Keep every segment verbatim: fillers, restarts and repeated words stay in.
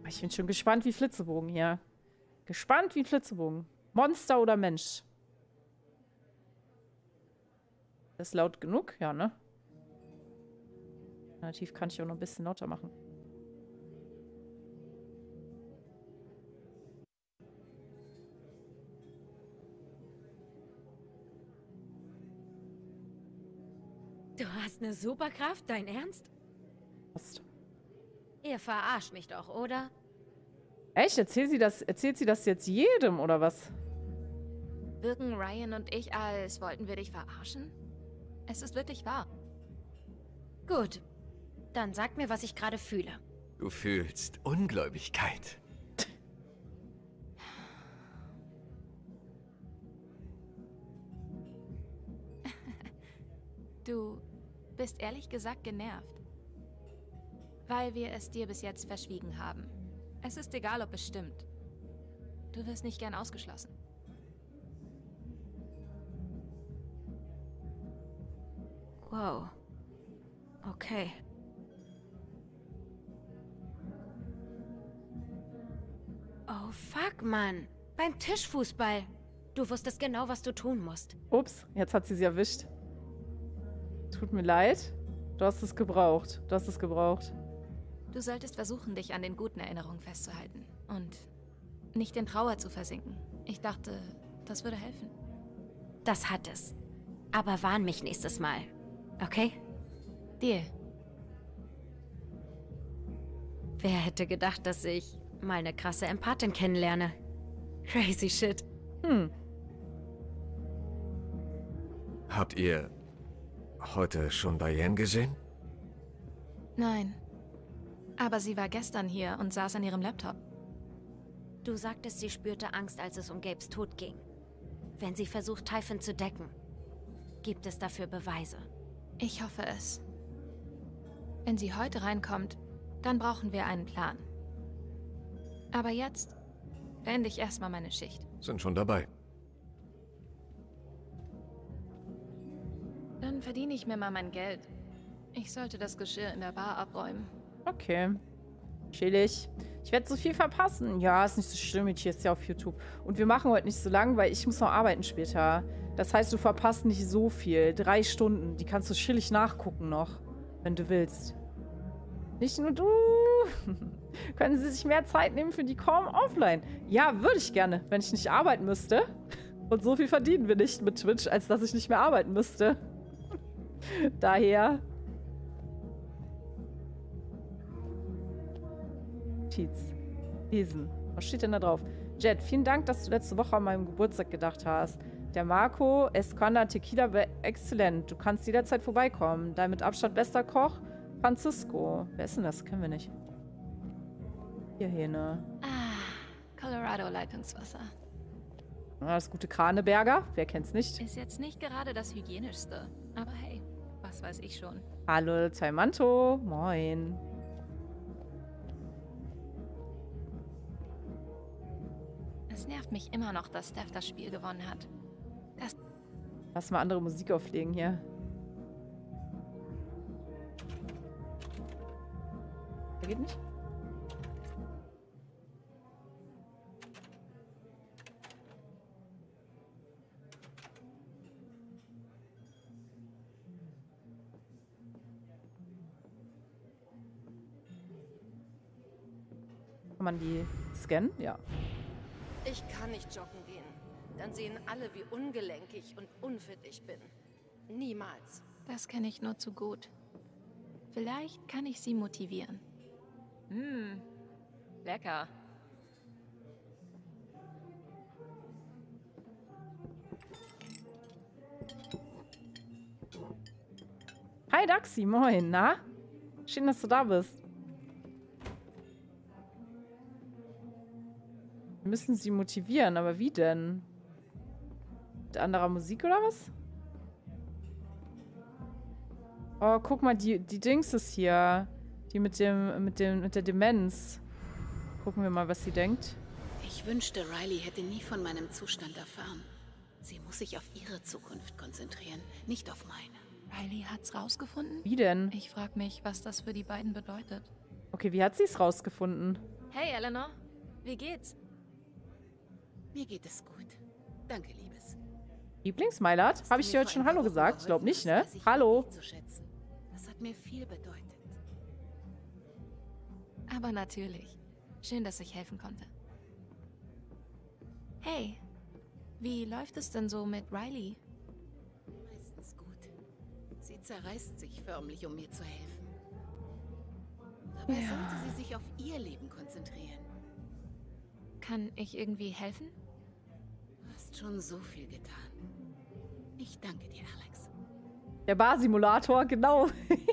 Ich bin schon gespannt wie Flitzebogen hier. Gespannt wie Flitzebogen. Monster oder Mensch? Das ist laut genug? Ja, ne? Alternativ kann ich auch noch ein bisschen lauter machen. Du hast eine Superkraft? Dein Ernst? Was? Ihr verarscht mich doch, oder? Echt? Erzählt sie das, erzählt sie das jetzt jedem, oder was? Wirken Ryan und ich, als wollten wir dich verarschen? Es ist wirklich wahr. Gut. Dann sag mir, was ich gerade fühle. Du fühlst Ungläubigkeit. Du bist ehrlich gesagt genervt. Weil wir es dir bis jetzt verschwiegen haben. Es ist egal, ob es stimmt. Du wirst nicht gern ausgeschlossen. Wow. Okay. Oh, fuck, Mann. Beim Tischfußball. Du wusstest genau, was du tun musst. Ups, jetzt hat sie sie erwischt. Tut mir leid. Du hast es gebraucht. Du hast es gebraucht. Du solltest versuchen, dich an den guten Erinnerungen festzuhalten. Und nicht in Trauer zu versinken. Ich dachte, das würde helfen. Das hat es. Aber warn mich nächstes Mal. Okay? Deal. Wer hätte gedacht, dass ich mal eine krasse Empathin kennenlerne? Crazy shit. Hm. Habt ihr heute schon Diane gesehen? Nein. Aber sie war gestern hier und saß an ihrem Laptop. Du sagtest, sie spürte Angst, als es um Gabes Tod ging. Wenn sie versucht, Typhon zu decken, gibt es dafür Beweise. Ich hoffe es. Wenn sie heute reinkommt, dann brauchen wir einen Plan. Aber jetzt beende ich erstmal meine Schicht. Sind schon dabei. Dann verdiene ich mir mal mein Geld. Ich sollte das Geschirr in der Bar abräumen. Okay. Chillig. Ich werde so viel verpassen. Ja, ist nicht so schlimm. Ich ist ja auf YouTube. Und wir machen heute nicht so lang, weil ich muss noch arbeiten später. Das heißt, du verpasst nicht so viel. Drei Stunden. Die kannst du chillig nachgucken noch, wenn du willst. Nicht nur du. Können Sie sich mehr Zeit nehmen für die Calm Offline? Ja, würde ich gerne, wenn ich nicht arbeiten müsste. Und so viel verdienen wir nicht mit Twitch, als dass ich nicht mehr arbeiten müsste. Daher. Notiz. Lesen. Was steht denn da drauf? Jet, vielen Dank, dass du letzte Woche an meinem Geburtstag gedacht hast. Der Marco Esquanda Tequila wäre exzellent. Du kannst jederzeit vorbeikommen. Dein mit Abstand bester Koch, Francisco. Wer ist denn das? Kennen wir nicht. Hier, Hähne. Ah, Colorado-Leitungswasser. Ah, das gute Kraneberger. Wer kennt's nicht? Ist jetzt nicht gerade das hygienischste. Aber hey, was weiß ich schon. Hallo, Zaimanto. Moin. Es nervt mich immer noch, dass Steph das Spiel gewonnen hat. Das Lass mal andere Musik auflegen hier. Der geht nicht? Kann man die scannen? Ja. Ich kann nicht joggen gehen. Dann sehen alle, wie ungelenkig und unfit ich bin. Niemals. Das kenne ich nur zu gut. Vielleicht kann ich sie motivieren. Hm, lecker. Hi Daxi, moin, na? Schön, dass du da bist. Wir müssen sie motivieren, aber wie denn? Mit anderer Musik oder was? Oh, guck mal, die, die Dings ist hier. Die mit dem, mit dem, mit der Demenz. Gucken wir mal, was sie denkt. Ich wünschte, Riley hätte nie von meinem Zustand erfahren. Sie muss sich auf ihre Zukunft konzentrieren, nicht auf meine. Riley hat's rausgefunden? Wie denn? Ich frag mich, was das für die beiden bedeutet. Okay, wie hat sie es rausgefunden? Hey, Eleanor. Wie geht's? Mir geht es gut. Danke, Liebes. Lieblingsmeilat? Habe ich dir heute schon Hallo gesagt? Ich glaube nicht, ne? Hallo. Das hat mir viel bedeutet. Aber natürlich. Schön, dass ich helfen konnte. Hey, wie läuft es denn so mit Riley? Meistens gut. Sie zerreißt sich förmlich, um mir zu helfen. Dabei Ja. sollte sie sich auf ihr Leben konzentrieren. Kann ich irgendwie helfen? Du hast schon so viel getan. Ich danke dir, Alex. Der Bar-Simulator, genau.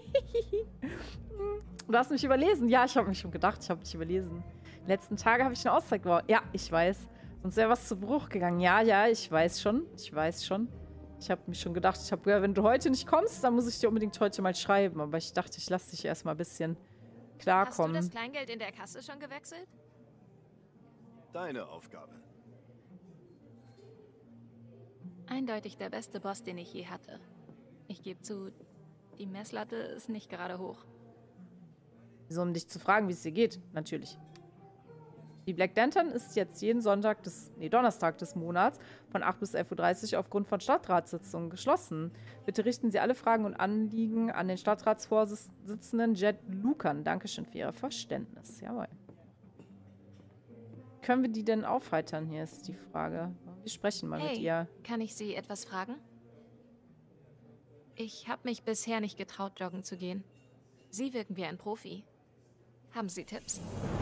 Du hast mich überlesen. Ja, ich habe mich schon gedacht, ich habe dich überlesen. Die letzten Tage habe ich eine Auszeit gebaut. Ja, ich weiß. Sonst wäre was zu Bruch gegangen. Ja, ja, ich weiß schon. Ich weiß schon. Ich habe mich schon gedacht, ich habe ja, wenn du heute nicht kommst, dann muss ich dir unbedingt heute mal schreiben. Aber ich dachte, ich lasse dich erstmal ein bisschen klarkommen. Hast du das Kleingeld in der Kasse schon gewechselt? Deine Aufgabe. Eindeutig der beste Boss, den ich je hatte. Ich gebe zu, die Messlatte ist nicht gerade hoch. So, um dich zu fragen, wie es dir geht. Natürlich. Die Black Lantern ist jetzt jeden Sonntag des, nee, Donnerstag des Monats von acht bis elf Uhr dreißig aufgrund von Stadtratssitzungen geschlossen. Bitte richten Sie alle Fragen und Anliegen an den Stadtratsvorsitzenden Jed Lucan. Dankeschön für Ihr Verständnis. Jawohl. Können wir die denn aufheitern? Hier ist die Frage. Wir sprechen mal Hey, mit ihr. kann ich Sie etwas fragen? Ich habe mich bisher nicht getraut, joggen zu gehen. Sie wirken wie ein Profi. Haben Sie Tipps?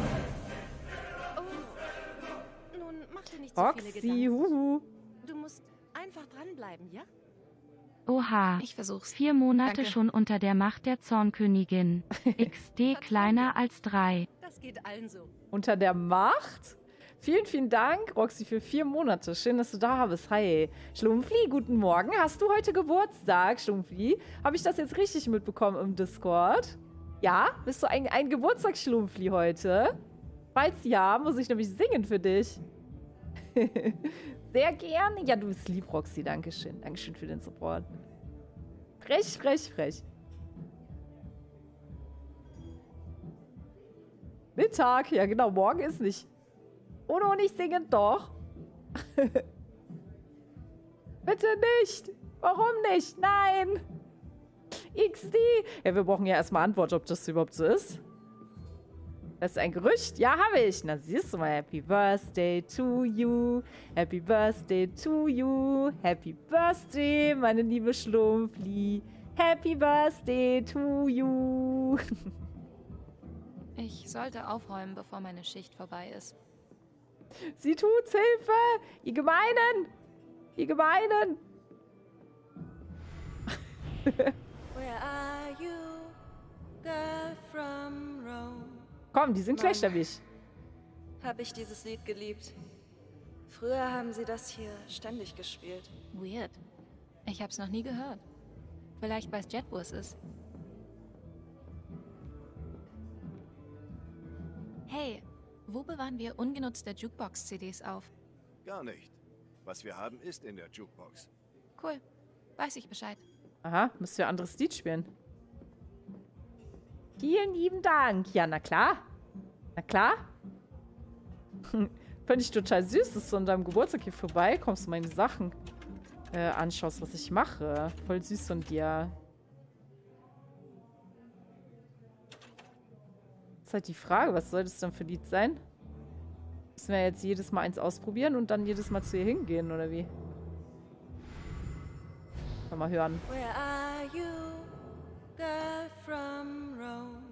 Oh, nun mach dir nicht so viele Roxy, Gedanken. huhu. Du musst einfach dranbleiben, ja? Oha, Ich versuch's. vier Monate Danke. schon unter der Macht der Zornkönigin. X D kleiner als drei. Das geht allen so. Unter der Macht? Vielen, vielen Dank, Roxy, für vier Monate. Schön, dass du da bist. Hi. Schlumpfli, guten Morgen. Hast du heute Geburtstag, Schlumpfli? Habe ich das jetzt richtig mitbekommen im Discord? Ja? Bist du ein, ein Geburtstagsschlumpfli heute? Falls ja, muss ich nämlich singen für dich. Sehr gerne. Ja, du bist lieb, Roxy. Dankeschön. Dankeschön für den Support. Frech, frech, frech. Mittag. Ja, genau. Morgen ist nicht. Ohne und ich singen doch. Bitte nicht. Warum nicht? Nein. X D. Ja, wir brauchen ja erstmal Antwort, ob das überhaupt so ist. Das ist ein Gerücht? Ja, habe ich. Na, siehst du mal. Happy Birthday to you. Happy Birthday to you. Happy Birthday, meine liebe Schlumpfli. Happy Birthday to you. Ich sollte aufräumen, bevor meine Schicht vorbei ist. Sie tut's, Hilfe! Ihr Gemeinen! Ihr Gemeinen! Where are you, girl from Rome? Komm, die sind Mann. schlecht erwischt. Hab ich dieses Lied geliebt. Früher haben sie das hier ständig gespielt. Weird. Ich hab's noch nie gehört. Vielleicht weiß Jet, wo es ist. Hey, wo bewahren wir ungenutzte Jukebox-C Ds auf? Gar nicht. Was wir haben, ist in der Jukebox. Cool. Weiß ich Bescheid. Aha, müsst ihr ein anderes Lied spielen. Vielen lieben Dank. Ja, na klar. Na klar. Fand ich total süß, dass du an deinem Geburtstag hier vorbeikommst und meine Sachen äh, anschaust, was ich mache. Voll süß von dir. Ist halt die Frage, was soll das denn für Lied sein? Müssen wir jetzt jedes Mal eins ausprobieren und dann jedes Mal zu ihr hingehen, oder wie? Mal hören. Where are you, girl from Rome?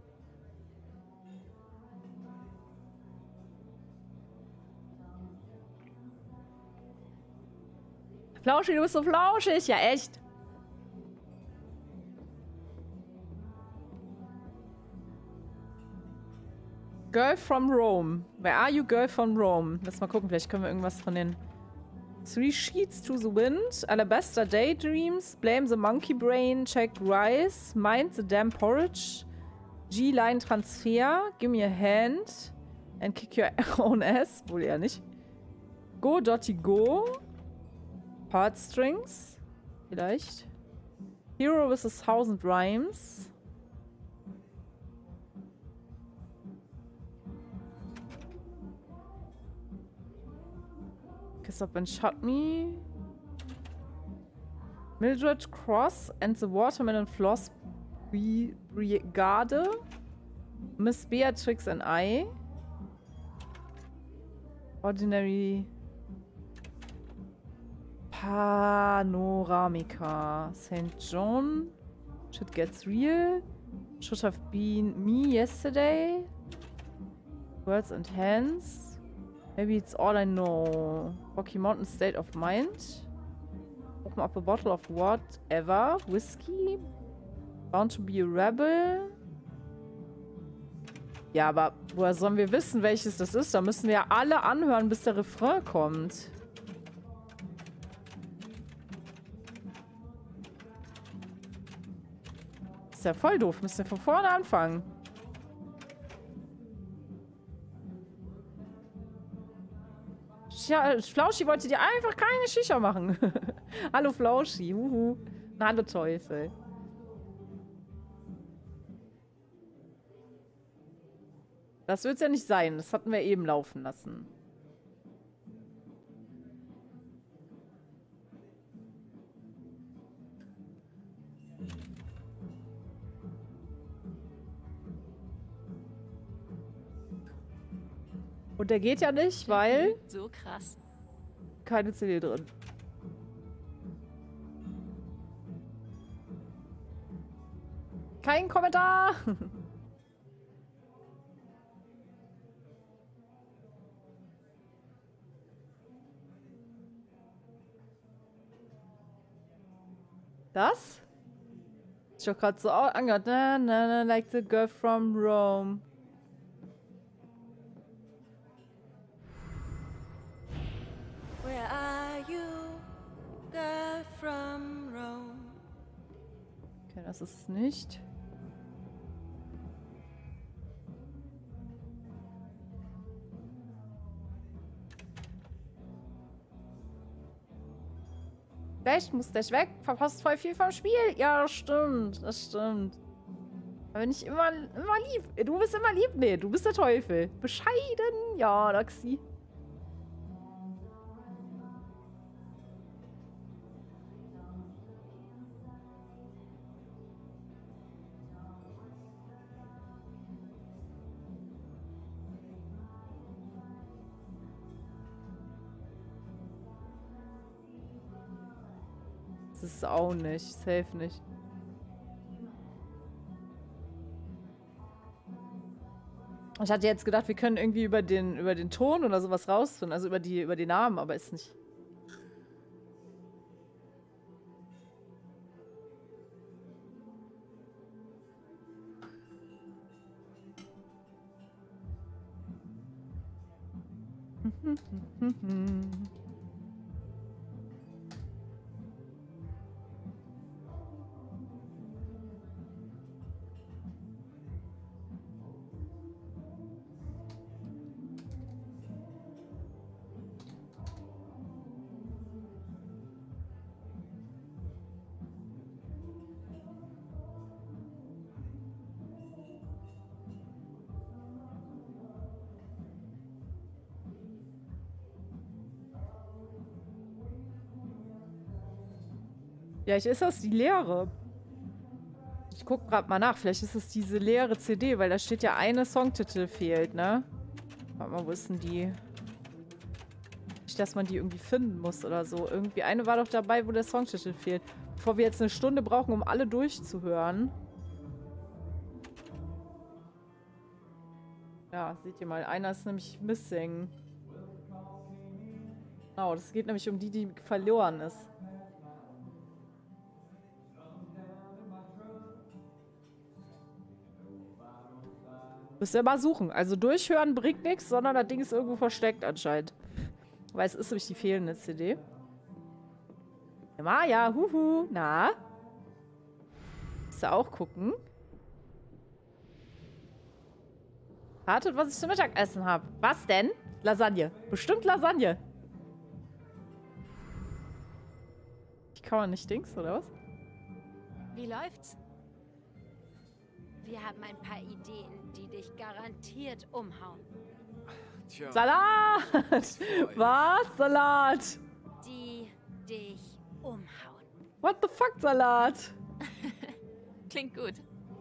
Flauschig, du bist so flauschig. Ja, echt. Girl from Rome. Where are you, girl from Rome? Lass mal gucken, vielleicht können wir irgendwas von den Three Sheets to the Wind, Alabaster Daydreams, Blame the Monkey Brain, Check Rice, Mind the Damn Porridge, G-Line Transfer, Give me a Hand and Kick Your Own Ass. Wohl eher nicht. Go, Dotty, Go. Heartstrings. Vielleicht. Hero with a Thousand Rhymes. Kiss Up and Shut Me. Mildred Cross and the Watermelon Floss Brigade. Miss Beatrix and I. Ordinary Panoramica. Saint John. Shit Gets Real. Should Have Been Me Yesterday. Words and Hands. Maybe It's All I Know. Rocky Mountain State of Mind. Open up a bottle of whatever. Whiskey. Bound to be a Rebel. Ja, aber woher sollen wir wissen, welches das ist? Da müssen wir ja alle anhören, bis der Refrain kommt. Ist ja voll doof. Müssen wir von vorne anfangen. Ja, Flauschi wollte dir einfach keine Shisha machen. Hallo Flauschi. Huhu. Na, hallo Teufel. Das wird es ja nicht sein. Das hatten wir eben laufen lassen. Und der geht ja nicht, weil... So krass. Keine C D drin. Kein Kommentar! Das? Ist doch gerade so angehört. Na, na, na, like the girl from Rome. Where are you, girl from Rome? Okay, das ist es nicht. Vielleicht muss der weg. Verpasst voll viel vom Spiel. Ja, das stimmt. Das stimmt. Aber nicht immer, immer lieb. Du bist immer lieb. Nee, du bist der Teufel. Bescheiden. Ja, Daxi. Das ist auch nicht. Safe nicht. Ich hatte jetzt gedacht, wir können irgendwie über den, über den Ton oder sowas rausfinden. Also über die, über die Namen, aber ist nicht. Ja, ist das die leere? Ich guck grad mal nach. Vielleicht ist es diese leere C D, weil da steht ja eine Songtitel fehlt, ne? Warte mal, wo ist denn die? Nicht, dass man die irgendwie finden muss oder so. Irgendwie eine war doch dabei, wo der Songtitel fehlt. Bevor wir jetzt eine Stunde brauchen, um alle durchzuhören. Ja, seht ihr mal. Einer ist nämlich missing. Genau, das geht nämlich um die, die verloren ist. Müsst ihr mal suchen. Also durchhören bringt nichts, sondern das Ding ist irgendwo versteckt anscheinend. Weil es ist nämlich die fehlende C D. Maja, huhu. Na? Musst du auch gucken. Wartet, was ich zum Mittagessen habe. Was denn? Lasagne. Bestimmt Lasagne. Ich kann man nicht Dings, oder was? Wie läuft's? Wir haben ein paar Ideen, die dich garantiert umhauen. Tja. Salat! Was? Salat? Die dich umhauen. What the fuck, Salat? Klingt gut.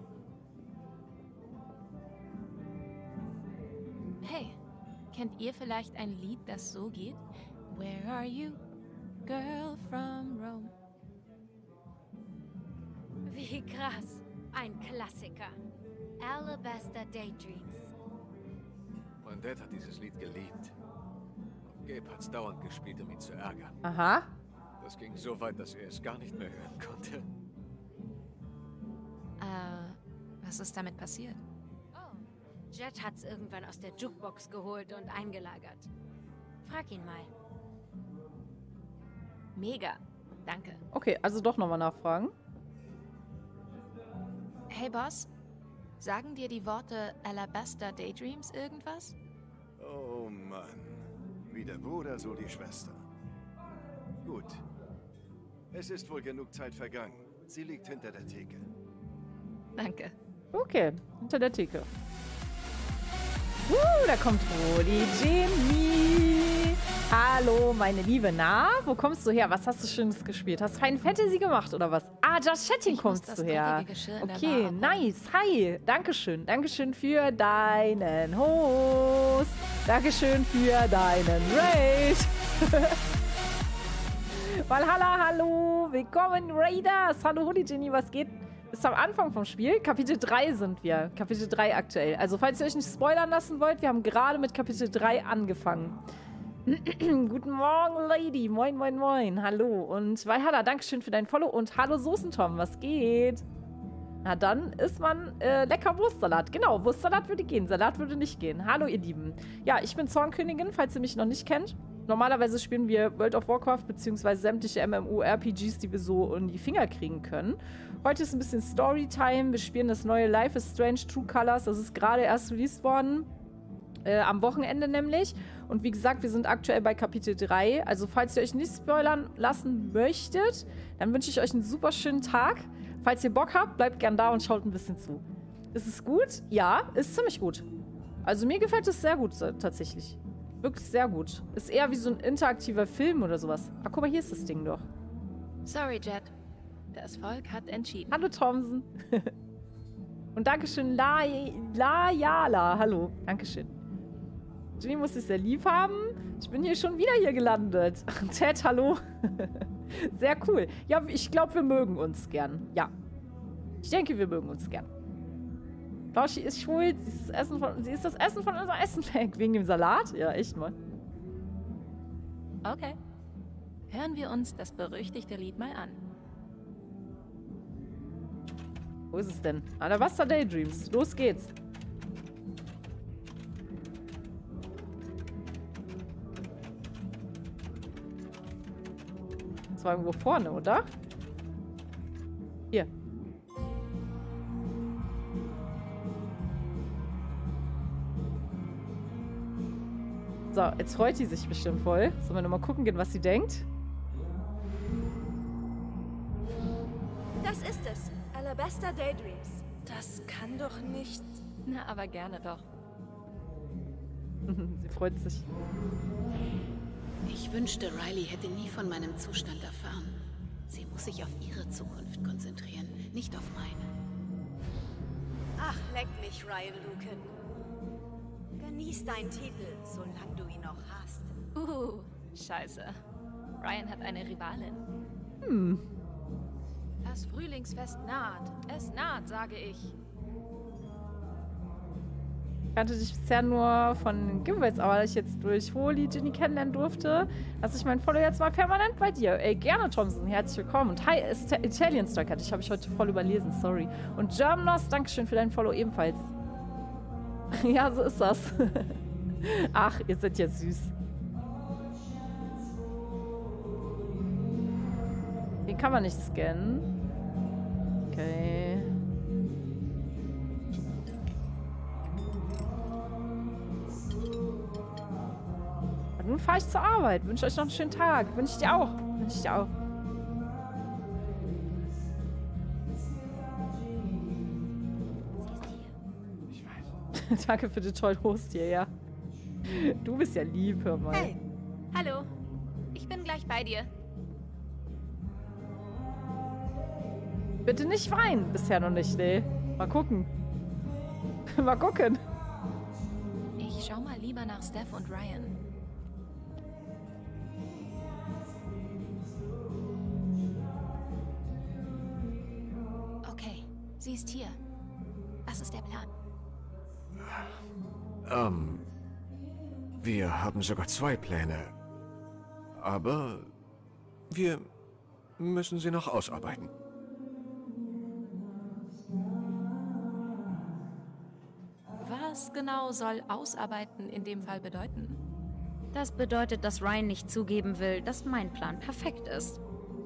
Hey, kennt ihr vielleicht ein Lied, das so geht? Where are you, girl from Rome? Wie krass. Ein Klassiker. Alabaster Daydreams. Mein Dad hat dieses Lied geliebt. Gabe hat's dauernd gespielt, um ihn zu ärgern. Aha. Das ging so weit, dass er es gar nicht mehr hören konnte. Äh, was ist damit passiert? Oh, Jet hat's irgendwann aus der Jukebox geholt und eingelagert. Frag ihn mal. Mega. Danke. Okay, also doch nochmal nachfragen. Hey Boss, sagen dir die Worte Alabaster Daydreams irgendwas? Oh Mann. Wie der Bruder, so die Schwester. Gut. Es ist wohl genug Zeit vergangen. Sie liegt hinter der Theke. Danke. Okay, hinter der Theke. Uh, da kommt Rudi Jimmy. Hallo, meine Liebe. Na, wo kommst du her? Was hast du Schönes gespielt? Hast du Final Fantasy gemacht oder was? Ah, Just Chatting kommst du her. Okay, nice. Hi. Dankeschön. Dankeschön für deinen Host. Dankeschön für deinen Raid. Valhalla, hallo. Willkommen, Raiders. Hallo, Rudi Jimmy. Was geht? Ist am Anfang vom Spiel. Kapitel drei sind wir. Kapitel drei aktuell. Also, falls ihr euch nicht spoilern lassen wollt, wir haben gerade mit Kapitel drei angefangen. Guten Morgen, Lady. Moin, moin, moin. Hallo. Und Valhalla, Dankeschön für dein Follow. Und hallo, Soßentom. Was geht? Na, dann isst man äh, lecker Wurstsalat. Genau, Wurstsalat würde gehen. Salat würde nicht gehen. Hallo, ihr Lieben. Ja, ich bin Zornkönigin, falls ihr mich noch nicht kennt. Normalerweise spielen wir World of Warcraft beziehungsweise sämtliche MMORPGs, die wir so in die Finger kriegen können. Heute ist ein bisschen Storytime. Wir spielen das neue Life is Strange True Colors. Das ist gerade erst released worden. Äh, am Wochenende nämlich. Und wie gesagt, wir sind aktuell bei Kapitel drei. Also falls ihr euch nicht spoilern lassen möchtet, dann wünsche ich euch einen super schönen Tag. Falls ihr Bock habt, bleibt gern da und schaut ein bisschen zu. Ist es gut? Ja, ist ziemlich gut. Also mir gefällt es sehr gut tatsächlich. Wirklich sehr gut. Ist eher wie so ein interaktiver Film oder sowas. Ach, guck mal, hier ist das Ding doch. Sorry, Jet. Das Volk hat entschieden. Hallo, Thomsen. Und Dankeschön, La Layala. Hallo, Dankeschön. Jimmy muss sich sehr lieb haben. Ich bin hier schon wieder hier gelandet. Ted, hallo. Sehr cool. Ja, ich glaube, wir mögen uns gern. Ja. Ich denke, wir mögen uns gern. Lauschi ist schwul. Sie ist das Essen von, sie ist das Essen von unserem Essen weg. Wegen dem Salat? Ja, echt mal. Okay. Hören wir uns das berüchtigte Lied mal an. Wo ist es denn? Alabaster Daydreams. Los geht's. Das war irgendwo vorne, oder? Hier. So, jetzt freut sie sich bestimmt voll. Sollen wir nochmal gucken gehen, was sie denkt? Das ist es. Alabaster Daydreams. Das kann doch nicht... Na, aber gerne doch. Sie freut sich. Ich wünschte, Riley hätte nie von meinem Zustand erfahren. Sie muss sich auf ihre Zukunft konzentrieren, nicht auf meine. Ach, leck mich, Ryan Lucan. Genieß deinen Titel, solange du ihn noch hast. Uh, scheiße. Ryan hat eine Rivalin. Hm. Das Frühlingsfest naht. Es naht, sage ich. Ich kannte dich bisher nur von Giveaways, aber da ich jetzt durch Holy Ginny kennenlernen durfte, lasse ich mein Follow jetzt mal permanent bei dir. Ey, gerne, Thompson. Herzlich willkommen. Und hi, Italian Stock hatte ich, habe ich heute voll überlesen, sorry. Und Germanos, Dankeschön für dein Follow ebenfalls. Ja, so ist das. Ach, ihr seid ja süß. Den kann man nicht scannen. Okay. Nun fahre ich zur Arbeit. Wünsche euch noch einen schönen Tag. Wünsche ich dir auch. Wünsche ich dir auch. Sie ist hier. Danke für den tollen Host hier, ja. Du bist ja lieb, hör mal. Hey, hallo. Ich bin gleich bei dir. Bitte nicht weinen. Bisher noch nicht, nee. Mal gucken. Mal gucken. Ich schau mal lieber nach Steph und Ryan. Okay, sie ist hier. Was ist der Plan? Ähm, wir haben sogar zwei Pläne. Aber wir müssen sie noch ausarbeiten. Was genau soll ausarbeiten in dem Fall bedeuten? Das bedeutet, dass Ryan nicht zugeben will, dass mein Plan perfekt ist.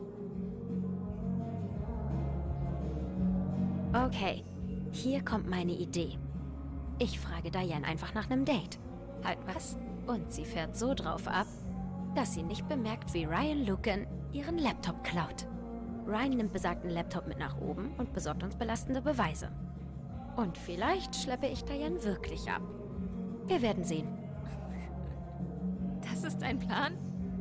Okay, hier kommt meine Idee. Ich frage Diane einfach nach einem Date. Halt was? Und sie fährt so drauf ab, dass sie nicht bemerkt, wie Ryan Lucan ihren Laptop klaut. Ryan nimmt besagten Laptop mit nach oben und besorgt uns belastende Beweise. Und vielleicht schleppe ich Diane wirklich ab. Wir werden sehen. Das ist ein Plan?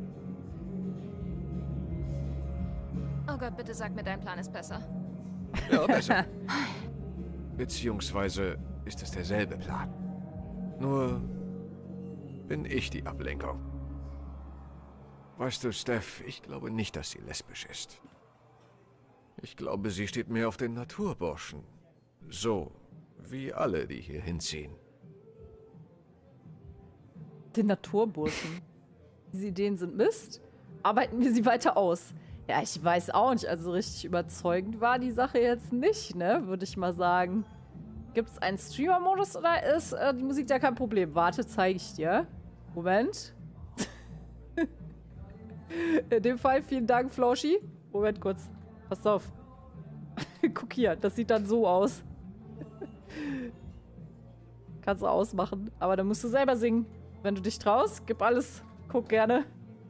Oh Gott, bitte sag mir, dein Plan ist besser. Ja, besser. Beziehungsweise ist es derselbe Plan. Nur bin ich die Ablenkung. Weißt du, Steph, ich glaube nicht, dass sie lesbisch ist. Ich glaube, sie steht mehr auf den Naturburschen. So wie alle, die hier hinziehen. Den Naturburschen. Diese Ideen sind Mist. Arbeiten wir sie weiter aus. Ja, ich weiß auch nicht. Also richtig überzeugend war die Sache jetzt nicht, ne? Würde ich mal sagen. Gibt es einen Streamer-Modus oder ist äh, die Musik da kein Problem? Warte, zeige ich dir. Moment. In dem Fall vielen Dank, Floschi. Moment kurz. Pass auf. Guck hier, das sieht dann so aus. Kannst du ausmachen. Aber dann musst du selber singen. Wenn du dich traust, gib alles. Guck gerne.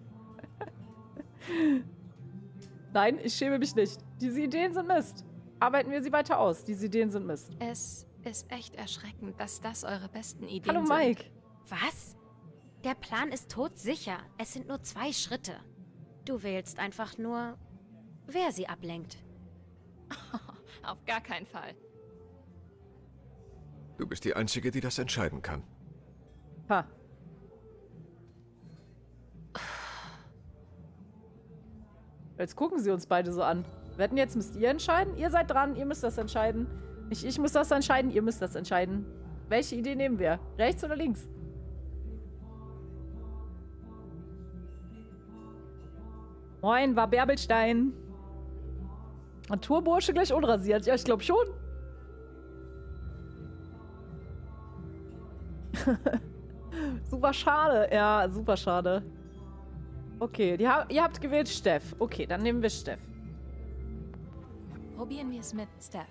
Nein, ich schäme mich nicht. Diese Ideen sind Mist. Arbeiten wir sie weiter aus. Diese Ideen sind Mist. Es ist echt erschreckend, dass das eure besten Ideen Hallo, sind. Mike. Was? Der Plan ist todsicher. Es sind nur zwei Schritte. Du wählst einfach nur, wer sie ablenkt. Auf gar keinen Fall. Du bist die Einzige, die das entscheiden kann. Ha. Jetzt gucken sie uns beide so an. Wetten, jetzt müsst ihr entscheiden? Ihr seid dran, ihr müsst das entscheiden. Nicht ich muss das entscheiden, ihr müsst das entscheiden. Welche Idee nehmen wir? Rechts oder links? Moin, war Bärbelstein. Naturbursche gleich unrasiert. Ja, ich glaube schon. Super schade. Ja, super schade. Okay, die ha ihr habt gewählt Steph. Okay, dann nehmen wir Steph. Probieren wir es mit Steph.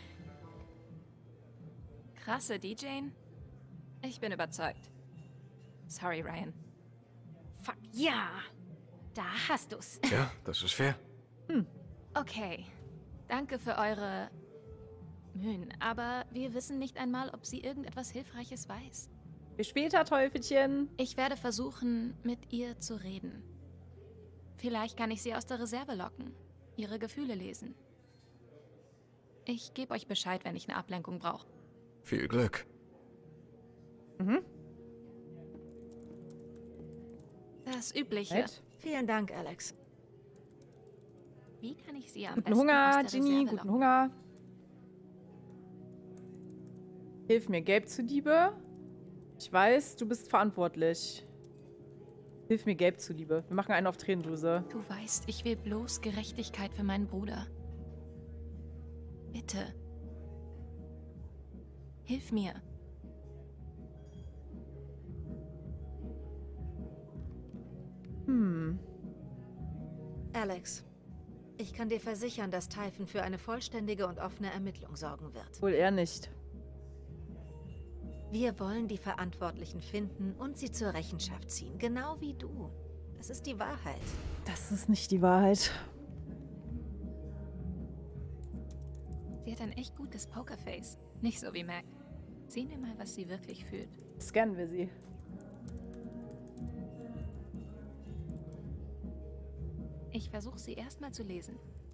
Krasse D J? Ich bin überzeugt. Sorry, Ryan. Fuck, ja. Da hast du's. Ja, das ist fair. Hm. Okay. Danke für eure Mühen, aber wir wissen nicht einmal, ob sie irgendetwas Hilfreiches weiß. Bis später, Teufelchen. Ich werde versuchen, mit ihr zu reden. Vielleicht kann ich sie aus der Reserve locken, ihre Gefühle lesen. Ich gebe euch Bescheid, wenn ich eine Ablenkung brauche. Viel Glück. Mhm. Das Übliche. Nett. Vielen Dank, Alex. Wie kann ich sie am Guten besten Hunger, aus der Ginny. Reserve Guten locken? Hunger. Hilf mir, Gelb zuliebe. Ich weiß, du bist verantwortlich. Hilf mir, Gelb zuliebe. Wir machen einen auf Tränendrüse. Du weißt, ich will bloß Gerechtigkeit für meinen Bruder. Bitte. Hilf mir. Hm. Alex, ich kann dir versichern, dass Typhon für eine vollständige und offene Ermittlung sorgen wird. Wohl eher nicht. Wir wollen die Verantwortlichen finden und sie zur Rechenschaft ziehen, genau wie du. Das ist die Wahrheit. Das ist nicht die Wahrheit. Sie hat ein echt gutes Pokerface. Nicht so wie Mac. Sehen wir mal, was sie wirklich fühlt. Scannen wir sie. Ich versuche sie erstmal zu lesen.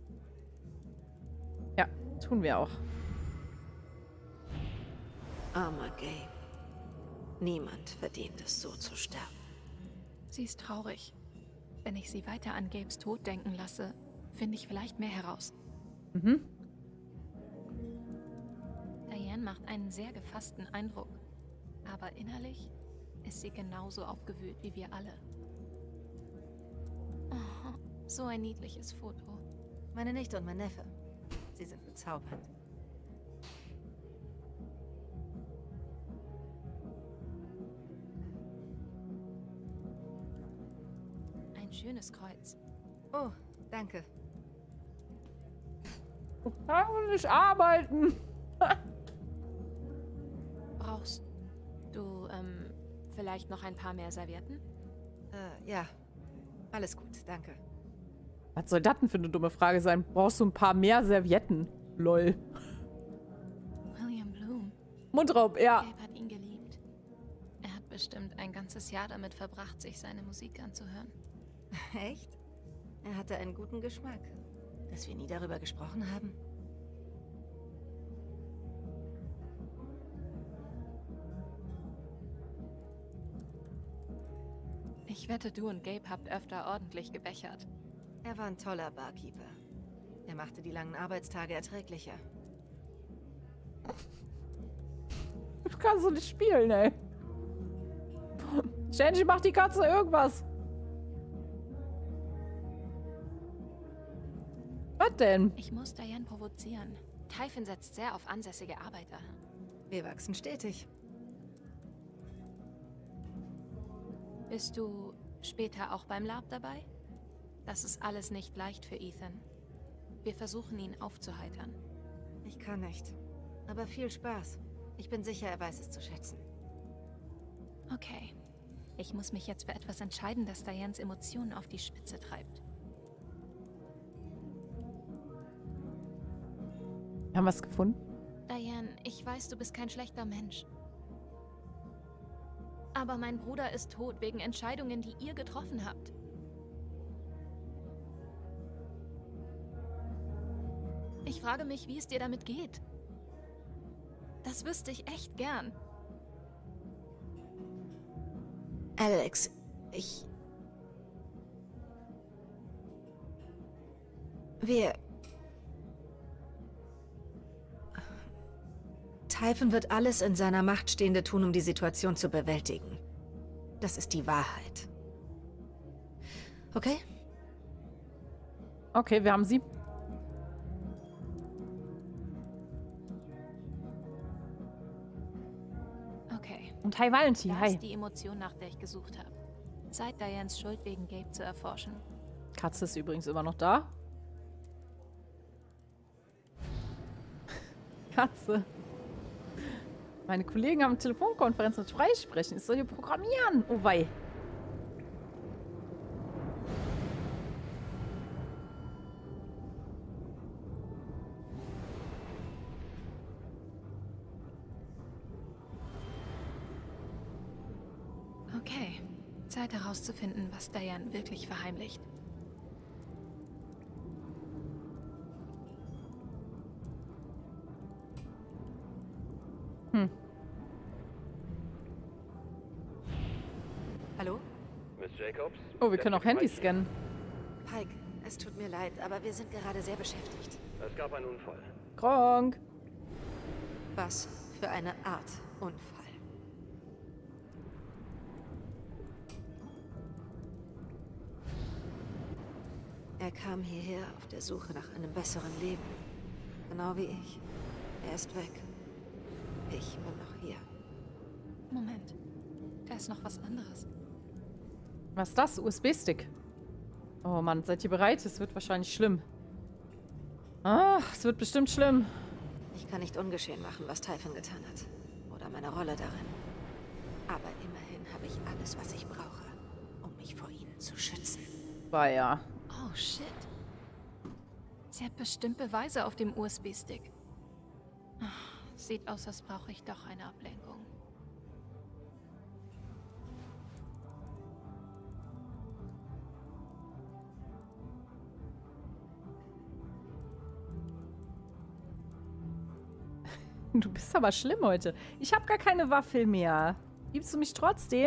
Ja, tun wir auch. Armer Gabe. Niemand verdient es, so zu sterben. Sie ist traurig. Wenn ich sie weiter an Gabes Tod denken lasse, finde ich vielleicht mehr heraus. Mhm. Diane macht einen sehr gefassten Eindruck. Aber innerlich ist sie genauso aufgewühlt wie wir alle. Oh, so ein niedliches Foto. Meine Nichte und mein Neffe. Sie sind bezaubernd. Ein schönes Kreuz. Oh, danke. Ich kann nicht arbeiten. Brauchst du, ähm, vielleicht noch ein paar mehr Servietten? Äh, ja. Alles gut, danke. Was soll das denn für eine dumme Frage sein? Brauchst du ein paar mehr Servietten? Lol. William Bloom. Mundraub, ja. Gabe hat ihn geliebt. Er hat bestimmt ein ganzes Jahr damit verbracht, sich seine Musik anzuhören. Echt? Er hatte einen guten Geschmack. Dass wir nie darüber gesprochen haben? Ich wette, du und Gabe habt öfter ordentlich gebechert. Er war ein toller Barkeeper. Er machte die langen Arbeitstage erträglicher. Du kannst so nicht spielen, ey. Shenji, macht die Katze irgendwas. Was denn? Ich muss Diane provozieren. Typhon setzt sehr auf ansässige Arbeiter. Wir wachsen stetig. Bist du später auch beim Lab dabei? Das ist alles nicht leicht für Ethan. Wir versuchen, ihn aufzuheitern. Ich kann nicht. Aber viel Spaß. Ich bin sicher, er weiß es zu schätzen. Okay. Ich muss mich jetzt für etwas entscheiden, das Dianes Emotionen auf die Spitze treibt. Haben wir es gefunden? Diane, ich weiß, du bist kein schlechter Mensch. Aber mein Bruder ist tot wegen Entscheidungen, die ihr getroffen habt. Ich frage mich, wie es dir damit geht. Das wüsste ich echt gern. Alex, ich... Wir... Typhon wird alles in seiner Macht Stehende tun, um die Situation zu bewältigen. Das ist die Wahrheit. Okay? Okay, wir haben sie. Okay. Und hi Valentin, Das hi. ist die Emotion, nach der ich gesucht habe. Zeit, Dianes Schuld wegen Gabe zu erforschen. Katze ist übrigens immer noch da. Katze. Meine Kollegen haben Telefonkonferenz mit Freisprechen. Ich soll hier programmieren. Oh wei. Okay. Zeit herauszufinden, was Diane wirklich verheimlicht. Hm. Hallo? Miss Jacobs? Oh, wir können auch Handys scannen. Pike, es tut mir leid, aber wir sind gerade sehr beschäftigt. Es gab einen Unfall. Kronk. Was für eine Art Unfall. Er kam hierher auf der Suche nach einem besseren Leben. Genau wie ich. Er ist weg. Ich bin noch hier. Moment. Da ist noch was anderes. Was ist das? U S B-Stick. Oh Mann, seid ihr bereit? Es wird wahrscheinlich schlimm. Ah, es wird bestimmt schlimm. Ich kann nicht ungeschehen machen, was Typhon getan hat. Oder meine Rolle darin. Aber immerhin habe ich alles, was ich brauche, um mich vor ihnen zu schützen. War ja. Oh, shit. Sie hat bestimmt Beweise auf dem U S B-Stick. Sieht aus, als brauche ich doch eine Ablenkung. Du bist aber schlimm heute. Ich habe gar keine Waffel mehr. Liebst du mich trotzdem?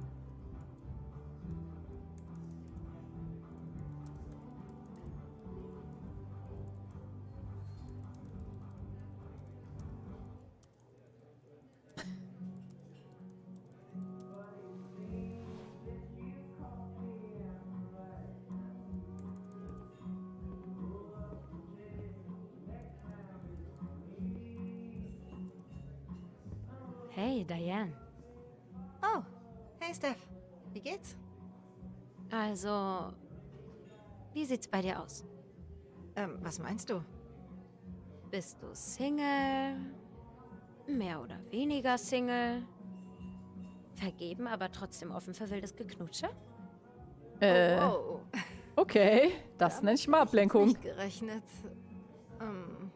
Hey, Diane. Oh, hey Steph. Wie geht's? Also, wie sieht's bei dir aus? Ähm, was meinst du? Bist du Single? Mehr oder weniger Single? Vergeben, aber trotzdem offen für wildes Geknutsche? Äh, Oh, oh. okay. Das nenne ich mal Ablenkung. Nicht gerechnet. Ähm,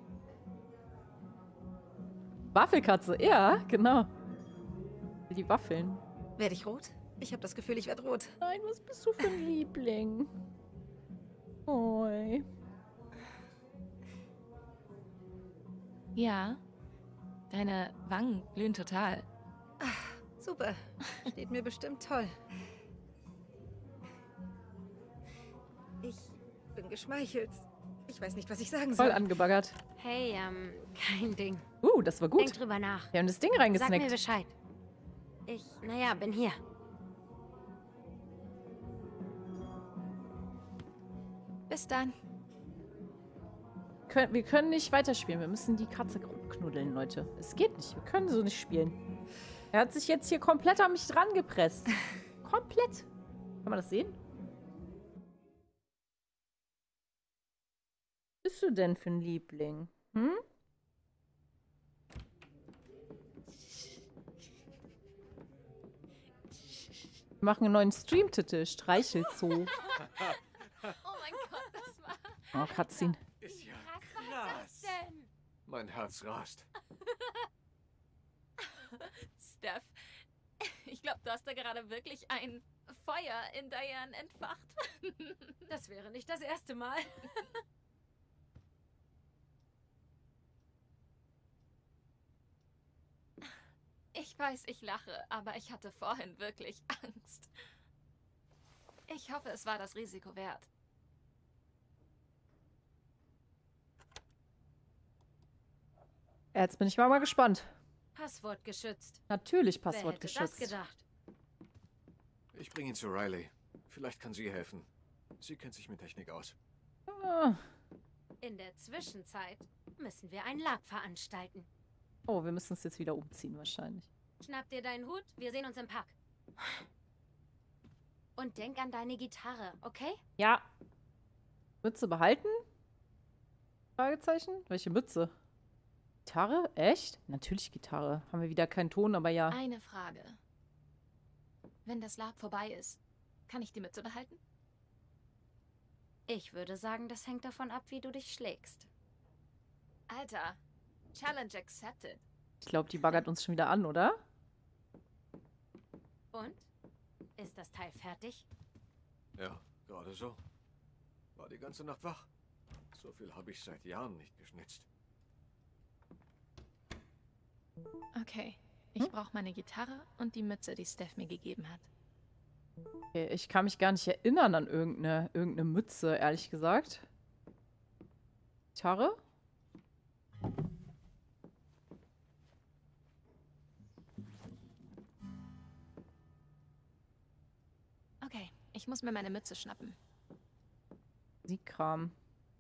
Waffelkatze, ja, genau. Die Waffeln. werde ich rot? Ich habe das Gefühl, ich werde rot. Nein, was bist du für ein Liebling? Oi. Ja. Deine Wangen glühen total. Super. Steht mir bestimmt toll. Ich bin geschmeichelt. Ich weiß nicht, was ich sagen soll. Voll angebaggert. Hey, ähm, kein Ding. Uh, das war gut. Denk drüber nach. Wir haben das Ding Sag mir reingesnackt. Bescheid. Ich, naja, bin hier. Bis dann. Kön- Wir können nicht weiterspielen. Wir müssen die Katze knuddeln, Leute. Es geht nicht. Wir können so nicht spielen. Er hat sich jetzt hier komplett an mich dran gepresst. Komplett. Kann man das sehen? Was bist du denn für ein Liebling? Hm? Wir machen einen neuen Streamtitel. Streichelzoo. Oh mein Gott, das war... Oh, Katzin. Ist ja Was war das denn? Mein Herz rast. Steph, ich glaube, du hast da gerade wirklich ein Feuer in Diane entfacht. Das wäre nicht das erste Mal. Ich weiß, ich lache, aber ich hatte vorhin wirklich Angst. Ich hoffe, es war das Risiko wert. Jetzt bin ich mal, mal gespannt. Passwort geschützt. Natürlich Wer Passwort hätte das geschützt. gedacht? Ich bringe ihn zu Riley. Vielleicht kann sie helfen. Sie kennt sich mit Technik aus. Ah. In der Zwischenzeit müssen wir ein Lab veranstalten. Oh, wir müssen uns jetzt wieder umziehen wahrscheinlich. Schnapp dir deinen Hut, wir sehen uns im Park. Und denk an deine Gitarre, okay? Ja. Mütze behalten? Fragezeichen? Welche Mütze? Gitarre? Echt? Natürlich Gitarre. Haben wir wieder keinen Ton, aber ja. Eine Frage. Wenn das Lab vorbei ist, kann ich die Mütze behalten? Ich würde sagen, das hängt davon ab, wie du dich schlägst. Alter, Challenge accepted. Ich glaube, die baggert uns schon wieder an, oder? Und? Ist das Teil fertig? Ja, gerade so. War die ganze Nacht wach. So viel habe ich seit Jahren nicht geschnitzt. Okay, ich brauche meine Gitarre und die Mütze, die Steph mir gegeben hat. Okay, ich kann mich gar nicht erinnern an irgendeine, irgendeine Mütze, ehrlich gesagt. Gitarre? Okay, ich muss mir meine Mütze schnappen. Musikkram.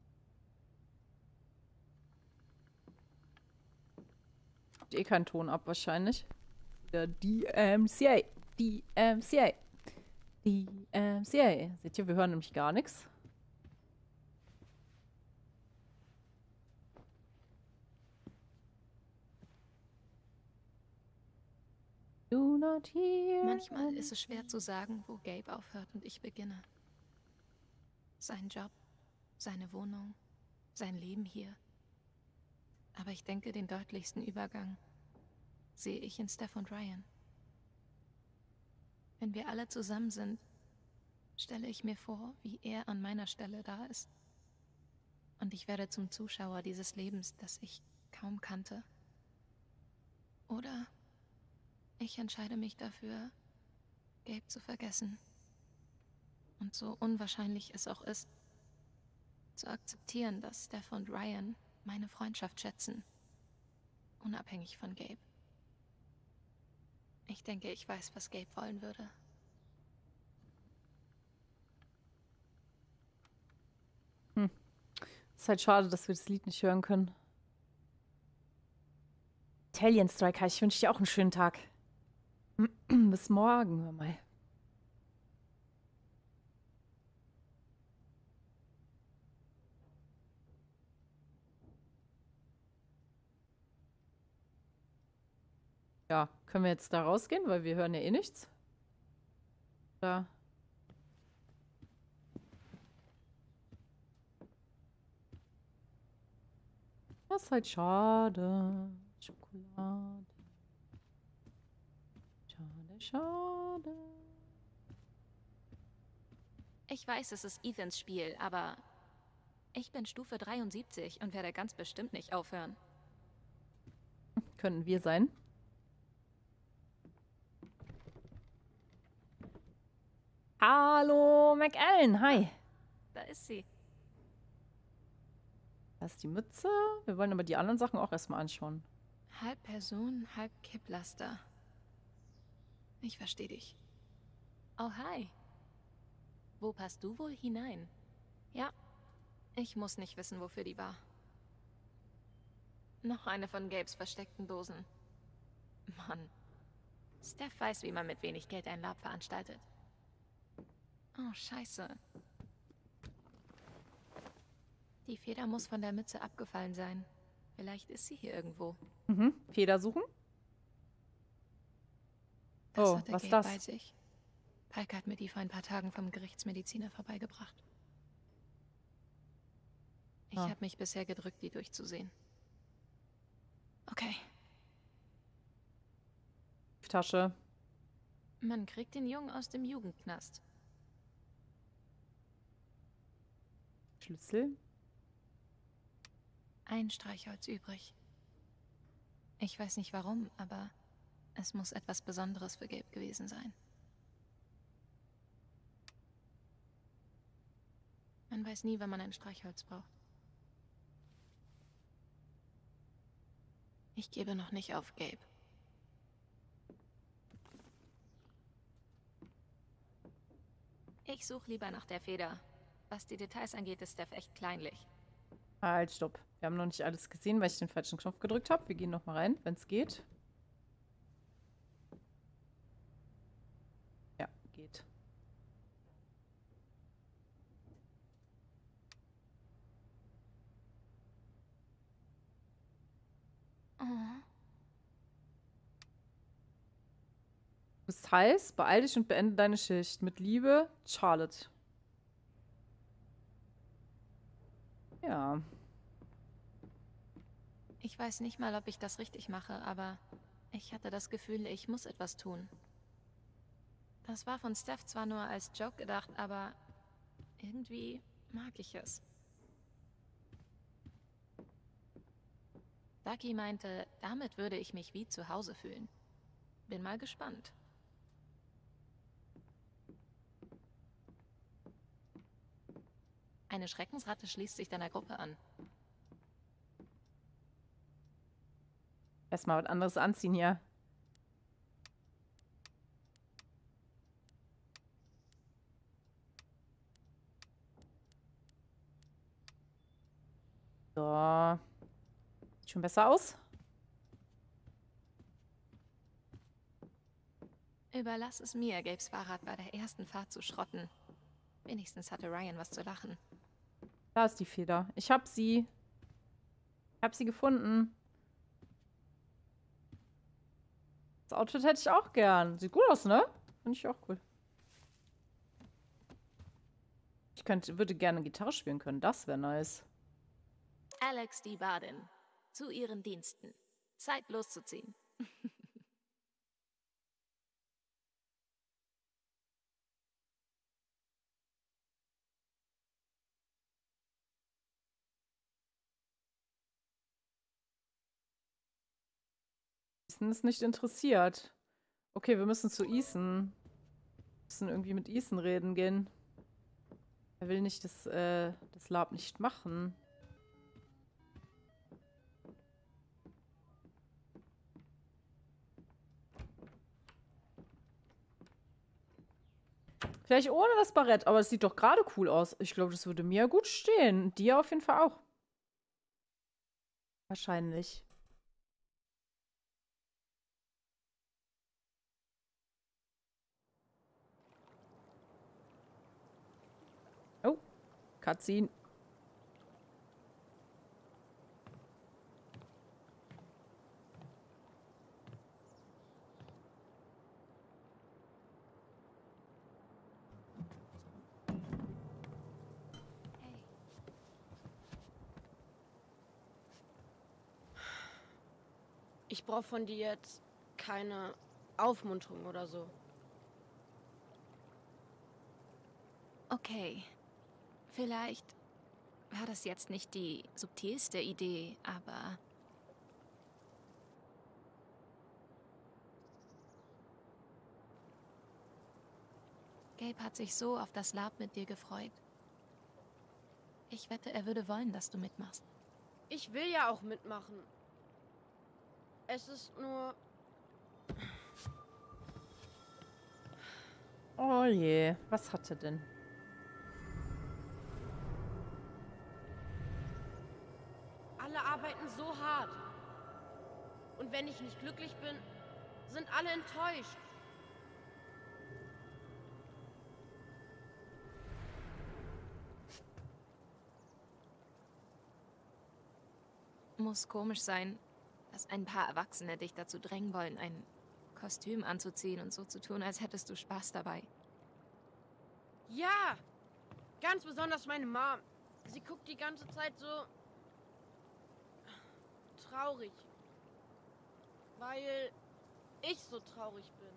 Eh keinen Ton ab wahrscheinlich. Der D M C A. D M C A. D M C A. Seht ihr, wir hören nämlich gar nichts. Do not hear. Manchmal ist es schwer zu sagen, wo Gabe aufhört und ich beginne. Sein Job, seine Wohnung, sein Leben hier. Aber ich denke, den deutlichsten Übergang sehe ich in Steph und Ryan. Wenn wir alle zusammen sind, stelle ich mir vor, wie er an meiner Stelle da ist. Und ich werde zum Zuschauer dieses Lebens, das ich kaum kannte. Oder ich entscheide mich dafür, Gabe zu vergessen. Und so unwahrscheinlich es auch ist, zu akzeptieren, dass Steph und Ryan meine Freundschaft schätzen. Unabhängig von Gabe. Ich denke, ich weiß, was Gabe wollen würde. Hm. Ist halt schade, dass wir das Lied nicht hören können. Italian Striker, ich wünsche dir auch einen schönen Tag. Bis morgen, hör mal. Ja, können wir jetzt da rausgehen, weil wir hören ja eh nichts. Da. Das ist halt schade. Schokolade. Schade, schade. Ich weiß, es ist Ethans Spiel, aber ich bin Stufe dreiundsiebzig und werde ganz bestimmt nicht aufhören. Könnten wir sein. Hallo, McAllen, hi. Da ist sie. Da ist die Mütze. Wir wollen aber die anderen Sachen auch erstmal anschauen. Halb Person, halb Kipplaster. Ich verstehe dich. Oh, hi. Wo passt du wohl hinein? Ja, ich muss nicht wissen, wofür die war. Noch eine von Gabes versteckten Dosen. Mann. Steph weiß, wie man mit wenig Geld ein Lab veranstaltet. Oh, scheiße. Die Feder muss von der Mütze abgefallen sein. Vielleicht ist sie hier irgendwo. Mhm. Feder suchen? Das Oh, hatte was ist Gabe das? bei sich. Pike hat mir die vor ein paar Tagen vom Gerichtsmediziner vorbeigebracht. Ich Ah. habe mich bisher gedrückt, die durchzusehen. Okay. Tasche. Man kriegt den Jungen aus dem Jugendknast. Schlüssel. Ein Streichholz übrig. Ich weiß nicht warum, aber es muss etwas Besonderes für Gabe gewesen sein. Man weiß nie, wann man ein Streichholz braucht. Ich gebe noch nicht auf, Gabe. Ich suche lieber nach der Feder. Was die Details angeht, ist Steph echt kleinlich. Halt, stopp. Wir haben noch nicht alles gesehen, weil ich den falschen Knopf gedrückt habe. Wir gehen noch mal rein, wenn es geht. Ja, geht. Oh. Du bist heiß, beeil dich und beende deine Schicht. Mit Liebe, Charlotte. Ja. Ich weiß nicht mal, ob ich das richtig mache, aber ich hatte das Gefühl, ich muss etwas tun. Das war von Steph zwar nur als Joke gedacht, aber irgendwie mag ich es. Ducky meinte, damit würde ich mich wie zu Hause fühlen. Bin mal gespannt. Eine Schreckensratte schließt sich deiner Gruppe an. Erstmal was anderes anziehen hier. So. Sieht schon besser aus? Überlass es mir, Gabes Fahrrad bei der ersten Fahrt zu schrotten. Wenigstens hatte Ryan was zu lachen. Da ist die Feder. Ich hab sie. Ich hab sie gefunden. Das Outfit hätte ich auch gern. Sieht gut aus, ne? Finde ich auch cool. Ich könnte, würde gerne Gitarre spielen können. Das wäre nice. Alex die Badin. Zu ihren Diensten. Zeit loszuziehen. Ethan ist nicht interessiert. Okay, wir müssen zu Ethan. Wir müssen irgendwie mit Ethan reden gehen. Er will nicht das, äh, das Lab nicht machen. Vielleicht ohne das Barett, aber es sieht doch gerade cool aus. Ich glaube, das würde mir gut stehen. Dir auf jeden Fall auch. Wahrscheinlich. Oh, Cutscene. Ich brauche von dir jetzt keine Aufmunterung oder so. Okay. Vielleicht war das jetzt nicht die subtilste Idee, aber... Gabe hat sich so auf das Lab mit dir gefreut. Ich wette, er würde wollen, dass du mitmachst. Ich will ja auch mitmachen. Es ist nur... Oh je, was hat er denn? Alle arbeiten so hart. Und wenn ich nicht glücklich bin, sind alle enttäuscht. Muss komisch sein, dass ein paar Erwachsene dich dazu drängen wollen, ein Kostüm anzuziehen und so zu tun, als hättest du Spaß dabei. Ja, ganz besonders meine Mom. Sie guckt die ganze Zeit so traurig, weil ich so traurig bin.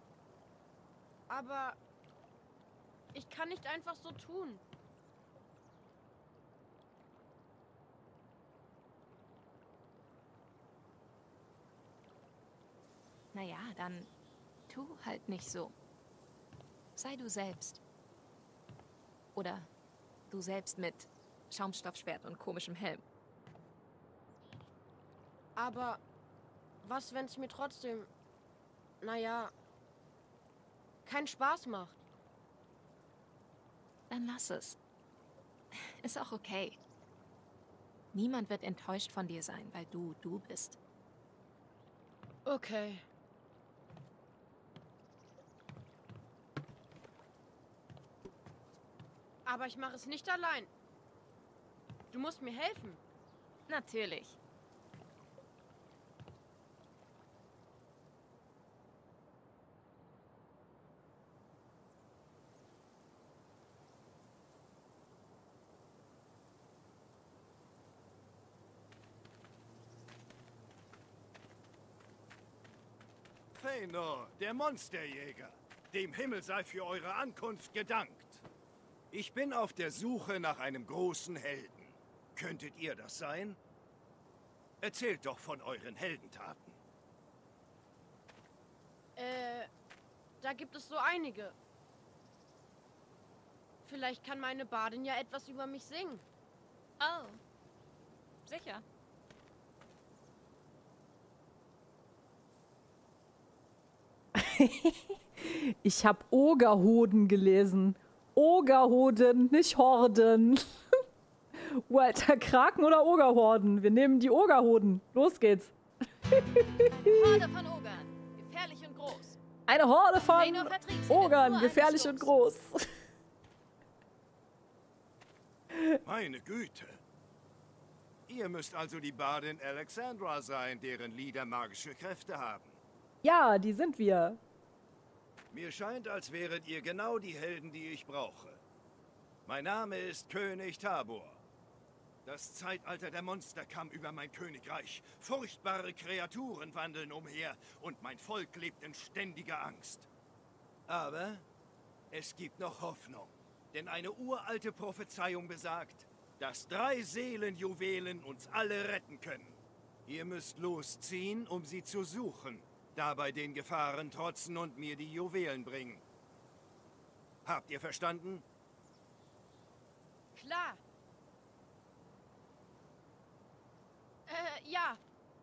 Aber ich kann nicht einfach so tun. Naja, dann tu halt nicht so. Sei du selbst. Oder du selbst mit Schaumstoffschwert und komischem Helm. Aber was, wenn es mir trotzdem, naja, keinen Spaß macht? Dann lass es. Ist auch okay. Niemand wird enttäuscht von dir sein, weil du du bist. Okay. Aber ich mache es nicht allein. Du musst mir helfen. Natürlich. Feanor, der Monsterjäger. Dem Himmel sei für eure Ankunft gedankt. Ich bin auf der Suche nach einem großen Helden. Könntet ihr das sein? Erzählt doch von euren Heldentaten. Äh, da gibt es so einige. Vielleicht kann meine Badin ja etwas über mich singen. Oh, sicher. Ich habe Ogerhoden gelesen. Ogerhoden, nicht Horden. Walter, Kraken oder Ogerhorden? Wir nehmen die Ogerhoden. Los geht's. Eine Horde von Ogern. Gefährlich und groß. Eine Horde von Ogern. Gefährlich und groß. Meine Güte. Ihr müsst also die Badin Alexandra sein, deren Lieder magische Kräfte haben. Ja, die sind wir. Mir scheint, als wäret ihr genau die Helden, die ich brauche. Mein Name ist König Tabor. Das Zeitalter der Monster kam über mein Königreich. Furchtbare Kreaturen wandeln umher und mein Volk lebt in ständiger Angst. Aber es gibt noch Hoffnung. Denn eine uralte Prophezeiung besagt, dass drei Seelenjuwelen uns alle retten können. Ihr müsst losziehen, um sie zu suchen. Dabei den Gefahren trotzen und mir die Juwelen bringen. Habt ihr verstanden? Klar. Äh, ja.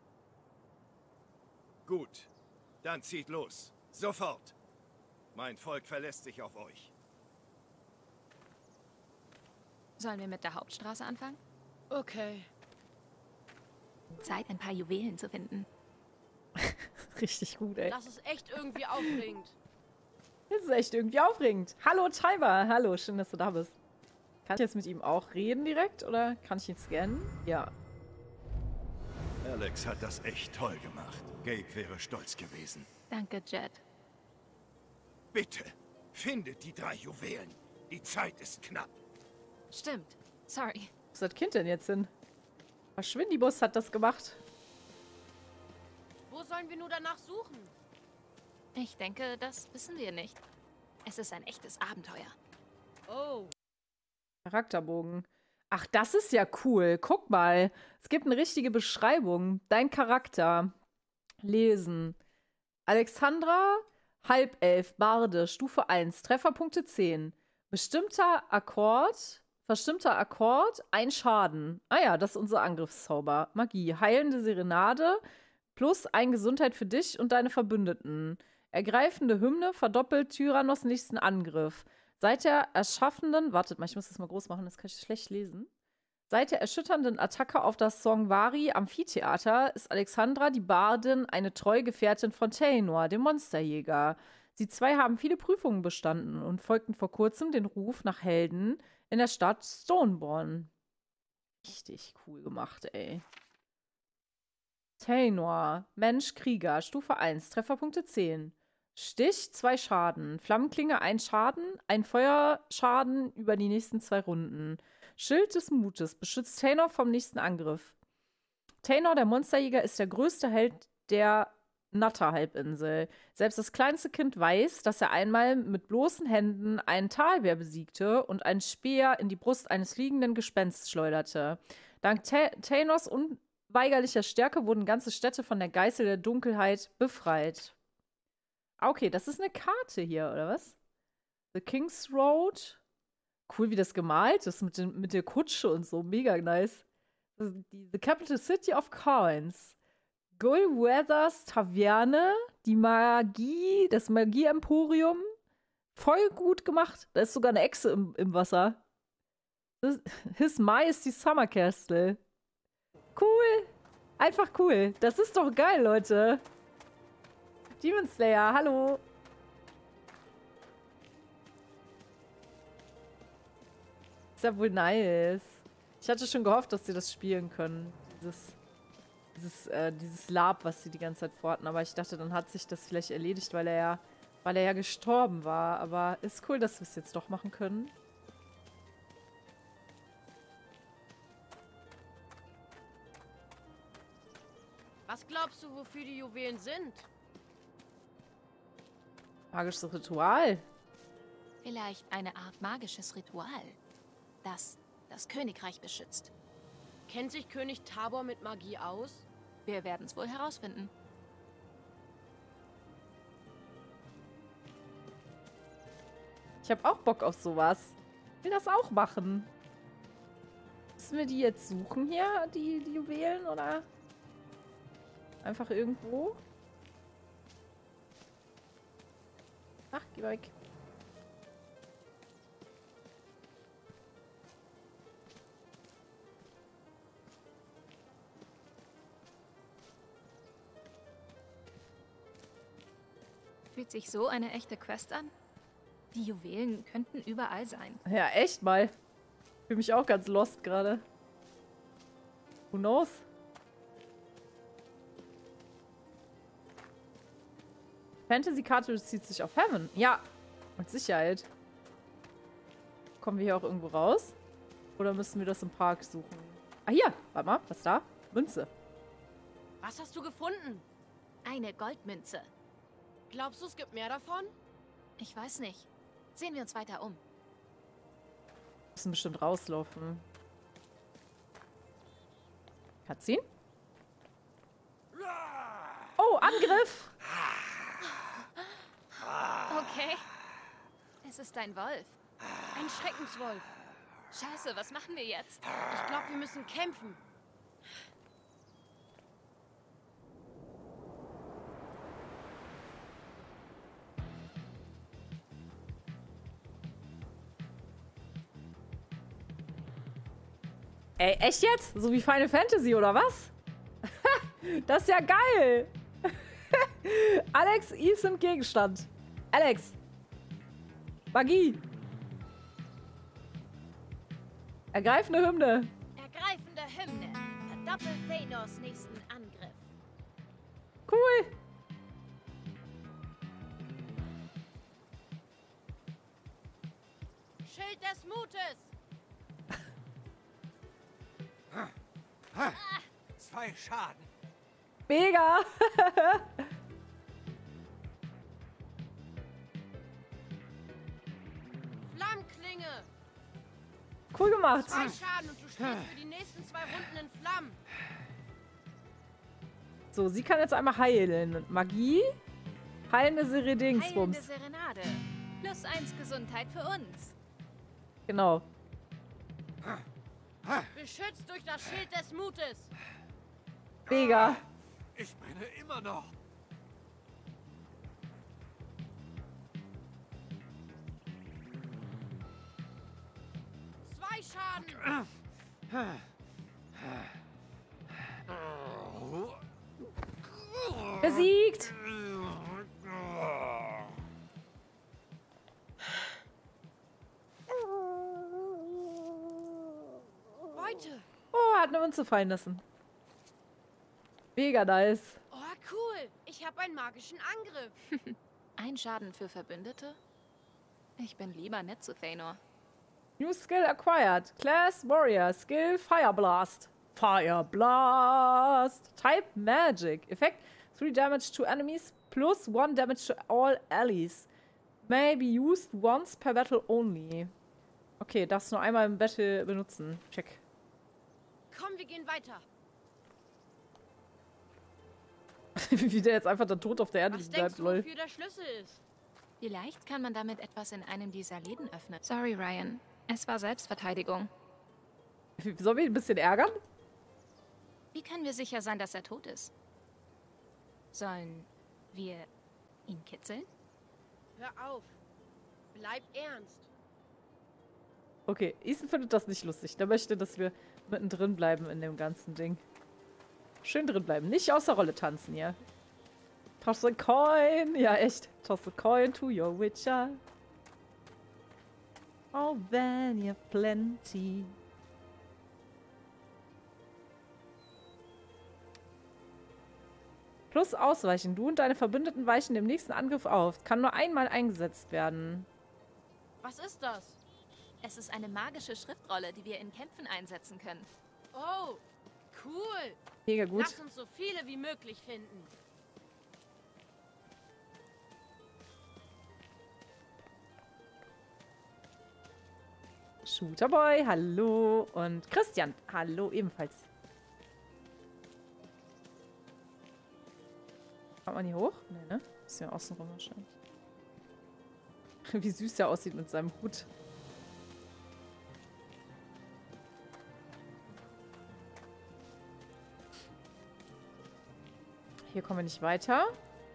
Gut. Dann zieht los. Sofort. Mein Volk verlässt sich auf euch. Sollen wir mit der Hauptstraße anfangen? Okay. Zeit, ein paar Juwelen zu finden. Richtig gut, ey. Das ist echt irgendwie aufregend. Das ist echt irgendwie aufregend. Hallo, Timer. Hallo, schön, dass du da bist. Kann ich jetzt mit ihm auch reden direkt oder kann ich ihn scannen? Ja. Alex hat das echt toll gemacht. Gabe wäre stolz gewesen. Danke, Jet. Bitte, findet die drei Juwelen. Die Zeit ist knapp. Stimmt. Sorry. Wo ist das Kind denn jetzt hin? Verschwindibus hat das gemacht. Wo sollen wir nur danach suchen? Ich denke, das wissen wir nicht. Es ist ein echtes Abenteuer. Oh. Charakterbogen. Ach, das ist ja cool. Guck mal. Es gibt eine richtige Beschreibung. Dein Charakter. Lesen. Alexandra, Halbelf, Barde, Stufe eins, Trefferpunkte zehn. Bestimmter Akkord, verstimmter Akkord, ein Schaden. Ah ja, das ist unser Angriffszauber. Magie. Heilende Serenade plus ein Gesundheit für dich und deine Verbündeten. Ergreifende Hymne verdoppelt Tyrannos nächsten Angriff. Seit der erschaffenden, wartet mal, ich muss das mal groß machen, das kann ich schlecht lesen. Seit der erschütternden Attacke auf das Songvari Amphitheater ist Alexandra die Bardin eine treue Gefährtin von Taenor, dem Monsterjäger. Sie zwei haben viele Prüfungen bestanden und folgten vor kurzem den Ruf nach Helden in der Stadt Stoneborn. Richtig cool gemacht, ey. Taenor, Mensch, Krieger, Stufe eins, Trefferpunkte zehn. Stich, zwei Schaden. Flammenklinge, ein Schaden. Ein Feuerschaden über die nächsten zwei Runden. Schild des Mutes, beschützt Taenor vom nächsten Angriff. Taenor, der Monsterjäger, ist der größte Held der Natter-Halbinsel. Selbst das kleinste Kind weiß, dass er einmal mit bloßen Händen einen Talbär besiegte und einen Speer in die Brust eines fliegenden Gespensts schleuderte. Dank Ta Taenors unweigerlicher Stärke wurden ganze Städte von der Geißel der Dunkelheit befreit. Okay, das ist eine Karte hier, oder was? The King's Road. Cool, wie das gemalt ist mit, den, mit der Kutsche und so. Mega nice. Die, the Capital City of Coins. Gullweathers Taverne. Die Magie, das Magie-Emporium. Voll gut gemacht. Da ist sogar eine Echse im, im Wasser. Das, His Majesty Summer Castle. Cool. Einfach cool. Das ist doch geil, Leute. Demon Slayer, hallo. Ist ja wohl nice. Ich hatte schon gehofft, dass sie das spielen können. Dieses, dieses, äh, dieses Lab, was sie die ganze Zeit vorhatten. Aber ich dachte, dann hat sich das vielleicht erledigt, weil er ja, weil er ja gestorben war. Aber ist cool, dass wir es jetzt doch machen können. Was glaubst du, wofür die Juwelen sind? Magisches Ritual. Vielleicht eine Art magisches Ritual, das das Königreich beschützt. Kennt sich König Tabor mit Magie aus? Wir werden es wohl herausfinden. Ich habe auch Bock auf sowas. Ich will das auch machen. Müssen wir die jetzt suchen hier, die, die Juwelen, oder? Einfach irgendwo? Ach, geh weg. Fühlt sich so eine echte Quest an? Die Juwelen könnten überall sein. Ja, echt mal. Ich fühle mich auch ganz lost gerade. Who knows? Fantasy-Karte bezieht sich auf Heaven. Ja, mit Sicherheit. Kommen wir hier auch irgendwo raus? Oder müssen wir das im Park suchen? Ah, hier. Warte mal, was ist da? Münze. Was hast du gefunden? Eine Goldmünze. Glaubst du, es gibt mehr davon? Ich weiß nicht. Sehen wir uns weiter um. Wir müssen bestimmt rauslaufen. Cutscene? Angriff! Okay. Es ist ein Wolf. Ein Schreckenswolf. Scheiße, was machen wir jetzt? Ich glaube, wir müssen kämpfen. Ey, echt jetzt? So wie Final Fantasy, oder was? Das ist ja geil! Alex, Ethan, Gegenstand. Alex. Magie. Ergreifende Hymne. Ergreifende Hymne. Verdoppelt Thanos nächsten Angriff. Cool. Schild des Mutes. Ah, zwei Schaden. Mega. Flammklinge. Cool gemacht. Zwei Schaden und du stehst für die nächsten zwei Runden in Flammen. So, sie kann jetzt einmal heilen. Magie. Heilende Seredings-Bums. Heilende Serenade. Plus eins Gesundheit für uns. Genau. Beschützt durch das Schild des Mutes. Mega. Ich brenne immer noch. Zwei Schaden. Besiegt. Beute. Oh, hat eine Münze fallen lassen. Mega nice. Oh, cool. Ich habe einen magischen Angriff. Ein Schaden für Verbündete? Ich bin lieber nett zu Thanor. New Skill acquired. Class Warrior. Skill Fire Blast. Fire Blast. Type Magic. Effekt three damage to enemies plus one damage to all allies. May be used once per battle only. Okay, darfst nur einmal im Battle benutzen. Check. Komm, wir gehen weiter. Wie der jetzt einfach der Tod auf der Erde Was bleibt, denkst du, lol. wofür der Schlüssel ist? Vielleicht kann man damit etwas in einem dieser Läden öffnen. Sorry, Ryan. Es war Selbstverteidigung. Sollen wir ihn ein bisschen ärgern? Wie können wir sicher sein, dass er tot ist? Sollen wir ihn kitzeln? Hör auf. Bleib ernst. Okay, Ethan findet das nicht lustig. Der möchte, dass wir mittendrin bleiben in dem ganzen Ding. Schön drin bleiben. Nicht aus der Rolle tanzen, ja. Toss a coin. Ja, echt. Toss a coin to your Witcher. Oh, then you have plenty. Plus ausweichen. Du und deine Verbündeten weichen dem nächsten Angriff auf. Kann nur einmal eingesetzt werden. Was ist das? Es ist eine magische Schriftrolle, die wir in Kämpfen einsetzen können. Oh, cool. Mega gut. Lass uns so viele wie möglich finden. Shooterboy, hallo. Und Christian, hallo ebenfalls. Kommt man hier hoch? Nee, ne? Ist ja außenrum wahrscheinlich. Wie süß der aussieht mit seinem Hut. Hier kommen wir nicht weiter.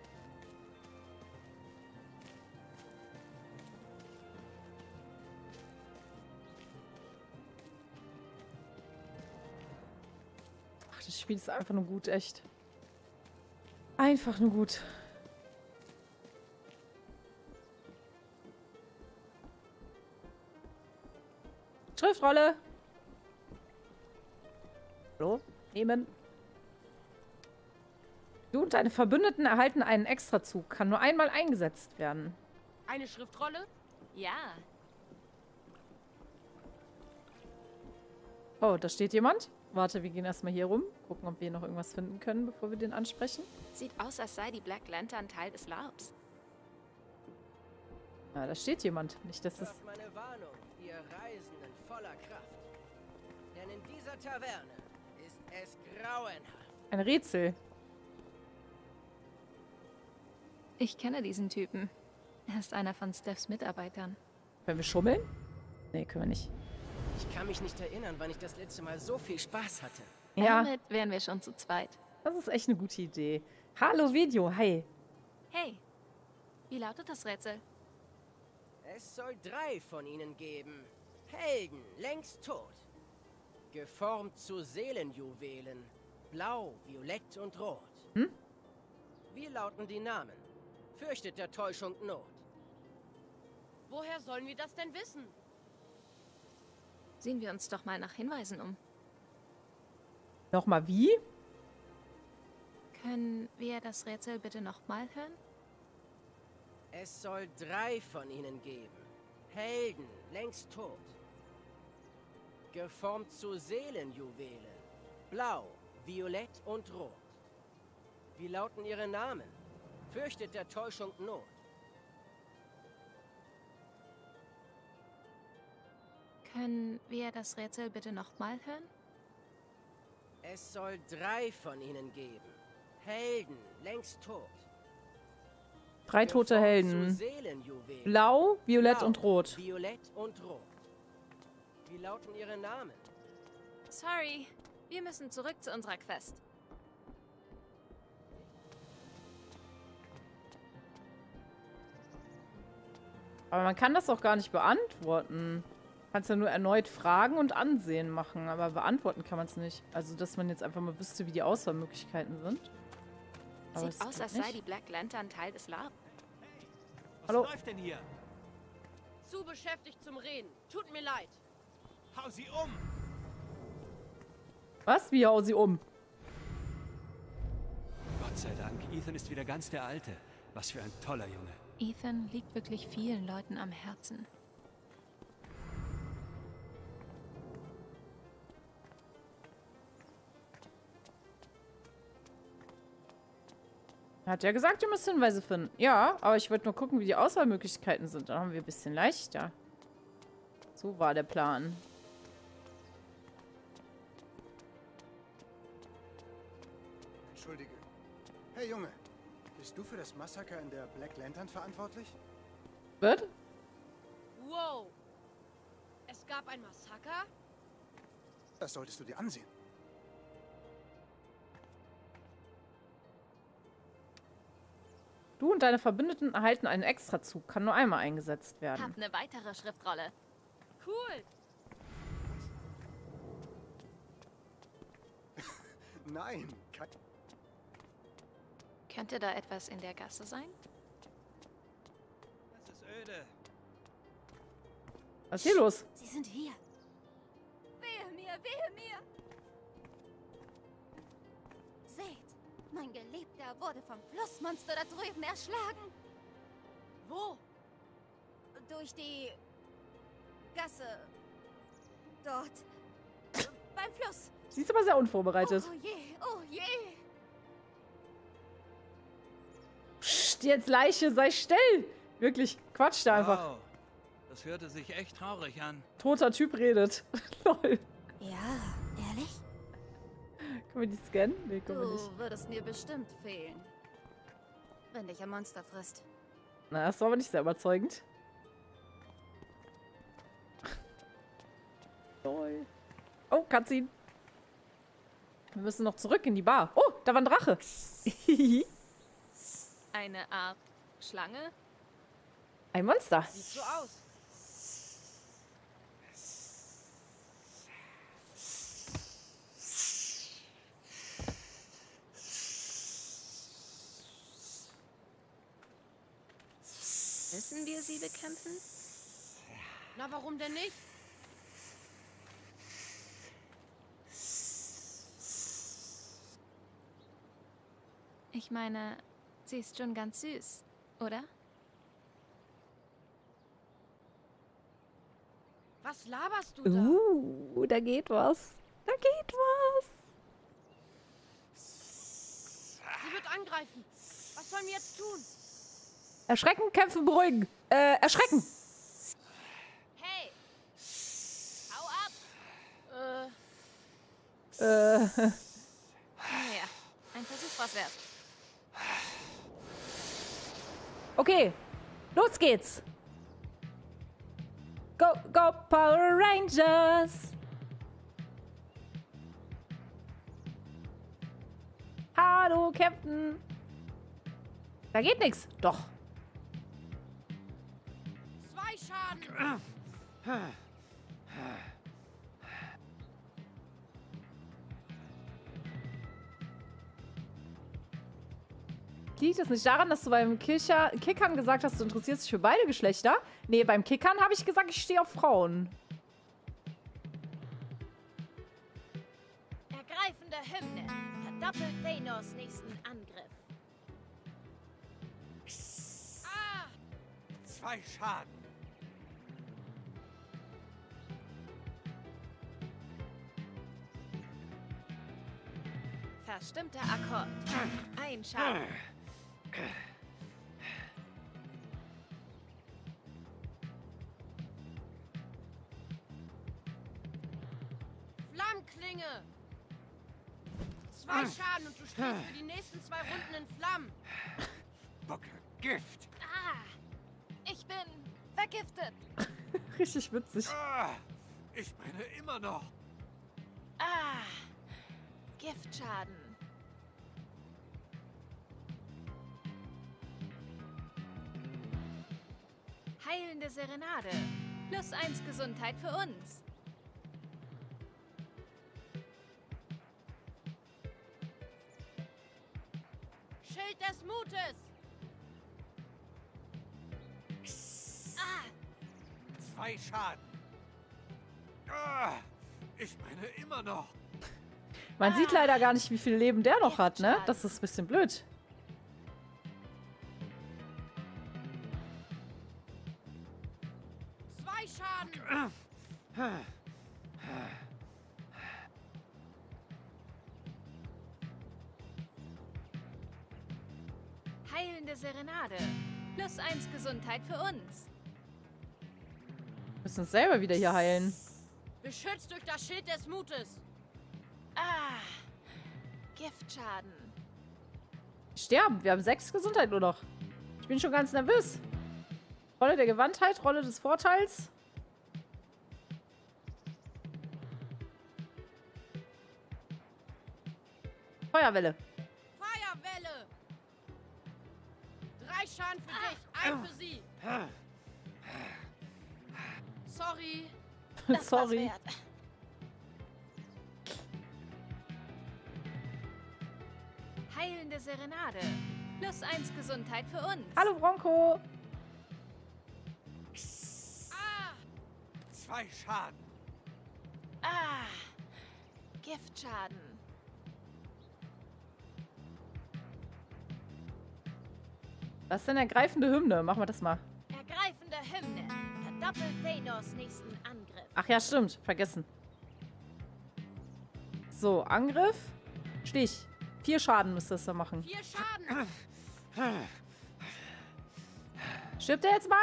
Ach, das Spiel ist einfach nur gut, echt. Einfach nur gut. Schriftrolle. Hallo? Nehmen. Du und deine Verbündeten erhalten einen Extrazug. Kann nur einmal eingesetzt werden. Eine Schriftrolle? Ja. Oh, da steht jemand. Warte, wir gehen erstmal hier rum. Gucken, ob wir hier noch irgendwas finden können, bevor wir den ansprechen. Sieht aus, als sei die Black Lantern Teil des Laubs. Ah, da steht jemand. Nicht, dass es... Hört meine Warnung, ihr Reisenden voller Kraft. Denn in dieser Taverne ist es grauenhaft. Ein Rätsel. Ich kenne diesen Typen. Er ist einer von Stephs Mitarbeitern. Können wir schummeln? Nee, können wir nicht. Ich kann mich nicht erinnern, wann ich das letzte Mal so viel Spaß hatte. Ja. Damit wären wir schon zu zweit. Das ist echt eine gute Idee. Hallo Video, hi. Hey, wie lautet das Rätsel? Es soll drei von ihnen geben. Helden, längst tot. Geformt zu Seelenjuwelen. Blau, violett und rot. Hm? Wie lauten die Namen? Fürchtet der Täuschung Not. Woher sollen wir das denn wissen? Sehen wir uns doch mal nach Hinweisen um. Nochmal wie? Können wir das Rätsel bitte nochmal hören? Es soll drei von ihnen geben. Helden, längst tot. Geformt zu Seelenjuwelen. Blau, violett und rot. Wie lauten ihre Namen? Fürchtet der Täuschung Not. Können wir das Rätsel bitte nochmal hören? Es soll drei von ihnen geben. Helden, längst tot. Drei tote Geformt Helden. zu Seelenjuwelen. Blau, violett Blau, und rot. Violett und rot. Wie lauten ihre Namen? Sorry, wir müssen zurück zu unserer Quest. Aber man kann das auch gar nicht beantworten. Du kannst ja nur erneut Fragen und Ansehen machen, aber beantworten kann man es nicht. Also, dass man jetzt einfach mal wüsste, wie die Auswahlmöglichkeiten sind. Aber Sieht es aus, geht als sei nicht. die Black Lantern Teil des Lab. Was Hallo? läuft denn hier? Zu beschäftigt zum Reden. Tut mir leid. Hau sie um! Was? Wie hau sie um? Gott sei Dank, Ethan ist wieder ganz der Alte. Was für ein toller Junge. Ethan liegt wirklich vielen Leuten am Herzen. Er hat ja gesagt, ihr müsst Hinweise finden. Ja, aber ich wollte nur gucken, wie die Auswahlmöglichkeiten sind. Dann haben wir ein bisschen leichter. So war der Plan. Entschuldige. Hey Junge, bist du für das Massaker in der Black Lantern verantwortlich? Wird? Wow. Es gab ein Massaker? Das solltest du dir ansehen. Du und deine Verbündeten erhalten einen Extrazug. Kann nur einmal eingesetzt werden. Hab eine weitere Schriftrolle. Cool. Nein, kein... Könnte da etwas in der Gasse sein? Das ist öde. Was ist hier los? Sie sind hier. Wehe mir, wehe mir! Seht, mein Geliebter wurde vom Flussmonster da drüben erschlagen. Wo? Durch die Gasse. Dort. Beim Fluss. Sie ist aber sehr unvorbereitet. Oh je, oh je. Psst, jetzt Leiche, sei still. Wirklich, quatsch da einfach. Wow, das hörte sich echt traurig an. Toter Typ redet. Lol. Ja, ehrlich? Können wir die scannen? Nee, können wir Du nicht. würdest mir bestimmt fehlen. Wenn dich ein Monster frisst. Na, das war aber nicht sehr überzeugend. Lol. Oh, Cutscene. Wir müssen noch zurück in die Bar. Oh, da war ein Drache. Eine Art Schlange? Ein Monster. Sieht so aus. Müssen wir sie bekämpfen? Na, warum denn nicht? Ich meine, sie ist schon ganz süß, oder? Was laberst du da? Uh, da geht was. Da geht was. Sie wird angreifen. Was sollen wir jetzt tun? Erschrecken, kämpfen, beruhigen. Äh, erschrecken. Hey! Hau ab! Äh. Äh. Naja, ein Versuch war's wert. Okay, los geht's. Go, go, Power Rangers. Hallo, Captain. Da geht nichts. Doch. Zwei Schaden. Liegt es nicht daran, dass du beim Kicher Kickern gesagt hast, du interessierst dich für beide Geschlechter? Nee, beim Kickern habe ich gesagt, ich stehe auf Frauen. Ergreifende Hymne. Verdoppelt Thanos nächsten Angriff. Ah! Zwei Schaden. Verstimmter Akkord. Ein Schaden. Flammklinge. Zwei Schaden und du stehst für die nächsten zwei Runden in Flammen. Spucke Gift. Ah, ich bin vergiftet. Richtig witzig. Ah, ich brenne immer noch. Ah, Giftschaden. Heilende Serenade. Plus eins Gesundheit für uns. Schild des Mutes. Ah, Zwei Schaden. Ah, ich brenne immer noch. Man sieht leider gar nicht, wie viel Leben der noch hat, ne? Das ist ein bisschen blöd. Zwei Schaden. Heilende Serenade. Plus eins Gesundheit für uns. Wir müssen uns selber wieder hier heilen. Beschützt durch das Schild des Mutes. Ah, Giftschaden. Sterben. Wir haben sechs Gesundheit nur noch. Ich bin schon ganz nervös. Rolle der Gewandtheit, Rolle des Vorteils. Feuerwelle. Feuerwelle. Drei Schaden für dich, ein für sie. Sorry. Das war's Sorry. wert. Heilende Serenade. Plus eins Gesundheit für uns. Hallo Bronco. Ah, Zwei Schaden. Ah, Giftschaden. Was ist denn ergreifende Hymne? Machen wir das mal. ergreifende Hymne. Verdoppelt Thanos nächsten Angriff. Ach ja, stimmt. Vergessen. So, Angriff. Stich. Vier Schaden müsste es da machen. vier Schaden. Stirbt er jetzt mal?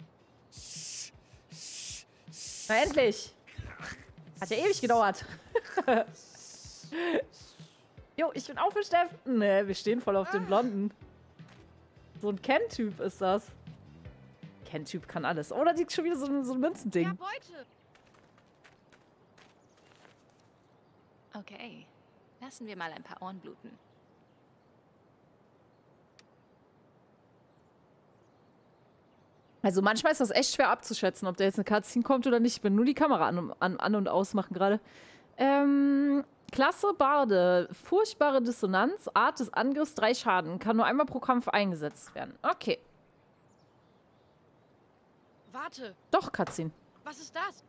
Na, endlich. Hat ja ewig gedauert. Jo, ich bin auch für Steff. Nee, wir stehen voll auf den Blonden. So ein Ken-Typ ist das. Ken-Typ kann alles. Oh, da liegt schon wieder so ein, so ein Münzending. Ja, Beute. Okay, lassen wir mal ein paar Ohren bluten. Also manchmal ist das echt schwer abzuschätzen, ob da jetzt eine Cutscene kommt oder nicht. Ich bin nur die Kamera an, an, an und ausmachen gerade. Ähm, Klasse Barde. Furchtbare Dissonanz. Art des Angriffs. Drei Schaden. Kann nur einmal pro Kampf eingesetzt werden. Okay. Warte, Doch, Cutscene. was ist das?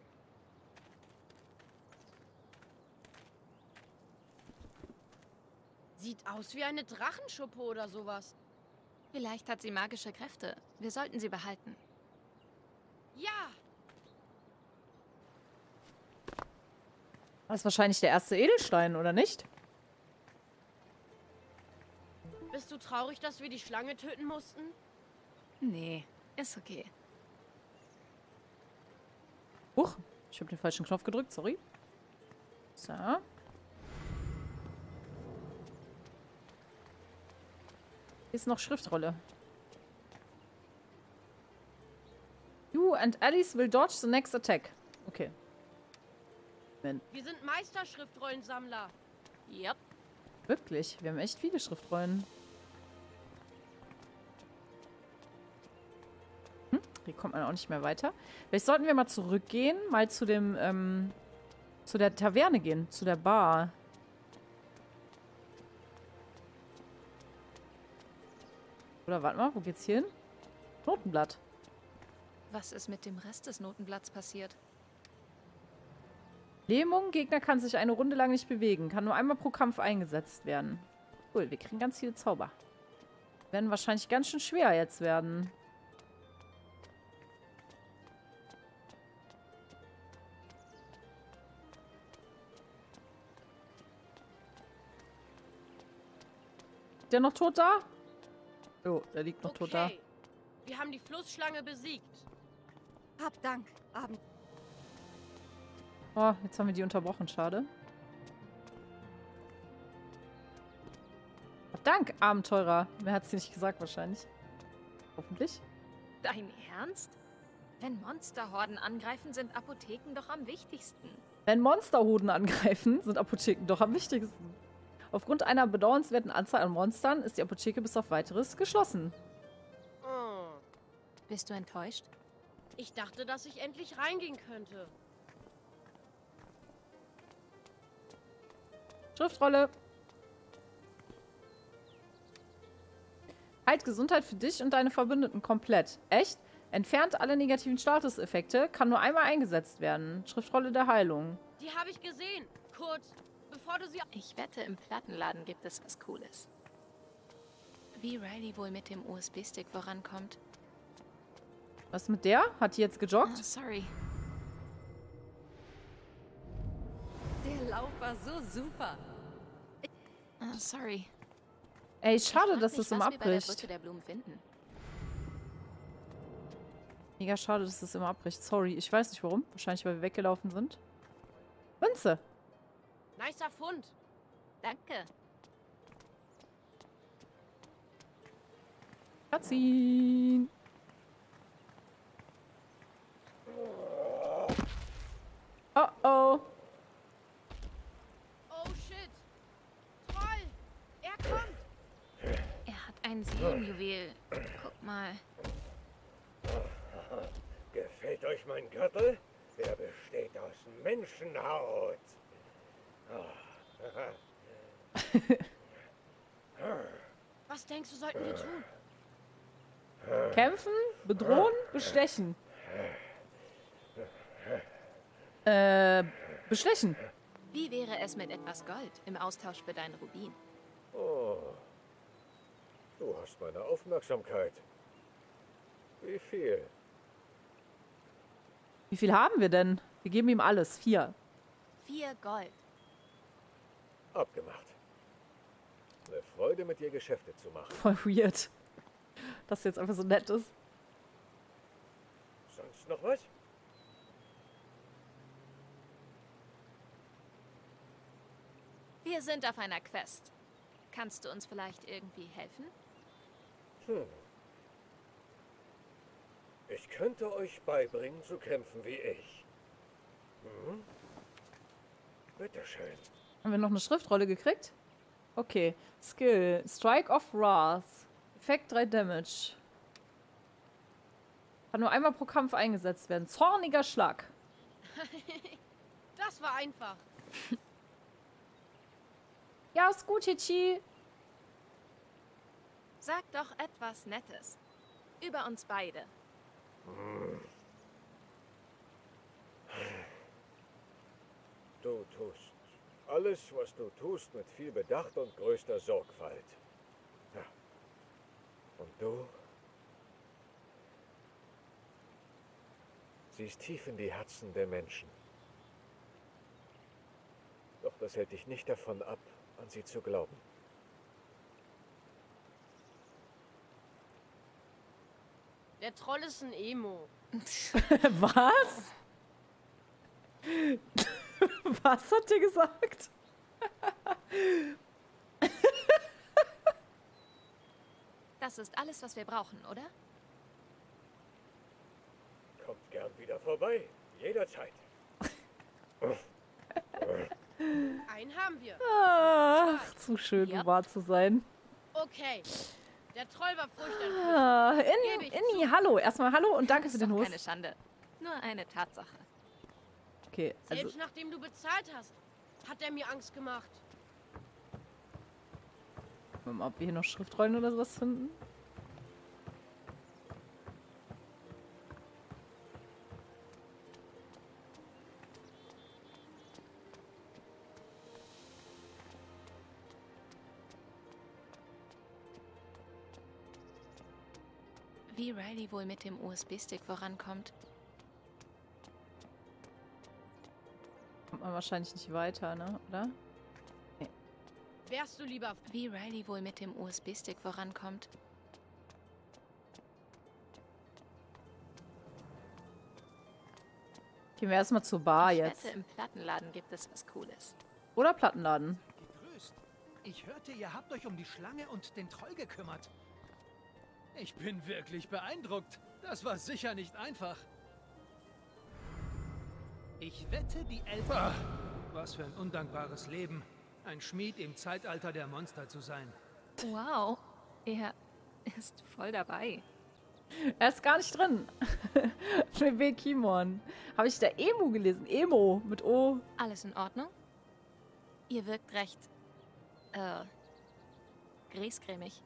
Sieht aus wie eine Drachenschuppe oder sowas. Vielleicht hat sie magische Kräfte. Wir sollten sie behalten. Ja, Das ist wahrscheinlich der erste Edelstein, oder nicht? bist du traurig, dass wir die Schlange töten mussten? Nee, ist okay. Huch, ich habe den falschen Knopf gedrückt, sorry. So. Hier ist noch Schriftrolle. You and Alice will dodge the next attack. Okay. Man. Wir sind Meisterschriftrollensammler. Yep. Wirklich, wir haben echt viele Schriftrollen. Hm, hier kommt man auch nicht mehr weiter. Vielleicht sollten wir mal zurückgehen, mal zu dem, ähm, zu der Taverne gehen, zu der Bar. Oder warte mal, wo geht's hier hin? Notenblatt. Was ist mit dem Rest des Notenblatts passiert? Lähmung, Gegner kann sich eine Runde lang nicht bewegen. Kann nur einmal pro Kampf eingesetzt werden. Cool, wir kriegen ganz viele Zauber. Werden wahrscheinlich ganz schön schwer jetzt werden. Ist der noch tot da? Oh, der liegt noch Okay. tot da. Wir haben die Flussschlange besiegt. Hab Dank, Abend. Oh, jetzt haben wir die unterbrochen, schade. Hab Dank, Abenteurer. Mehr hat sie nicht gesagt wahrscheinlich. Hoffentlich. Dein Ernst? Wenn Monsterhorden angreifen, sind Apotheken doch am wichtigsten. Wenn Monsterhoden angreifen, sind Apotheken doch am wichtigsten. Aufgrund einer bedauernswerten Anzahl an Monstern ist die Apotheke bis auf Weiteres geschlossen. Oh. Bist du enttäuscht? Ich dachte, dass ich endlich reingehen könnte. Schriftrolle. Heilt Gesundheit für dich und deine Verbündeten komplett. Echt? Entfernt alle negativen Statuseffekte. Kann nur einmal eingesetzt werden. Schriftrolle der Heilung. Die habe ich gesehen. Kurz, bevor du sie... Ich wette, im Plattenladen gibt es was Cooles. Wie Riley wohl mit dem U S B-Stick vorankommt. Was mit der? Hat die jetzt gejoggt? Oh, sorry. Der Lauf war so super. Oh, sorry. Ey, schade, Ich frag dass mich, das immer was wir bei der abbricht. Brücke der Blumen finden. Mega schade, dass das immer abbricht. Sorry, ich weiß nicht warum. Wahrscheinlich, weil wir weggelaufen sind. Münze. Nicer Fund. Danke. Cutscene. Oh oh. Oh shit. Troll. Er kommt. Er hat ein Seelenjuwel. Guck mal. Gefällt euch mein Gürtel? Er besteht aus Menschenhaut. Was denkst du, sollten wir tun? Kämpfen, bedrohen, bestechen. Äh, bestechen. Wie wäre es mit etwas Gold im Austausch für deinen Rubin? Oh, du hast meine Aufmerksamkeit. Wie viel? Wie viel haben wir denn? Wir geben ihm alles. Vier. Vier Gold. Abgemacht. Eine Freude, mit dir Geschäfte zu machen. Voll weird. Dass jetzt einfach so nett ist. Sonst noch was? Wir sind auf einer Quest. Kannst du uns vielleicht irgendwie helfen? Hm. Ich könnte euch beibringen zu kämpfen wie ich. Hm? Bitteschön. Haben wir noch eine Schriftrolle gekriegt? Okay. Skill. Strike of Wrath. Effekt drei Damage. Kann nur einmal pro Kampf eingesetzt werden. Zorniger Schlag. Das war einfach. Ja, ist gut, Hichi. Sag doch etwas Nettes. Über uns beide. Du tust alles, was du tust, mit viel Bedacht und größter Sorgfalt. Ja. Und du? Siehst tief in die Herzen der Menschen. Doch das hält dich nicht davon ab, an sie zu glauben. Der Troll ist ein Emo. Was? Was hat der gesagt? Das ist alles, was wir brauchen, oder? Wieder vorbei. Jederzeit. Einen haben wir. Ach, zu schön, um wahr zu sein. Okay. Der Troll war furchteinflößend. Ah, Gebe In, ich Inni, hallo. Erstmal hallo und danke Ist für den doch Host. keine Schande. Nur eine Tatsache. Okay, also Selbst nachdem du bezahlt hast, hat er mir Angst gemacht. gucken wir mal, ob wir hier noch Schriftrollen oder sowas finden. Wie Riley wohl mit dem U S B-Stick vorankommt? Kommt man wahrscheinlich nicht weiter, ne? Oder? Nee. Wärst du lieber... Wie Riley wohl mit dem U S B-Stick vorankommt? Gehen wir erstmal zur Bar ich jetzt. wette, im Plattenladen gibt es was Cooles. Oder Plattenladen. Gegrüßt. Ich hörte, ihr habt euch um die Schlange und den Troll gekümmert. Ich bin wirklich beeindruckt. Das war sicher nicht einfach. Ich wette, die Eltern... Ach, was für ein undankbares Leben. Ein Schmied im Zeitalter der Monster zu sein. Wow, er ist voll dabei. Er ist gar nicht drin. Mit W. Kimon. Habe ich da Emo gelesen? Emo mit O. Alles in Ordnung? Ihr wirkt recht... äh... grießcremig.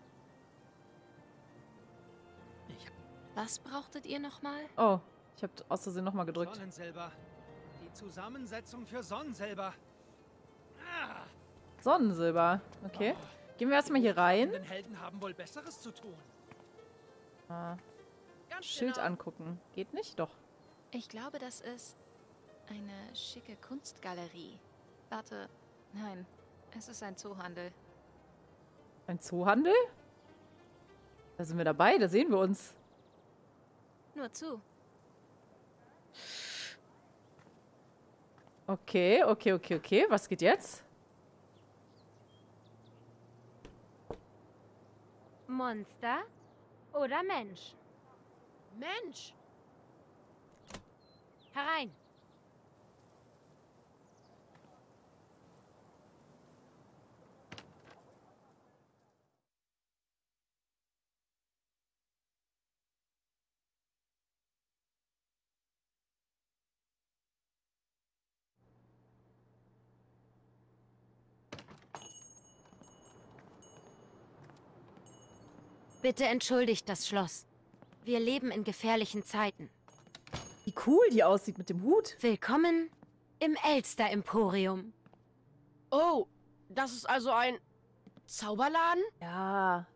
Was brauchtet ihr nochmal? Oh, ich habe aus Versehen nochmal gedrückt. Sonnensilber. Die Zusammensetzung für Sonnensilber. Ah. Sonnensilber. Okay. Gehen wir erstmal hier rein. Die Helden haben wohl Besseres zu tun. Ah. Ganz Schild genau. angucken. Geht nicht? Doch. Ich glaube, das ist eine schicke Kunstgalerie. Warte, nein, es ist ein Zoohandel. Ein Zoohandel? Da sind wir dabei, da sehen wir uns. Nur zu. Okay, okay, okay, okay. Was geht jetzt? Monster oder Mensch? Mensch! Herein! Bitte entschuldigt das Schloss. Wir leben in gefährlichen Zeiten. Wie cool die aussieht mit dem Hut. Willkommen im Elster-Emporium. Oh, das ist also ein Zauberladen? Ja.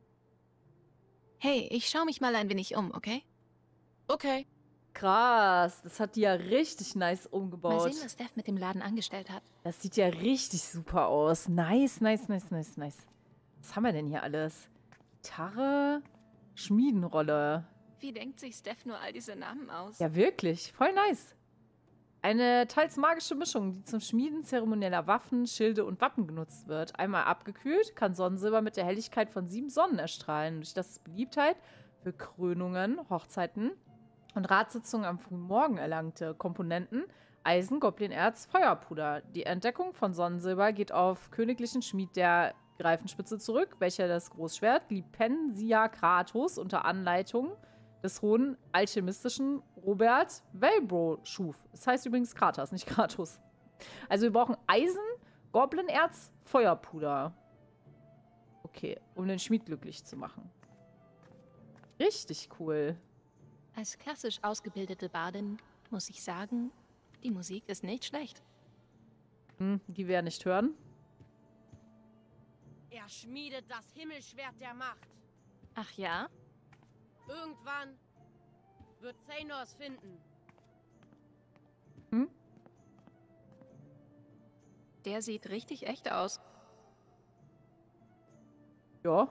Hey, ich schaue mich mal ein wenig um, okay? Okay. Krass, das hat die ja richtig nice umgebaut. Mal sehen, was Steph mit dem Laden angestellt hat. Das sieht ja richtig super aus. Nice, nice, nice, nice, nice. Was haben wir denn hier alles? Gitarre, Schmiedenrolle. Wie denkt sich Steph nur all diese Namen aus? Ja, wirklich. Voll nice. Eine teils magische Mischung, die zum Schmieden zeremonieller Waffen, Schilde und Wappen genutzt wird. Einmal abgekühlt, kann Sonnensilber mit der Helligkeit von sieben Sonnen erstrahlen, durch das es Beliebtheit für Krönungen, Hochzeiten und Ratssitzungen am frühen Morgen erlangte. Komponenten: Eisen, Goblinerz, Feuerpuder. Die Entdeckung von Sonnensilber geht auf königlichen Schmied der Greifenspitze zurück, welcher das Großschwert Lipensia Kratos unter Anleitung des hohen alchemistischen Robert Velbro schuf. Das heißt übrigens Kratos, nicht Kratos. Also wir brauchen Eisen, Goblinerz, Feuerpuder. Okay, um den Schmied glücklich zu machen. Richtig cool. Als klassisch ausgebildete Bardin muss ich sagen, die Musik ist nicht schlecht. Hm, die wir ja nicht hören. Er schmiedet das Himmelschwert der Macht. Ach ja? Irgendwann wird Thanos es finden. Hm? Der sieht richtig echt aus. Ja.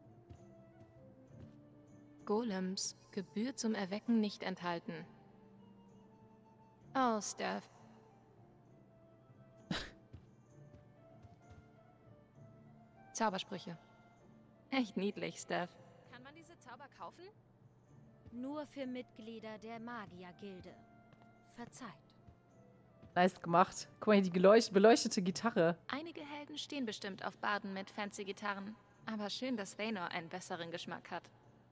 Golems, Gebühr zum Erwecken nicht enthalten. Oh, Steph. Zaubersprüche. Echt niedlich, Steph. Kann man diese Zauber kaufen? Nur für Mitglieder der Magiergilde. Verzeiht. Nice gemacht. Guck mal hier, die geleucht beleuchtete Gitarre. Einige Helden stehen bestimmt auf Barden mit fancy Gitarren. Aber schön, dass Thanor einen besseren Geschmack hat.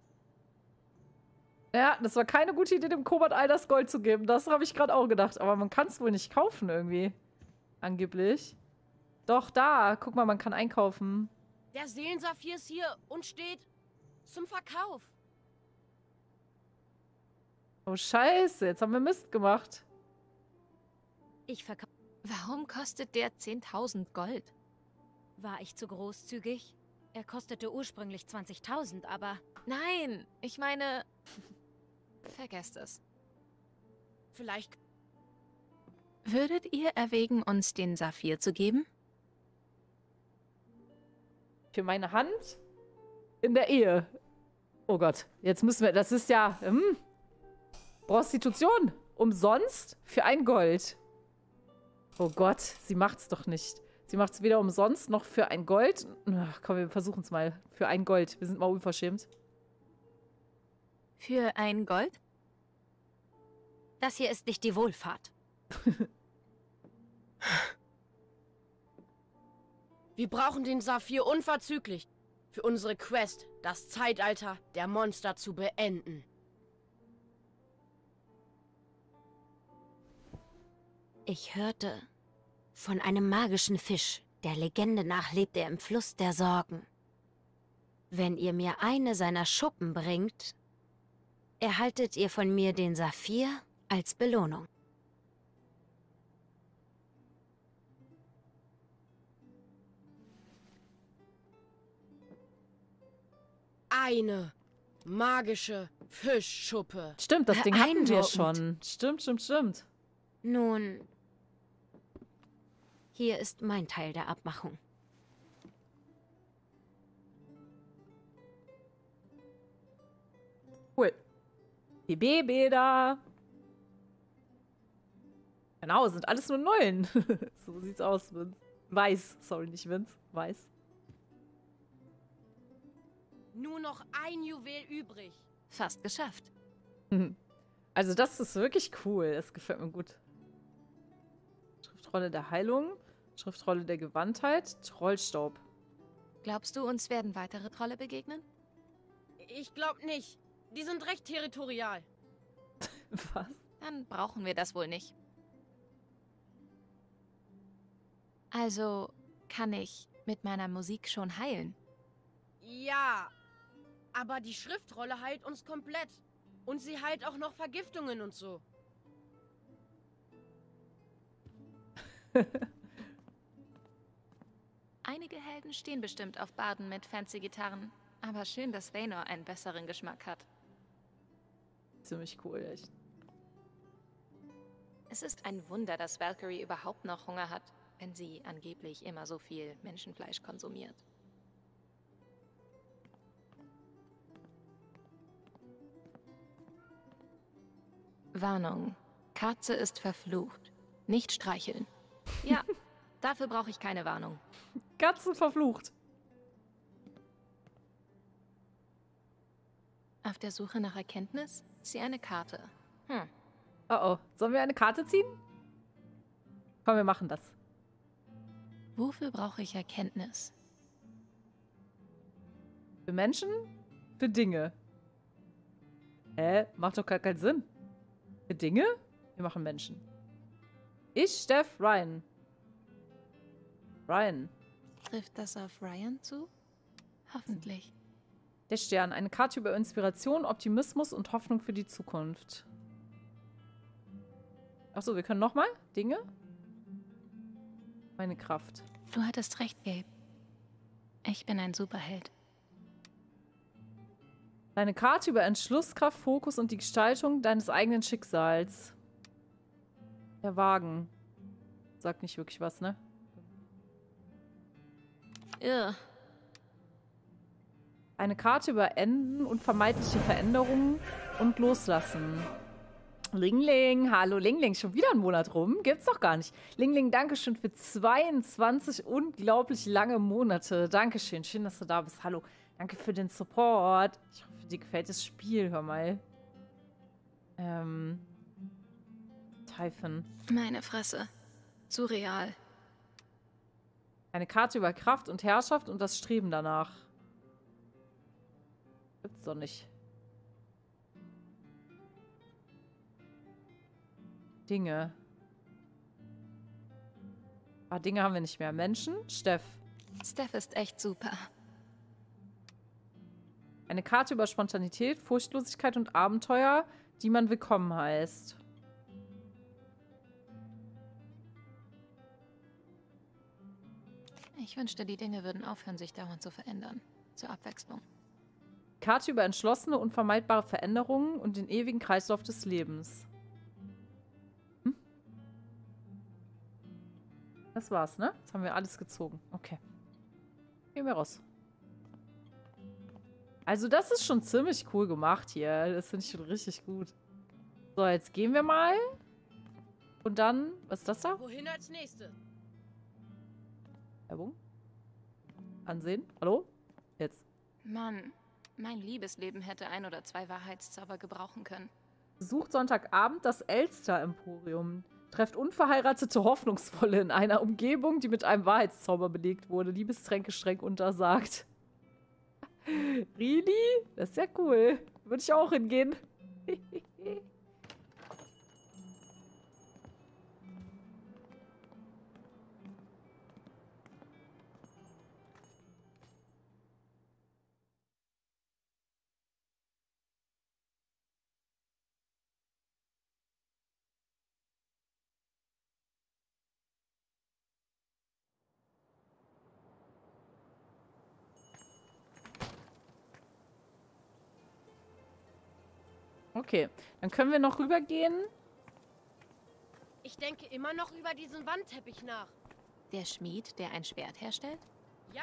Ja, das war keine gute Idee, dem Kobold all das Gold zu geben. Das habe ich gerade auch gedacht. Aber man kann es wohl nicht kaufen irgendwie. Angeblich. Doch, da. Guck mal, man kann einkaufen. Der Seelensaphir ist hier und steht zum Verkauf. Oh, scheiße. Jetzt haben wir Mist gemacht. Ich verkaufe. Warum kostet der zehntausend Gold? War ich zu großzügig? Er kostete ursprünglich zwanzigtausend, aber... Nein, ich meine... Vergesst es. Vielleicht... Würdet ihr erwägen, uns den Saphir zu geben? Für meine Hand? In der Ehe. Oh Gott, jetzt müssen wir... Das ist ja... Hm, Prostitution. Umsonst für ein Gold. Oh Gott, sie macht's doch nicht. Sie macht's weder umsonst noch für ein Gold. Ach, komm, wir versuchen es mal. Für ein Gold. Wir sind mal unverschämt. Für ein Gold? Das hier ist nicht die Wohlfahrt. Wir brauchen den Saphir unverzüglich. Für unsere Quest, das Zeitalter der Monster zu beenden. Ich hörte von einem magischen Fisch. Der Legende nach lebt er im Fluss der Sorgen. Wenn ihr mir eine seiner Schuppen bringt, erhaltet ihr von mir den Saphir als Belohnung. Eine magische Fischschuppe. Stimmt, das Ding hatten wir schon. Stimmt, stimmt, stimmt. Nun, hier ist mein Teil der Abmachung. Cool. Die Babybäder. Genau, sind alles nur Nullen. So sieht's aus, Vince. Weiß. Sorry, nicht Vince. Weiß. Nur noch ein Juwel übrig. Fast geschafft. Also das ist wirklich cool. Das gefällt mir gut. Schriftrolle der Heilung. Schriftrolle der Gewandtheit. Trollstaub. Glaubst du, uns werden weitere Trolle begegnen? Ich glaub nicht. Die sind recht territorial. Was? Dann brauchen wir das wohl nicht. Also, kann ich mit meiner Musik schon heilen? Ja, aber die Schriftrolle heilt uns komplett. Und sie heilt auch noch Vergiftungen und so. Einige Helden stehen bestimmt auf Barden mit fancy Gitarren. Aber schön, dass Thanor einen besseren Geschmack hat. Ziemlich cool, echt. Es ist ein Wunder, dass Valkyrie überhaupt noch Hunger hat, wenn sie angeblich immer so viel Menschenfleisch konsumiert. Warnung. Katze ist verflucht. Nicht streicheln. Ja, dafür brauche ich keine Warnung. Katzen verflucht. Auf der Suche nach Erkenntnis? Zieh eine Karte. Hm. Oh oh. Sollen wir eine Karte ziehen? Komm, wir machen das. Wofür brauche ich Erkenntnis? Für Menschen? Für Dinge. Hä? Macht doch gar keinen Sinn. Für Dinge? Wir machen Menschen. Ich, Steph, Ryan. Ryan. Trifft das auf Ryan zu? Hoffentlich. Der Stern. Eine Karte über Inspiration, Optimismus und Hoffnung für die Zukunft. Achso, wir können nochmal? Dinge? Meine Kraft. Du hattest recht, Gabe. Ich bin ein Superheld. Deine Karte über Entschlusskraft, Fokus und die Gestaltung deines eigenen Schicksals. Der Wagen. Sagt nicht wirklich was, ne? Irr. Eine Karte über Enden und vermeintliche Veränderungen und Loslassen. Lingling, hallo Lingling, schon wieder ein Monat rum? Gibt's doch gar nicht. Lingling, dankeschön für zweiundzwanzig unglaublich lange Monate. Dankeschön, schön, dass du da bist. Hallo, danke für den Support. Ich hoffe, dir gefällt das Spiel, hör mal. Ähm. Typhon. Meine Fresse. Surreal. Eine Karte über Kraft und Herrschaft und das Streben danach. Gibt's doch nicht. Dinge. Ah, Dinge haben wir nicht mehr. Menschen? Steff. Steph ist echt super. Eine Karte über Spontanität, Furchtlosigkeit und Abenteuer, die man willkommen heißt. Ich wünschte, die Dinge würden aufhören, sich dauernd zu verändern. Zur Abwechslung. Karte über entschlossene, unvermeidbare Veränderungen und den ewigen Kreislauf des Lebens. Hm? Das war's, ne? Jetzt haben wir alles gezogen. Okay. Gehen wir raus. Also das ist schon ziemlich cool gemacht hier. Das finde ich schon richtig gut. So, jetzt gehen wir mal. Und dann, was ist das da? Wohin als nächstes? Werbung. Ansehen. Hallo? Jetzt. Mann, mein Liebesleben hätte ein oder zwei Wahrheitszauber gebrauchen können. Besucht Sonntagabend das Elster-Emporium. Trefft unverheiratete Hoffnungsvolle in einer Umgebung, die mit einem Wahrheitszauber belegt wurde. Liebestränke streng untersagt. Really? Das ist ja cool. Würde ich auch hingehen. Okay, dann können wir noch rübergehen. Ich denke immer noch über diesen Wandteppich nach. Der Schmied, der ein Schwert herstellt? Ja.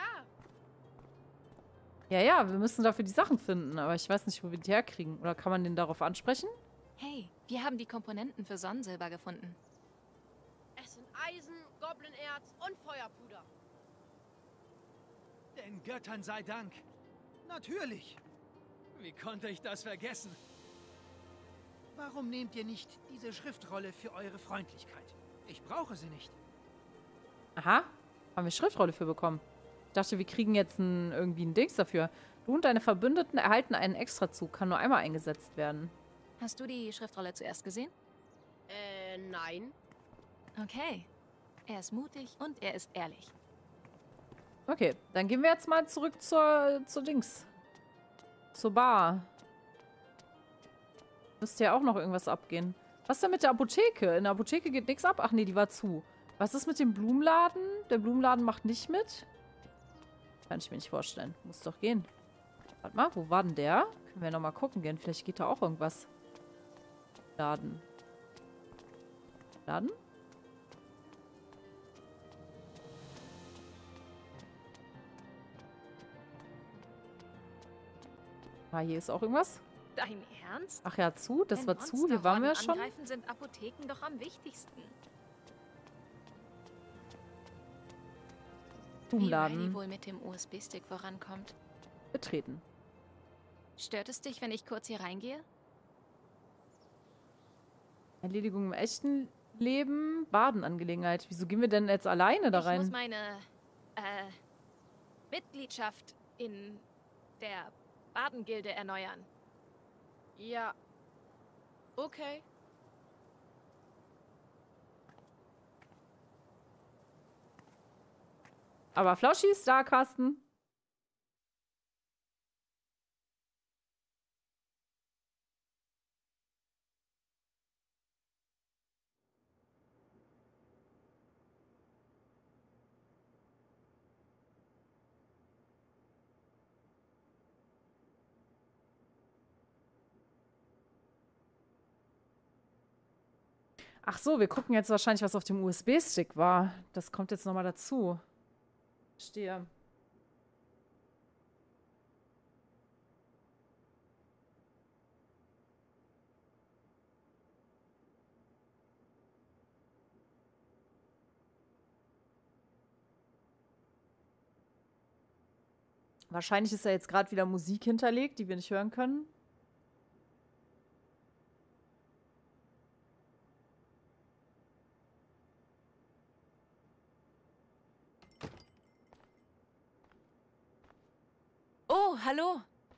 Ja, ja, wir müssen dafür die Sachen finden, aber ich weiß nicht, wo wir die herkriegen. Oder kann man den darauf ansprechen? Hey, wir haben die Komponenten für Sonnensilber gefunden. Es sind Eisen, Goblinerz und Feuerpuder. Den Göttern sei Dank. Natürlich. Wie konnte ich das vergessen? Warum nehmt ihr nicht diese Schriftrolle für eure Freundlichkeit? Ich brauche sie nicht. Aha, haben wir Schriftrolle für bekommen. Ich dachte, wir kriegen jetzt ein, irgendwie ein Dings dafür. Du und deine Verbündeten erhalten einen Extrazug. Kann nur einmal eingesetzt werden. Hast du die Schriftrolle zuerst gesehen? Äh, nein. Okay. Er ist mutig und er ist ehrlich. Okay, dann gehen wir jetzt mal zurück zur, zur Dings. Zur Bar. Müsste ja auch noch irgendwas abgehen. Was ist denn mit der Apotheke? In der Apotheke geht nichts ab. Ach nee, die war zu. Was ist mit dem Blumenladen? Der Blumenladen macht nicht mit? Kann ich mir nicht vorstellen. Muss doch gehen. Warte mal, wo war denn der? Können wir nochmal gucken gehen. Vielleicht geht da auch irgendwas. Laden. Laden? Ah, hier ist auch irgendwas. Dein Ernst? Ach ja, zu? Das Wenn war zu. Hier waren wir ja schon. Angreifen, sind Apotheken doch am wichtigsten. Blumenladen. Wie Riley wohl mit dem U S B-Stick vorankommt. Betreten. Stört es dich, wenn ich kurz hier reingehe? Erledigung im echten Leben. Badenangelegenheit. Wieso gehen wir denn jetzt alleine da rein? Ich muss meine äh, Mitgliedschaft in der Badengilde erneuern. Ja. Okay. Aber Floschi ist da, Carsten. Ach so, wir gucken jetzt wahrscheinlich, was auf dem U S B-Stick war. Das kommt jetzt nochmal dazu. Verstehe. Wahrscheinlich ist da jetzt gerade wieder Musik hinterlegt, die wir nicht hören können. Oh, hallo.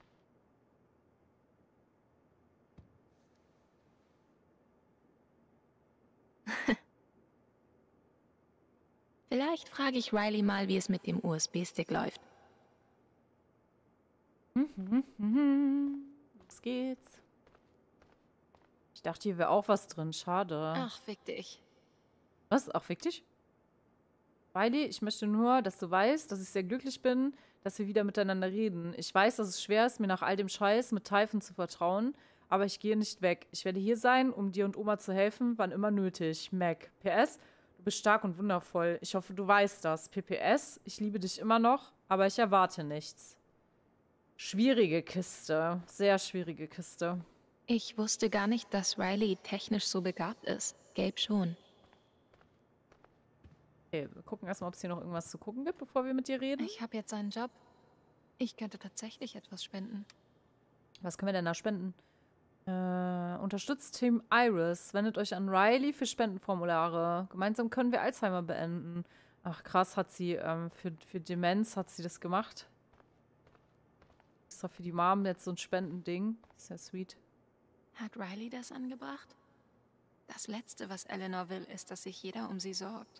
Vielleicht frage ich Riley mal, wie es mit dem U S B-Stick läuft. Los geht's. Ich dachte, hier wäre auch was drin. Schade. Ach, fick dich. Was? Ach, fick dich? Riley, ich möchte nur, dass du weißt, dass ich sehr glücklich bin, dass wir wieder miteinander reden. Ich weiß, dass es schwer ist, mir nach all dem Scheiß mit Typhon zu vertrauen, aber ich gehe nicht weg. Ich werde hier sein, um dir und Oma zu helfen, wann immer nötig. Mac. P S. Du bist stark und wundervoll. Ich hoffe, du weißt das. P P S. Ich liebe dich immer noch, aber ich erwarte nichts. Schwierige Kiste. Sehr schwierige Kiste. Ich wusste gar nicht, dass Riley technisch so begabt ist. Gabe schon. Okay, wir gucken erstmal, ob es hier noch irgendwas zu gucken gibt, bevor wir mit dir reden. Ich habe jetzt einen Job. Ich könnte tatsächlich etwas spenden. Was können wir denn da spenden? Äh, unterstützt Team Iris. Wendet euch an Riley für Spendenformulare. Gemeinsam können wir Alzheimer beenden. Ach krass, hat sie ähm, für, für Demenz hat sie das gemacht. Ist doch für die Mom jetzt so ein Spendending. Ist ja sweet. Hat Riley das angebracht? Das Letzte, was Eleanor will, ist, dass sich jeder um sie sorgt.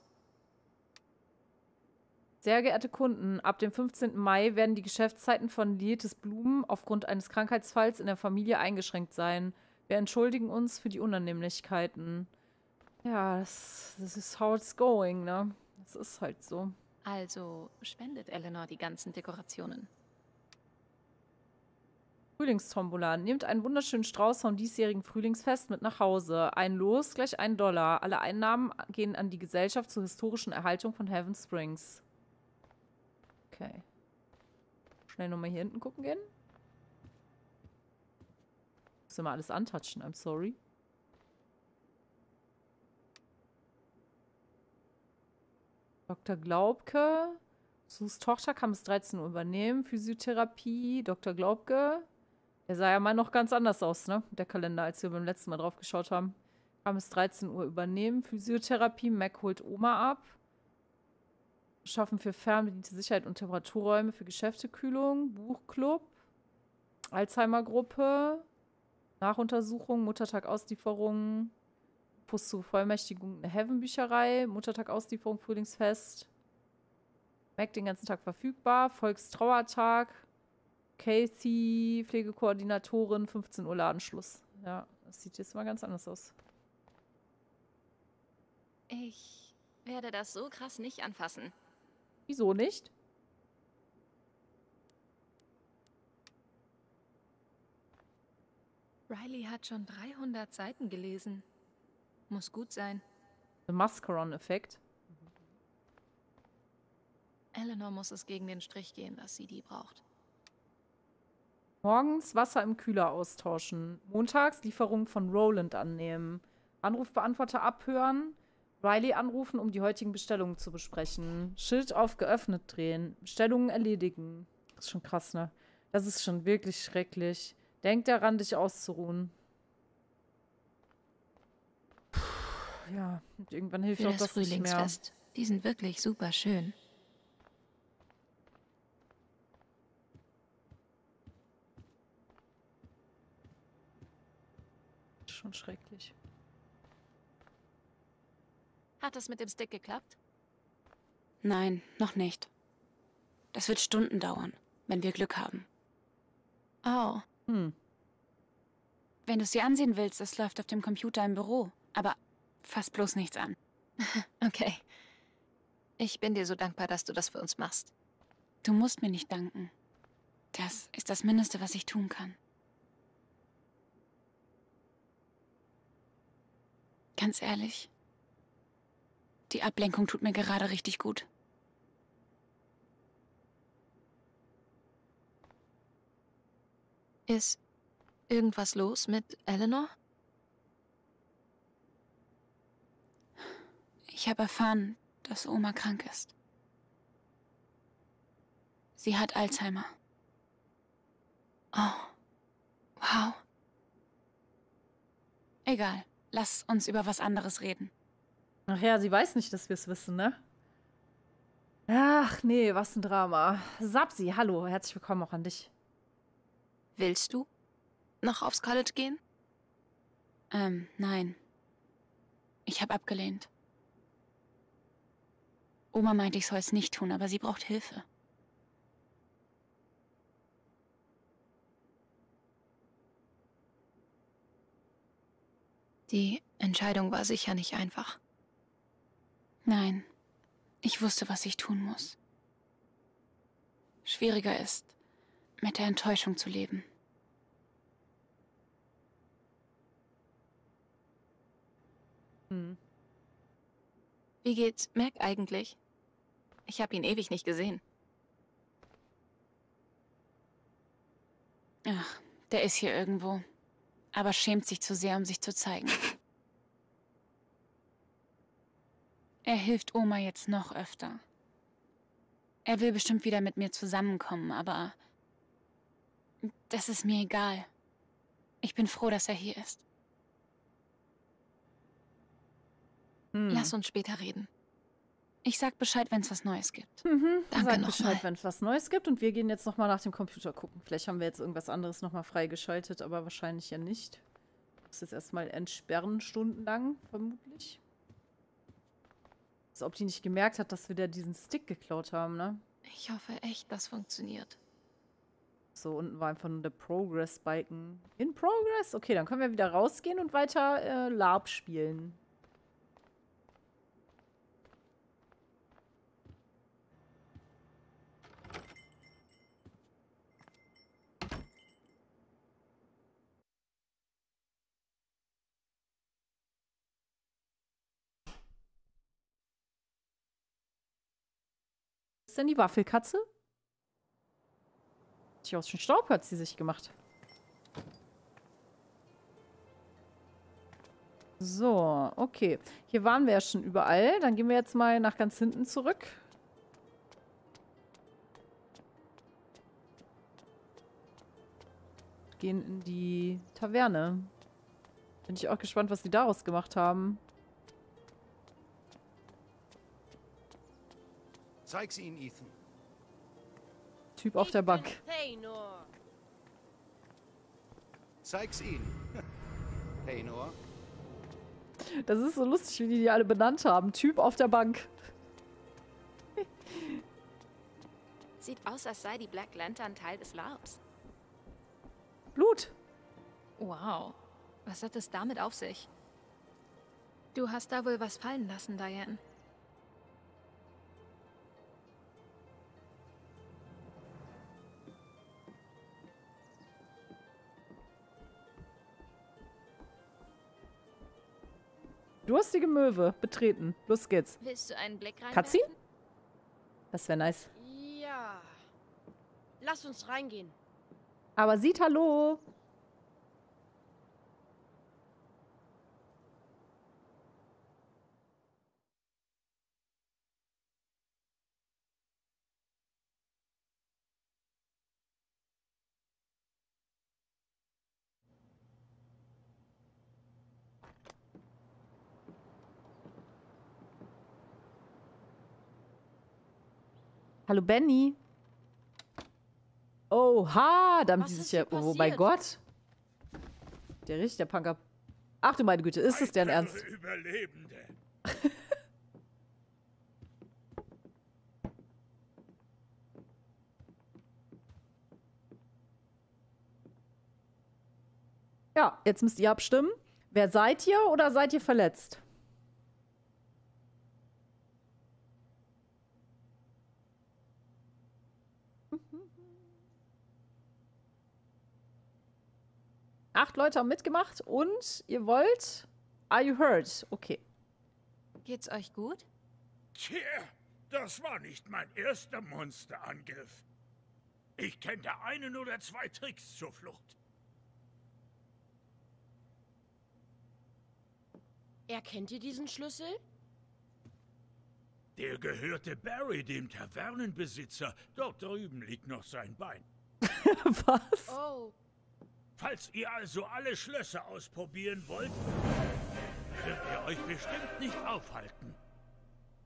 Sehr geehrte Kunden, ab dem fünfzehnten Mai werden die Geschäftszeiten von Lietes Blumen aufgrund eines Krankheitsfalls in der Familie eingeschränkt sein. Wir entschuldigen uns für die Unannehmlichkeiten. Ja, das, das ist how it's going, ne? Das ist halt so. Also spendet Eleanor die ganzen Dekorationen. Frühlingstombola. Nehmt einen wunderschönen Strauß vom diesjährigen Frühlingsfest mit nach Hause. Ein Los gleich ein Dollar. Alle Einnahmen gehen an die Gesellschaft zur historischen Erhaltung von Heaven Springs. Okay. Schnell nochmal hier hinten gucken gehen. Muss immer alles antatschen, I'm sorry. Doktor Glaubke. Sus Tochter kann bis dreizehn Uhr übernehmen. Physiotherapie. Doktor Glaubke. Der sah ja mal noch ganz anders aus, ne? Der Kalender, als wir beim letzten Mal drauf geschaut haben. Kann bis dreizehn Uhr übernehmen. Physiotherapie. Mac holt Oma ab. Schaffen für fernbediente Sicherheit und Temperaturräume für Geschäftekühlung. Buchclub. Alzheimer-Gruppe. Nachuntersuchung. Muttertag-Auslieferung. Post zur Vollmächtigung. Eine Heaven-Bücherei. Muttertag-Auslieferung. Frühlingsfest. Mac den ganzen Tag verfügbar. Volkstrauertag. Casey, Pflegekoordinatorin. fünfzehn Uhr Ladenschluss. Ja, das sieht jetzt mal ganz anders aus. Ich werde das so krass nicht anfassen. Wieso nicht? Riley hat schon dreihundert Seiten gelesen. Muss gut sein. Der Mascaron-Effekt. Eleanor muss es gegen den Strich gehen, dass sie die braucht. Morgens Wasser im Kühler austauschen. Montags Lieferung von Roland annehmen. Anrufbeantworter abhören. Riley anrufen, um die heutigen Bestellungen zu besprechen. Schild auf geöffnet drehen. Bestellungen erledigen. Das ist schon krass, ne? Das ist schon wirklich schrecklich. Denk daran, dich auszuruhen. Puh, ja, und irgendwann hilft Für auch das das nicht mehr. Frühlingsfest. Die sind wirklich super schön. Schon schrecklich. Hat es mit dem Stick geklappt? Nein, noch nicht. Das wird Stunden dauern, wenn wir Glück haben. Oh. Hm. Wenn du es dir ansehen willst, es läuft auf dem Computer im Büro. Aber fass bloß nichts an. Okay. Ich bin dir so dankbar, dass du das für uns machst. Du musst mir nicht danken. Das ist das Mindeste, was ich tun kann. Ganz ehrlich, die Ablenkung tut mir gerade richtig gut. Ist irgendwas los mit Eleanor? Ich habe erfahren, dass Oma krank ist. Sie hat Alzheimer. Oh, wow. Egal. Lass uns über was anderes reden. Ach ja, sie weiß nicht, dass wir es wissen, ne? Ach nee, was ein Drama. Sapsi, hallo, herzlich willkommen auch an dich. Willst du noch aufs College gehen? Ähm, nein. Ich habe abgelehnt. Oma meinte, ich soll es nicht tun, aber sie braucht Hilfe. Die Entscheidung war sicher nicht einfach. Nein, ich wusste, was ich tun muss. Schwieriger ist, mit der Enttäuschung zu leben. Hm. Wie geht's Mac eigentlich? Ich habe ihn ewig nicht gesehen. Ach, der ist hier irgendwo. Aber schämt sich zu sehr, um sich zu zeigen. Er hilft Oma jetzt noch öfter. Er will bestimmt wieder mit mir zusammenkommen, aber das ist mir egal. Ich bin froh, dass er hier ist. Hm. Lass uns später reden. Ich sag Bescheid, wenn es was Neues gibt. Mhm, Danke sag noch Bescheid, mal. wenn es was Neues gibt. Und wir gehen jetzt nochmal nach dem Computer gucken. Vielleicht haben wir jetzt irgendwas anderes nochmal freigeschaltet, aber wahrscheinlich ja nicht. Ich muss jetzt erstmal entsperren, stundenlang, vermutlich. Als ob die nicht gemerkt hat, dass wir da diesen Stick geklaut haben, ne? Ich hoffe echt, das funktioniert. So, unten war einfach nur der Progress-Balken. In Progress? Okay, dann können wir wieder rausgehen und weiter äh, LARP spielen. Ist denn die Waffelkatze? Die aus dem Staub hat sie sich gemacht. So, okay. Hier waren wir ja schon überall. Dann gehen wir jetzt mal nach ganz hinten zurück. Gehen in die Taverne. Bin ich auch gespannt, was die daraus gemacht haben. Zeig's ihnen, Ethan. Typ auf der Bank. Paynor. Zeig's ihnen. Paynor. Das ist so lustig, wie die die alle benannt haben. Typ auf der Bank. Sieht aus, als sei die Black Lantern Teil des LARPs. Blut. Wow. Was hat es damit auf sich? Du hast da wohl was fallen lassen, Diane. Durstige Möwe. Betreten. Los geht's. Willst du einen Blick rein? Cutscene? Das wäre nice. Ja. Lass uns reingehen. Aber sieht hallo. Hallo Benny. Oha, da haben die sich ja... Oh mein Gott. Der riecht der Punker. Ach du meine Güte, ist es deren Ernst? Überlebende. Ja, jetzt müsst ihr abstimmen. Wer seid ihr oder seid ihr verletzt? Acht Leute haben mitgemacht und ihr wollt... Are you hurt? Okay. Geht's euch gut? Tja, das war nicht mein erster Monsterangriff. Ich kenne einen oder zwei Tricks zur Flucht. Erkennt ihr diesen Schlüssel? Der gehörte Barry, dem Tavernenbesitzer. Dort drüben liegt noch sein Bein. Was? Oh. Falls ihr also alle Schlösser ausprobieren wollt, wird er euch bestimmt nicht aufhalten.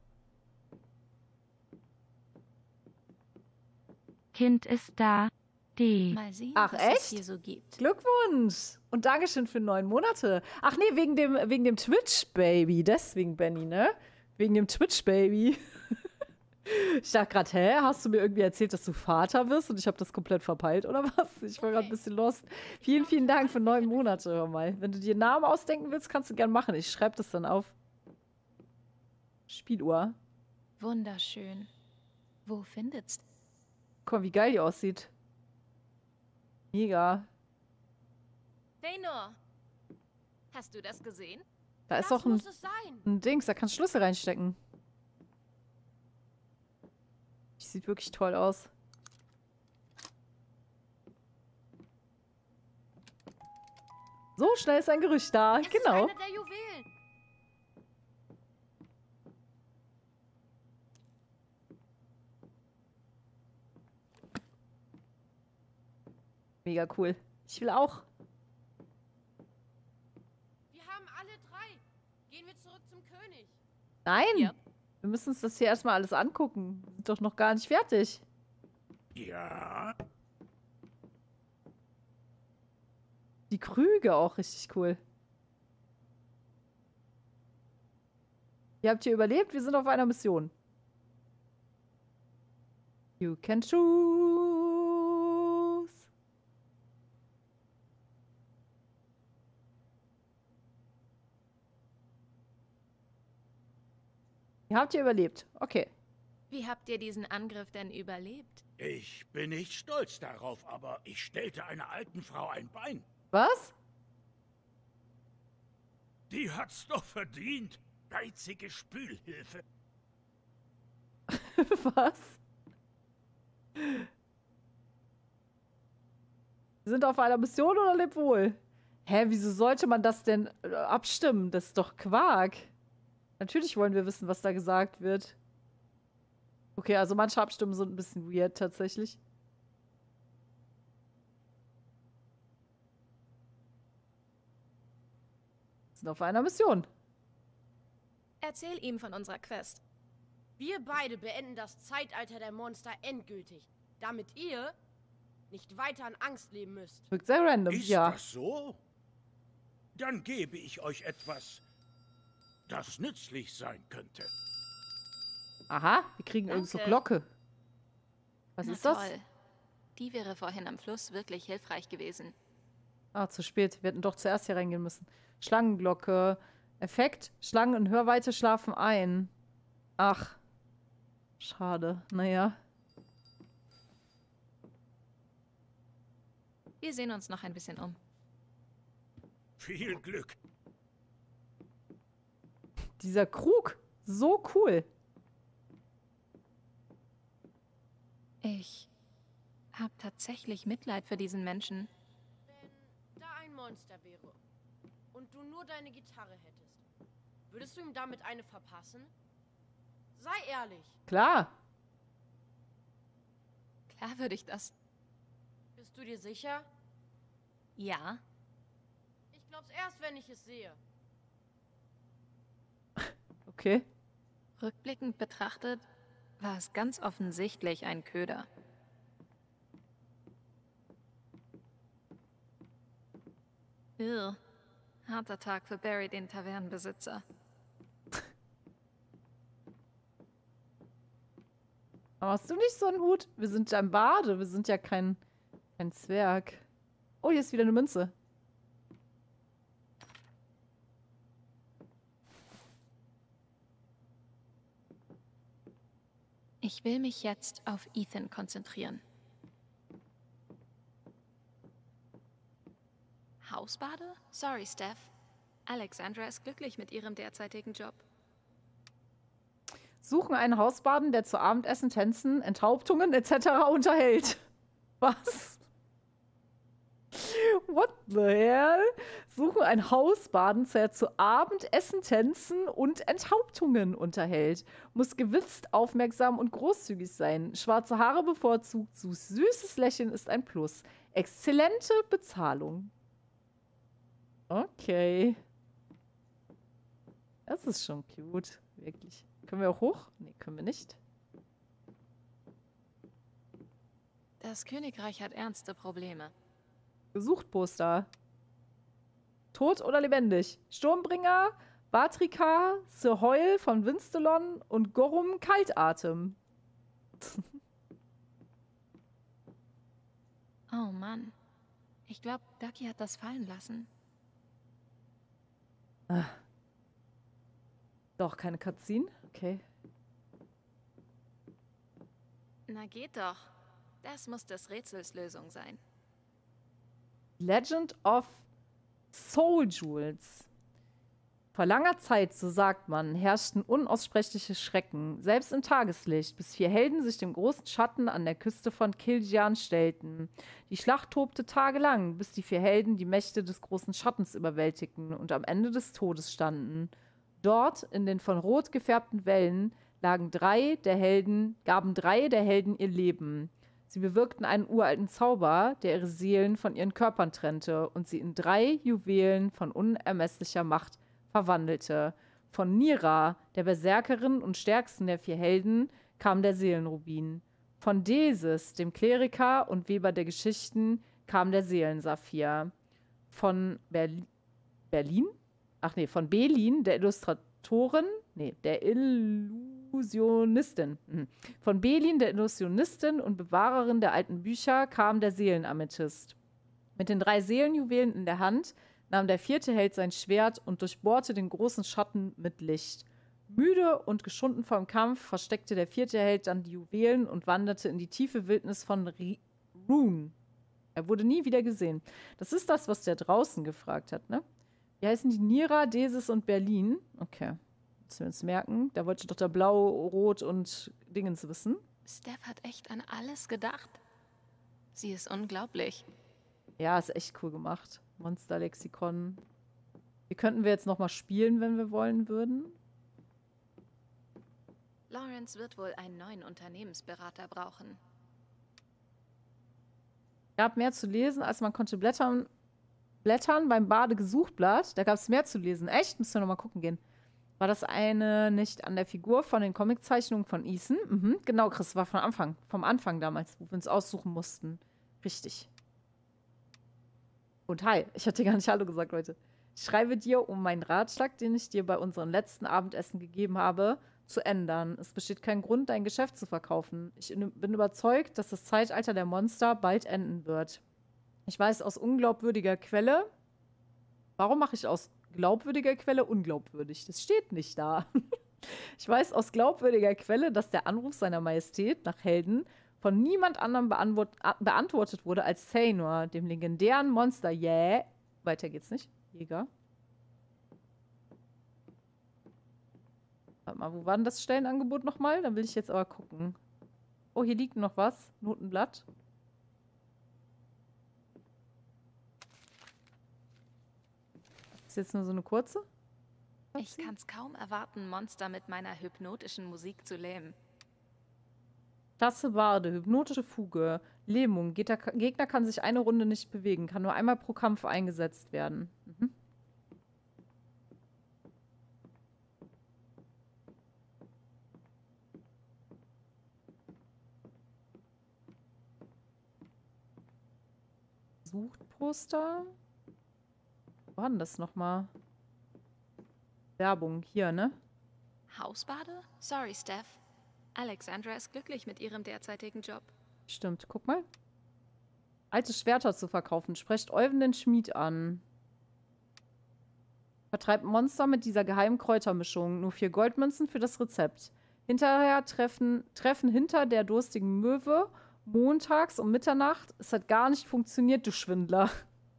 Kind ist da. D. Mal sehen, Ach, was echt? es hier so gibt. Glückwunsch. Und Dankeschön für neun Monate. Ach nee, wegen dem, wegen dem Twitch-Baby. Deswegen, Benny, ne? Wegen dem Twitch-Baby. Ich dachte gerade, hä, hast du mir irgendwie erzählt, dass du Vater wirst? Und ich habe das komplett verpeilt, oder was? Ich war gerade ein bisschen lost. Vielen, vielen Dank für neun Monate, hör mal. Wenn du dir einen Namen ausdenken willst, kannst du gern machen. Ich schreibe das dann auf. Spieluhr. Wunderschön. Wo findet's? Guck mal, wie geil die aussieht. Mega. Feanor, hast du das gesehen? Da ist Das auch ein, muss es sein. ein Dings, da kannst du Schlüssel reinstecken. Die sieht wirklich toll aus. So schnell ist ein Gerücht da. Es Genau. ist eine der Juwelen. Mega cool. Ich will auch. Wir haben alle drei. Gehen wir zurück zum König. Nein. Ja. Wir müssen uns das hier erstmal alles angucken. Wir sind doch noch gar nicht fertig. Ja. Die Krüge auch richtig cool. Ihr habt hier überlebt. Wir sind auf einer Mission. You can choose. Ihr habt hier überlebt. Okay. Wie habt ihr diesen Angriff denn überlebt? Ich bin nicht stolz darauf, aber ich stellte einer alten Frau ein Bein. Was? Die hat's doch verdient. Geizige Spülhilfe. Was? Wir sind auf einer Mission oder lebt wohl? Hä, wieso sollte man das denn äh, abstimmen? Das ist doch Quark. Natürlich wollen wir wissen, was da gesagt wird. Okay, also manche Abstimmen sind ein bisschen weird tatsächlich. Wir sind auf einer Mission. Erzähl ihm von unserer Quest. Wir beide beenden das Zeitalter der Monster endgültig, damit ihr nicht weiter in Angst leben müsst. Wirkt sehr random, Ist ja. das so? Dann gebe ich euch etwas, das nützlich sein könnte. Aha, wir kriegen irgend so Danke. Glocke. Was Na ist das? toll. Die wäre vorhin am Fluss wirklich hilfreich gewesen. Ah, zu spät. Wir hätten doch zuerst hier reingehen müssen. Schlangenglocke. Effekt. Schlangen in Hörweite schlafen ein. Ach. Schade. Naja. Wir sehen uns noch ein bisschen um. Viel Glück. Dieser Krug. So cool. Ich habe tatsächlich Mitleid für diesen Menschen. Wenn da ein Monster wäre und du nur deine Gitarre hättest, würdest du ihm damit eine verpassen? Sei ehrlich. Klar. Klar würde ich das. Bist du dir sicher? Ja. Ich glaub's erst, wenn ich es sehe. Okay. Rückblickend betrachtet war es ganz offensichtlich ein Köder. Irr. Harter Tag für Barry, den Tavernenbesitzer. Aber hast du nicht so einen Hut? Wir sind ja im Bade. Wir sind ja kein, kein Zwerg. Oh, hier ist wieder eine Münze. Ich will mich jetzt auf Ethan konzentrieren. Hausbade? Sorry, Steph. Alexandra ist glücklich mit ihrem derzeitigen Job. Suchen einen Hausbaden, der zu Abendessen, Tänzen, Enthauptungen et cetera unterhält. Was? What the hell? Suchen ein Hausbaden, der zu Abendessen, Tänzen und Enthauptungen unterhält. Muss gewitzt, aufmerksam und großzügig sein. Schwarze Haare bevorzugt, süßes Lächeln ist ein Plus. Exzellente Bezahlung. Okay. Das ist schon cute, wirklich. Können wir auch hoch? Nee, können wir nicht. Das Königreich hat ernste Probleme. Gesucht-Poster. Tot oder lebendig? Sturmbringer, Batrika, Sir Hoyle von Winstelon und Gorum Kaltatem. Oh Mann. Ich glaube, Ducky hat das fallen lassen. Ah. Doch, keine Cutscene? Okay. Na geht doch. Das muss des Rätsels Lösung sein. Legend of Soul Jewels. Vor langer Zeit, so sagt man, herrschten unaussprechliche Schrecken, selbst im Tageslicht, bis vier Helden sich dem großen Schatten an der Küste von Kil'jaeden stellten. Die Schlacht tobte tagelang, bis die vier Helden die Mächte des großen Schattens überwältigten und am Ende des Todes standen. Dort, in den von rot gefärbten Wellen, lagen drei der Helden, gaben drei der Helden ihr Leben. Sie bewirkten einen uralten Zauber, der ihre Seelen von ihren Körpern trennte und sie in drei Juwelen von unermesslicher Macht verwandelte. Von Nira, der Berserkerin und stärksten der vier Helden, kam der Seelenrubin. Von Desis, dem Kleriker und Weber der Geschichten, kam der Seelensaphir. Von Berli- Berlin? Ach nee, von Belin, der Illustratorin, nee, der Illusionistin. Hm. Von Belin, der Illusionistin und Bewahrerin der alten Bücher, kam der Seelenamethyst. Mit den drei Seelenjuwelen in der Hand nahm der vierte Held sein Schwert und durchbohrte den großen Schatten mit Licht. Müde und geschunden vom Kampf versteckte der vierte Held dann die Juwelen und wanderte in die tiefe Wildnis von Rhûn. Er wurde nie wieder gesehen. Das ist das, was der draußen gefragt hat, ne? Wie heißen die? Nira, Desis und Berlin. Okay. Müssen wir uns merken. Da wollte doch der Blau, Rot und Dingens wissen. Steph hat echt an alles gedacht. Sie ist unglaublich. Ja, ist echt cool gemacht. Monsterlexikon. Hier könnten wir jetzt noch mal spielen, wenn wir wollen würden. Lawrence wird wohl einen neuen Unternehmensberater brauchen. Gab mehr zu lesen, als man konnte blättern, blättern beim Bade-Gesuchblatt. Da gab es mehr zu lesen. Echt? Müssen wir noch mal gucken gehen. War das eine nicht an der Figur von den Comiczeichnungen von Ethan? Mhm. Genau, Chris, war von Anfang, vom Anfang damals, wo wir uns aussuchen mussten. Richtig. Und hi, ich hatte gar nicht Hallo gesagt, Leute. Ich schreibe dir, um meinen Ratschlag, den ich dir bei unserem letzten Abendessen gegeben habe, zu ändern. Es besteht kein Grund, dein Geschäft zu verkaufen. Ich bin überzeugt, dass das Zeitalter der Monster bald enden wird. Ich weiß aus unglaubwürdiger Quelle. Warum mache ich aus glaubwürdiger Quelle unglaubwürdig? Das steht nicht da. Ich weiß aus glaubwürdiger Quelle, dass der Anruf seiner Majestät nach Helden von niemand anderem beantwort beantwortet wurde als Thanor, dem legendären Monster Yeah. Weiter geht's nicht. Jäger. Warte mal, wo war denn das Stellenangebot nochmal? Da will ich jetzt aber gucken. Oh, hier liegt noch was. Notenblatt. Ist jetzt nur so eine kurze? Ich kann's kaum erwarten, Monster mit meiner hypnotischen Musik zu lähmen. Klasse Barde, hypnotische Fuge, Lähmung. Gegner kann sich eine Runde nicht bewegen, kann nur einmal pro Kampf eingesetzt werden. Mhm. Suchtposter. Wo war denn das nochmal? Werbung, hier, ne? Hausbade? Sorry, Steph. Alexandra ist glücklich mit ihrem derzeitigen Job. Stimmt, guck mal. Alte Schwerter zu verkaufen. Sprecht Euven den Schmied an. Vertreibt Monster mit dieser geheimen Kräutermischung. Nur vier Goldmünzen für das Rezept. Hinterher treffen, treffen hinter der durstigen Möwe. Montags um Mitternacht. Es hat gar nicht funktioniert, du Schwindler.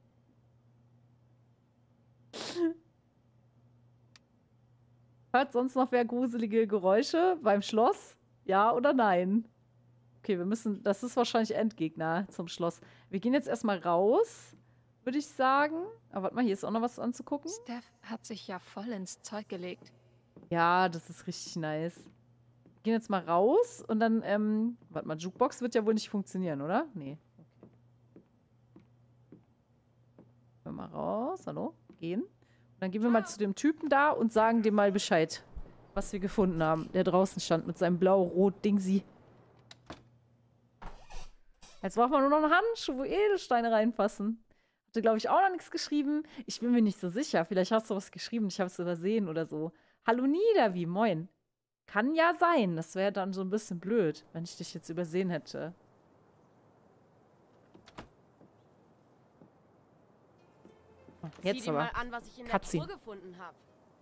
Hört sonst noch wer gruselige Geräusche beim Schloss? Ja oder nein? Okay, wir müssen, das ist wahrscheinlich Endgegner zum Schloss. Wir gehen jetzt erstmal raus, würde ich sagen. Aber warte mal, hier ist auch noch was anzugucken. Steph hat sich ja voll ins Zeug gelegt. Ja, das ist richtig nice. Wir gehen jetzt mal raus und dann, ähm, warte mal, Jukebox wird ja wohl nicht funktionieren, oder? Nee. Okay. Gehen wir mal raus, hallo, gehen. Und dann gehen wir mal zu dem Typen da und sagen dem mal Bescheid, was wir gefunden haben, der draußen stand mit seinem blau-rot Dingsi. Jetzt braucht man nur noch einen Handschuh, wo Edelsteine reinpassen. Hatte, glaube ich, auch noch nichts geschrieben. Ich bin mir nicht so sicher. Vielleicht hast du was geschrieben, ich habe es übersehen oder so. Hallo Niederwie, moin. Kann ja sein. Das wäre dann so ein bisschen blöd, wenn ich dich jetzt übersehen hätte. Oh, jetzt Sieh dir aber. mal an, was ich in der Cutscene. Truhe gefunden habe.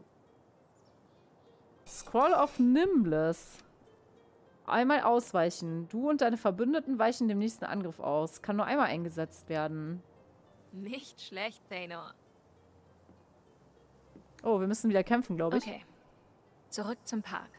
Scroll of Nimbles. Einmal ausweichen. Du und deine Verbündeten weichen dem nächsten Angriff aus. Kann nur einmal eingesetzt werden. Nicht schlecht, Thanor. Oh, wir müssen wieder kämpfen, glaube ich. Okay. Zurück zum Park.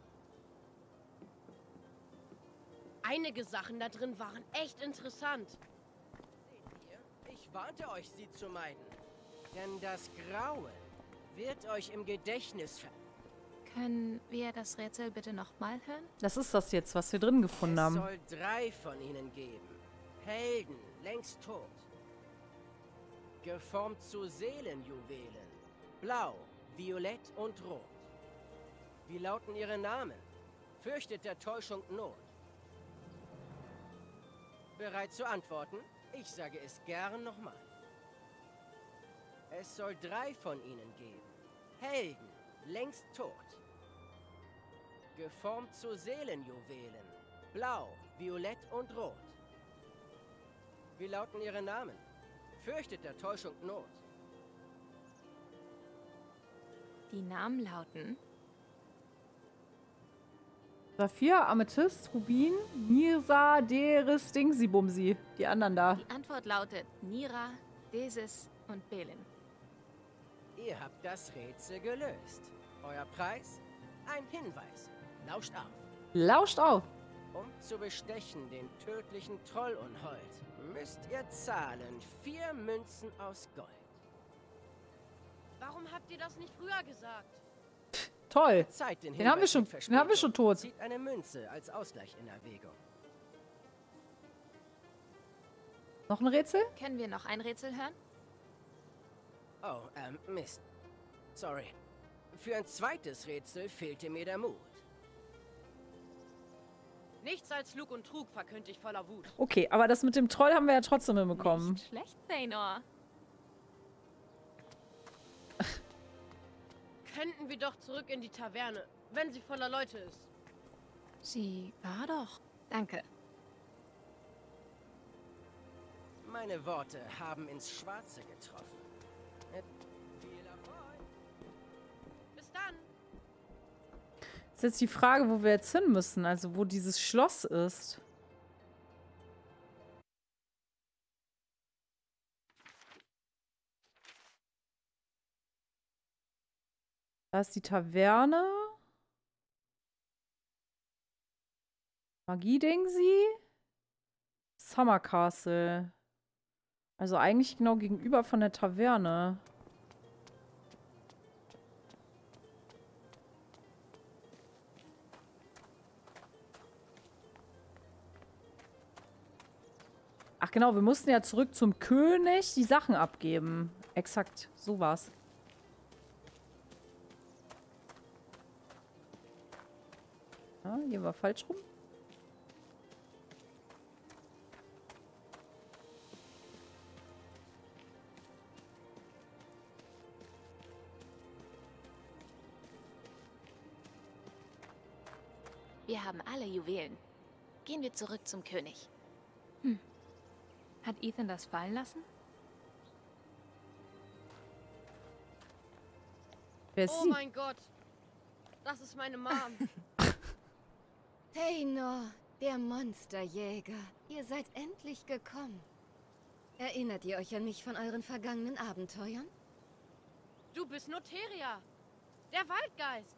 Einige Sachen da drin waren echt interessant. Seht ihr? Ich warnte euch, sie zu meiden. Denn das Grauen wird euch im Gedächtnis ver... Können wir das Rätsel bitte nochmal hören? Das ist das jetzt, was wir drin gefunden Es haben. soll drei von ihnen geben. Helden, längst tot. Geformt zu Seelenjuwelen. Blau, violett und rot. Wie lauten ihre Namen? Fürchtet der Täuschung Not. Bereit zu antworten? Ich sage es gern nochmal. Es soll drei von ihnen geben. Helden, längst tot. Geformt zu Seelenjuwelen. Blau, violett und rot. Wie lauten ihre Namen? Fürchtet der Täuschung Not. Die Namen lauten... Saphir, Amethyst, Rubin, Mirsa, Deris, Dingsy-Bumsi. Die anderen da. Die Antwort lautet Nira, Desis und Belin. Ihr habt das Rätsel gelöst. Euer Preis? Ein Hinweis. Lauscht auf. Lauscht auf. Um zu bestechen den tödlichen Trollunhold, müsst ihr zahlen vier Münzen aus Gold. Warum habt ihr das nicht früher gesagt? Toll. Zeit, den, Den haben wir schon, den haben wir schon tot. Zieht eine Münze als Ausgleich in Erwägung. Noch ein Rätsel? Können wir noch ein Rätsel hören? Oh, ähm, Mist. Sorry. Für ein zweites Rätsel fehlte mir der Mut. Nichts als Lug und Trug verkünd ich voller Wut. Okay, aber das mit dem Troll haben wir ja trotzdem hinbekommen. Nicht schlecht, Thanor. Könnten wir doch zurück in die Taverne, wenn sie voller Leute ist. Sie war doch. Danke. Meine Worte haben ins Schwarze getroffen. Viel Erfolg. Bis dann. Ist jetzt die Frage, wo wir jetzt hin müssen, also wo dieses Schloss ist. Da ist die Taverne. Magie-Dingsi. Summer Castle. Also eigentlich genau gegenüber von der Taverne. Ach genau, wir mussten ja zurück zum König die Sachen abgeben. Exakt, so war's. Ja, hier war falsch rum. Wir haben alle Juwelen. Gehen wir zurück zum König. Hm. Hat Ethan das fallen lassen? Wer ist Oh sie? mein Gott. Das ist meine Mom. Thanor, der Monsterjäger. Ihr seid endlich gekommen. Erinnert ihr euch an mich von euren vergangenen Abenteuern? Du bist Noteria. Der Waldgeist.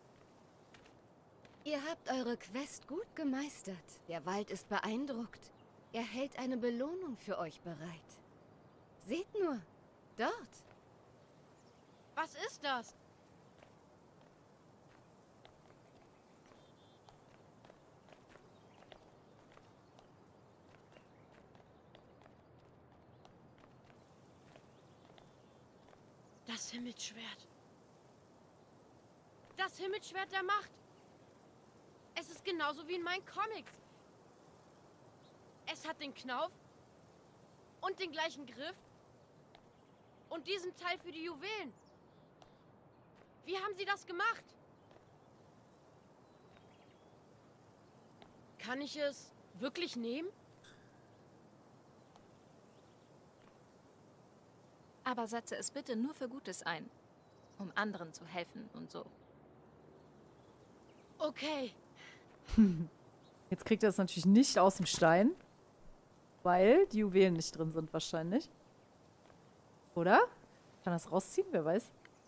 Ihr habt eure Quest gut gemeistert. Der Wald ist beeindruckt. Er hält eine Belohnung für euch bereit. Seht nur, dort. Was ist das? Das Himmelsschwert. Das Himmelsschwert der Macht. Es ist genauso wie in meinen Comics. Es hat den Knauf und den gleichen Griff und diesen Teil für die Juwelen. Wie haben Sie das gemacht? Kann ich es wirklich nehmen? Aber setze es bitte nur für Gutes ein, um anderen zu helfen und so. Okay. Jetzt kriegt er es natürlich nicht aus dem Stein, weil die Juwelen nicht drin sind wahrscheinlich. Oder? Kann das rausziehen? Wer weiß.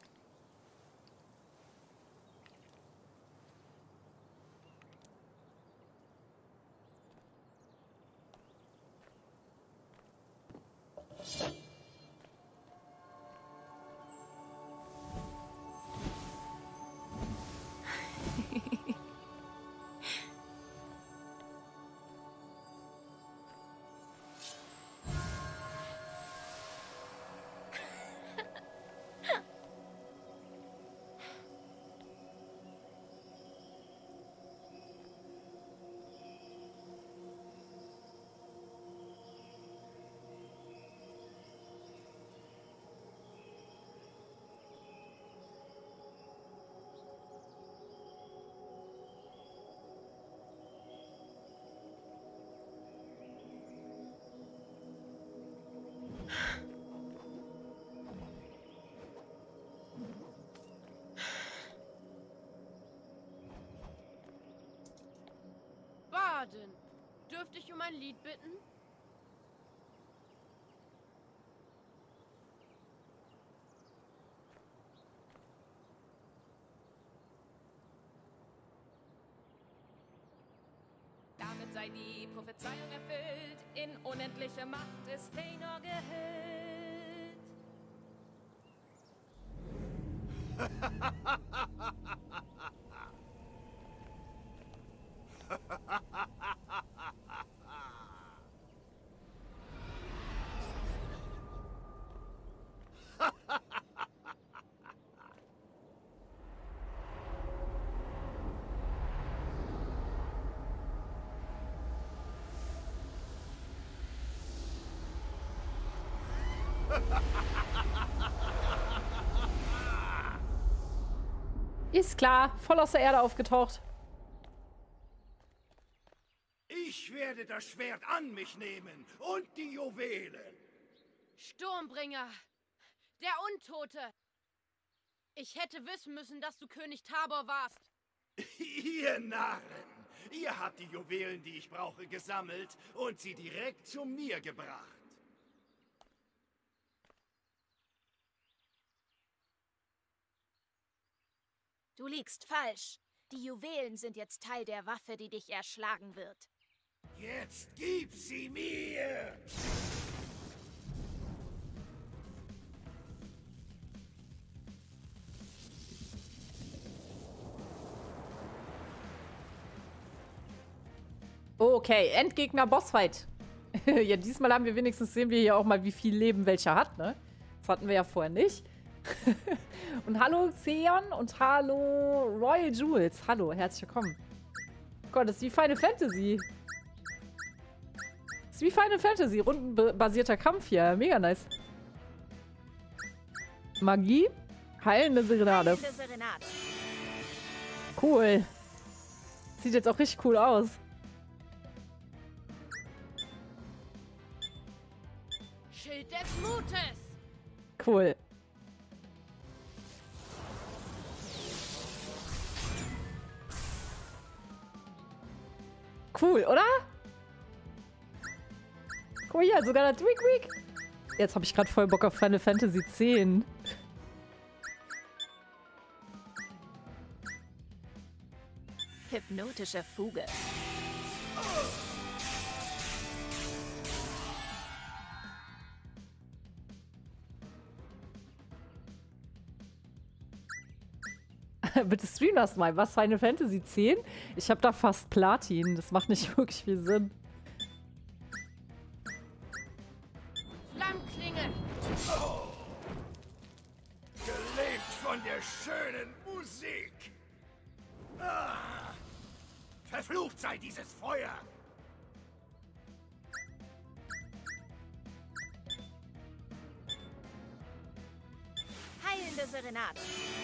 Baden, dürfte ich um ein Lied bitten? Damit sei die Prophezeiung erfüllt, in unendlicher Macht ist Feanor gehüllt. Ist klar, voll aus der Erde aufgetaucht. Ich werde das Schwert an mich nehmen und die Juwelen. Sturmbringer, der Untote. Ich hätte wissen müssen, dass du König Tabor warst. Ihr Narren! Ihr habt die Juwelen, die ich brauche, gesammelt und sie direkt zu mir gebracht. Du liegst falsch. Die Juwelen sind jetzt Teil der Waffe, die dich erschlagen wird. Jetzt gib sie mir! Okay, Endgegner Bossfight. Ja, diesmal haben wir wenigstens, sehen wir hier auch mal, wie viel Leben welcher hat, ne? Das hatten wir ja vorher nicht. Und hallo Xeon und hallo Royal Jules. Hallo, herzlich willkommen. Gott, das ist wie Final Fantasy. Das ist wie Final Fantasy. Rundenbasierter Kampf hier. Mega nice. Magie. Heilende Serenade. Heilende Serenade. Cool. Sieht jetzt auch richtig cool aus. Schild des Mutes. Cool. Cool, oder? Guck mal hier, sogar der Tweak Week. Jetzt habe ich gerade voll Bock auf Final Fantasy zehn. Hypnotische Fuge. Bitte stream das mal. Was, Final Fantasy zehn? Ich habe da fast Platin. Das macht nicht wirklich viel Sinn. Flammklinge. Oh. Gelebt von der schönen Musik. Ah. Verflucht sei dieses Feuer. Heilende Serenade.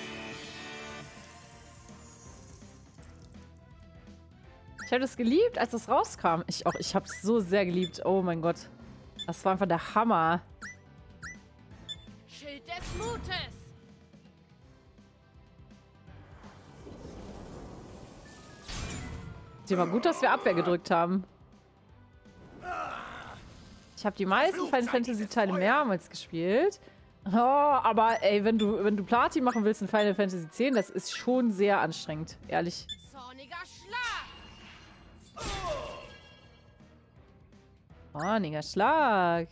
Ich habe das geliebt, als das rauskam. Ich auch, ich habe es so sehr geliebt. Oh mein Gott. Das war einfach der Hammer. Schild des Mutes. Es war gut, dass wir Abwehr gedrückt haben. Ich habe die meisten Final Fantasy Teile mehrmals gespielt. Oh, aber ey, wenn du, wenn du Platin machen willst in Final Fantasy X, das ist schon sehr anstrengend, ehrlich. Zorniger Schlag. Zorniger Schlag.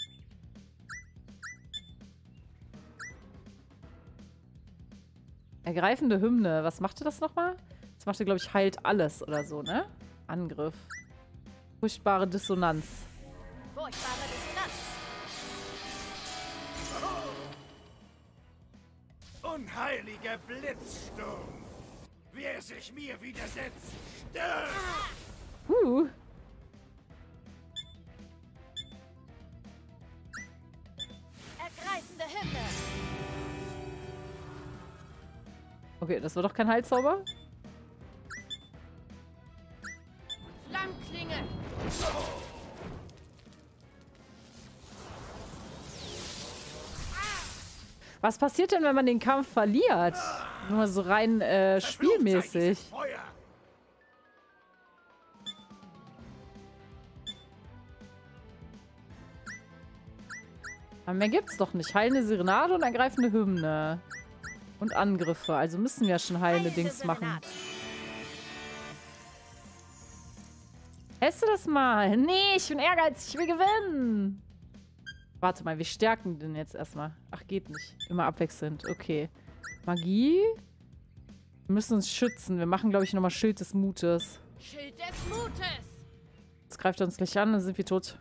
Ergreifende Hymne. Was machte das nochmal? Das machte, glaube ich, heilt alles oder so, ne? Angriff. Furchtbare Dissonanz. Furchtbare Dissonanz. Unheiliger Blitzsturm. Wer sich mir widersetzt, stirbt. Uh. Ergreifende Hymne. Okay, das war doch kein Heilzauber. Flammklinge. Was passiert denn, wenn man den Kampf verliert? Nur so rein äh, spielmäßig. Aber mehr gibt's doch nicht. Heilende Serenade und ergreifende Hymne. Und Angriffe. Also müssen wir schon heilende Dings machen. Hältst du das mal? Nee, ich bin ehrgeizig. Ich will gewinnen. Warte mal, wir stärken den jetzt erstmal. Ach, geht nicht. Immer abwechselnd. Okay. Magie. Wir müssen uns schützen. Wir machen, glaube ich, nochmal Schild des Mutes. Schild des Mutes. Jetzt greift er uns gleich an, dann sind wir tot.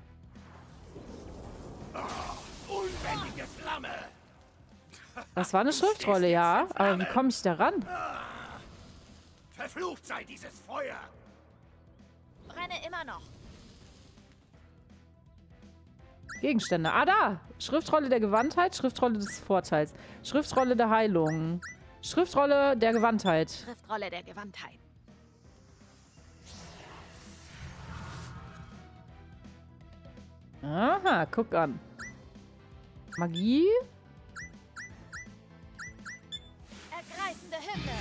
Oh, unbändige Flamme. Das war eine Schriftrolle, ja. Aber wie komme ich da ran? Verflucht sei dieses Feuer. Brenne immer noch. Gegenstände. Ah, da. Schriftrolle der Gewandtheit, Schriftrolle des Vorteils. Schriftrolle der Heilung. Schriftrolle der Gewandtheit. Schriftrolle der Gewandtheit. Aha, guck an. Magie. Ergreifende Hymne.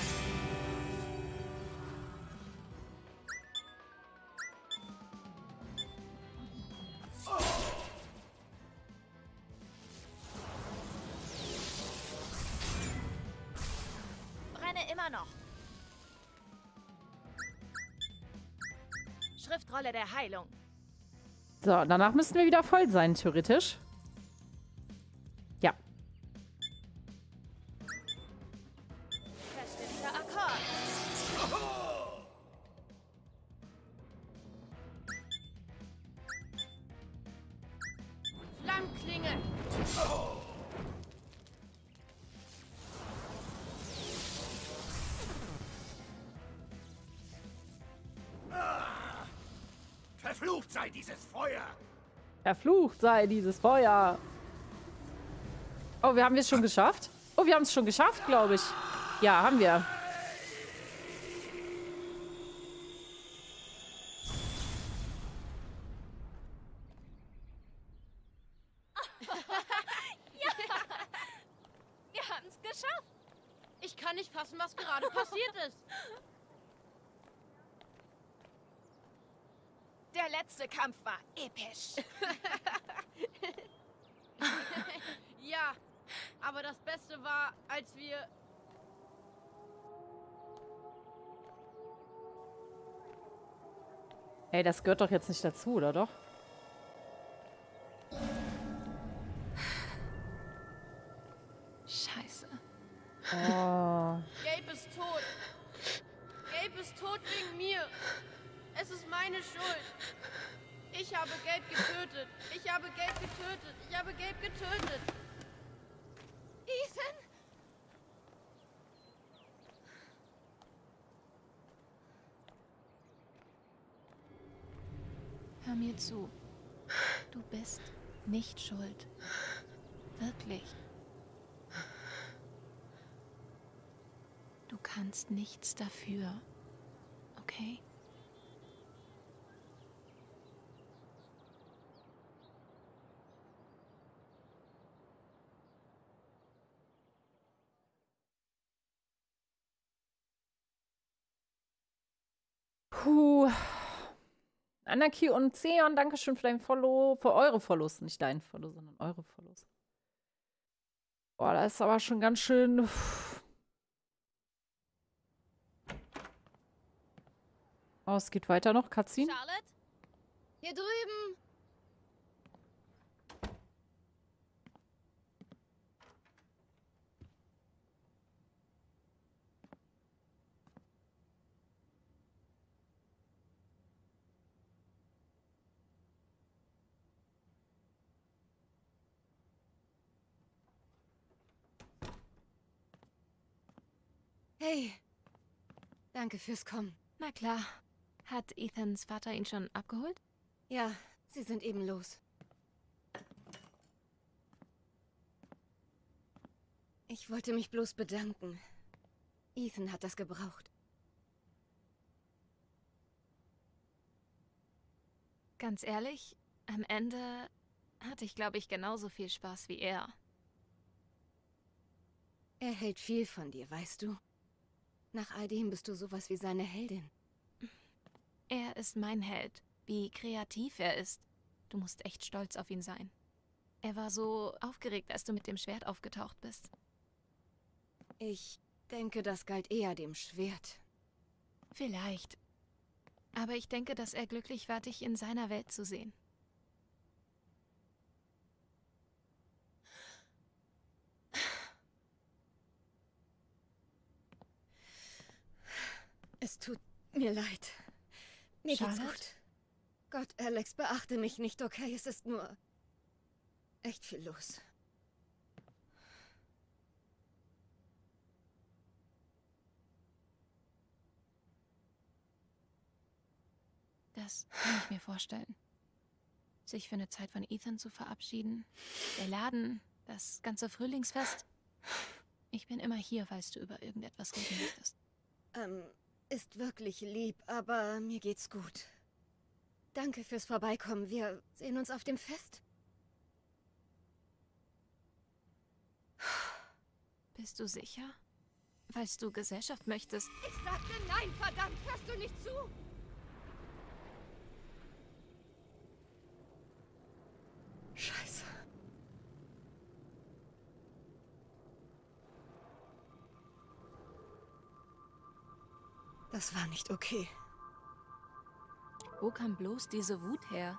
Brenne immer noch. Schriftrolle der Heilung. So, danach müssten wir wieder voll sein, theoretisch. Ja. Verstimmter Akkord. Flammklinge. Verflucht sei dieses Feuer. Verflucht sei dieses Feuer. Oh, wir haben es schon geschafft? Oh, wir haben es schon geschafft, glaube ich. Ja, haben wir. Ja, wir haben es geschafft. Ich kann nicht fassen, was gerade passiert ist. Der letzte Kampf war episch. Ja, aber das Beste war, als wir... Ey, das gehört doch jetzt nicht dazu, oder doch? Scheiße. Oh. Gabe ist tot. Gabe ist tot wegen mir. Es ist meine Schuld. Ich habe Gabe getötet. Ich habe Gabe getötet. Ich habe Gabe getötet. Ethan? Hör mir zu. Du bist nicht schuld. Wirklich. Du kannst nichts dafür, okay? Puh. Anarchy und Zeon, dankeschön für dein Follow, für eure Follows, nicht dein Follow, sondern eure Follows. Boah, das ist aber schon ganz schön. Oh, es geht weiter noch, Cutscene. Charlotte? Hier drüben. Hey, danke fürs Kommen. Na klar. Hat Ethans Vater ihn schon abgeholt? Ja, sie sind eben los. Ich wollte mich bloß bedanken. Ethan hat das gebraucht. Ganz ehrlich, am Ende hatte ich, glaube ich, genauso viel Spaß wie er. Er hält viel von dir, weißt du? Nach all dem bist du sowas wie seine Heldin. Er ist mein Held. Wie kreativ er ist. Du musst echt stolz auf ihn sein. Er war so aufgeregt, als du mit dem Schwert aufgetaucht bist. Ich denke, das galt eher dem Schwert. Vielleicht. Aber ich denke, dass er glücklich war, dich in seiner Welt zu sehen. Es tut mir leid. Mir geht's gut. Gott, Alex, beachte mich nicht, okay? Es ist nur echt viel los. Das kann ich mir vorstellen. Sich für eine Zeit von Ethan zu verabschieden. Der Laden, das ganze Frühlingsfest. Ich bin immer hier, falls du über irgendetwas reden möchtest. Ähm, ist wirklich lieb, aber mir geht's gut. Danke fürs Vorbeikommen. Wir sehen uns auf dem Fest. Bist du sicher? Falls du Gesellschaft möchtest. Ich sagte nein, verdammt! Hörst du nicht zu? Scheiße. Das war nicht okay. Wo kam bloß diese Wut her?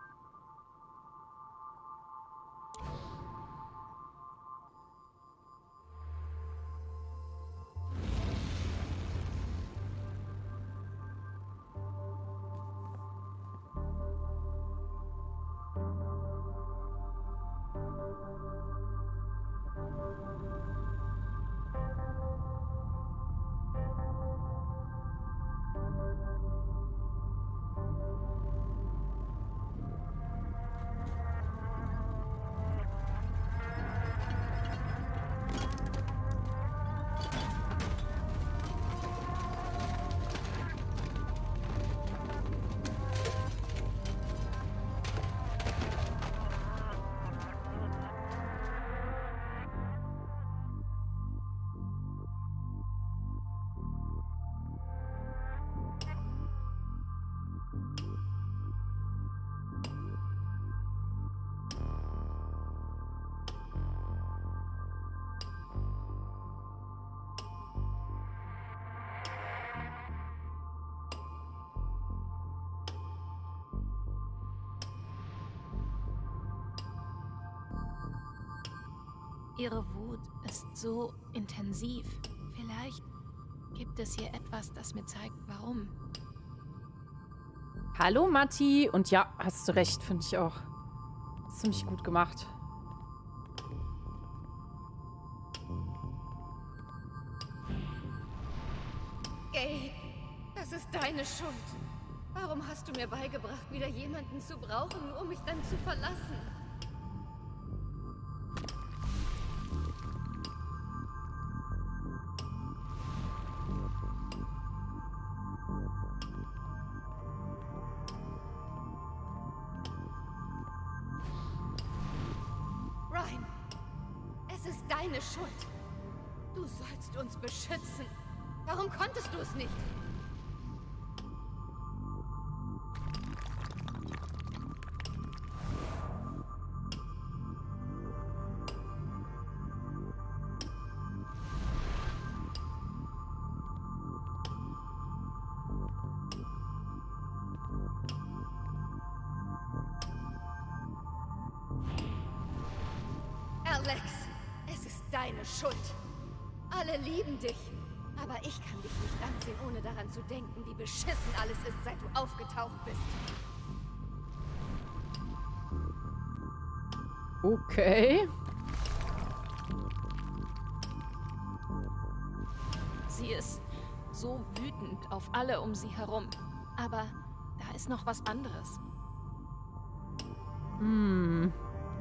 Ihre Wut ist so intensiv. Vielleicht gibt es hier etwas, das mir zeigt, warum. Hallo, Matti. Und ja, hast du recht, finde ich auch. Ziemlich gut gemacht. Gabe, das ist deine Schuld. Warum hast du mir beigebracht, wieder jemanden zu brauchen, um mich dann zu verlassen? deine Schuld. Du sollst uns beschützen. Warum konntest du es nicht? Alex, es ist deine Schuld. Alle lieben dich. Aber ich kann dich nicht ansehen, ohne daran zu denken, wie beschissen alles ist, seit du aufgetaucht bist. Okay. Sie ist so wütend auf alle um sie herum. Aber da ist noch was anderes. Hm.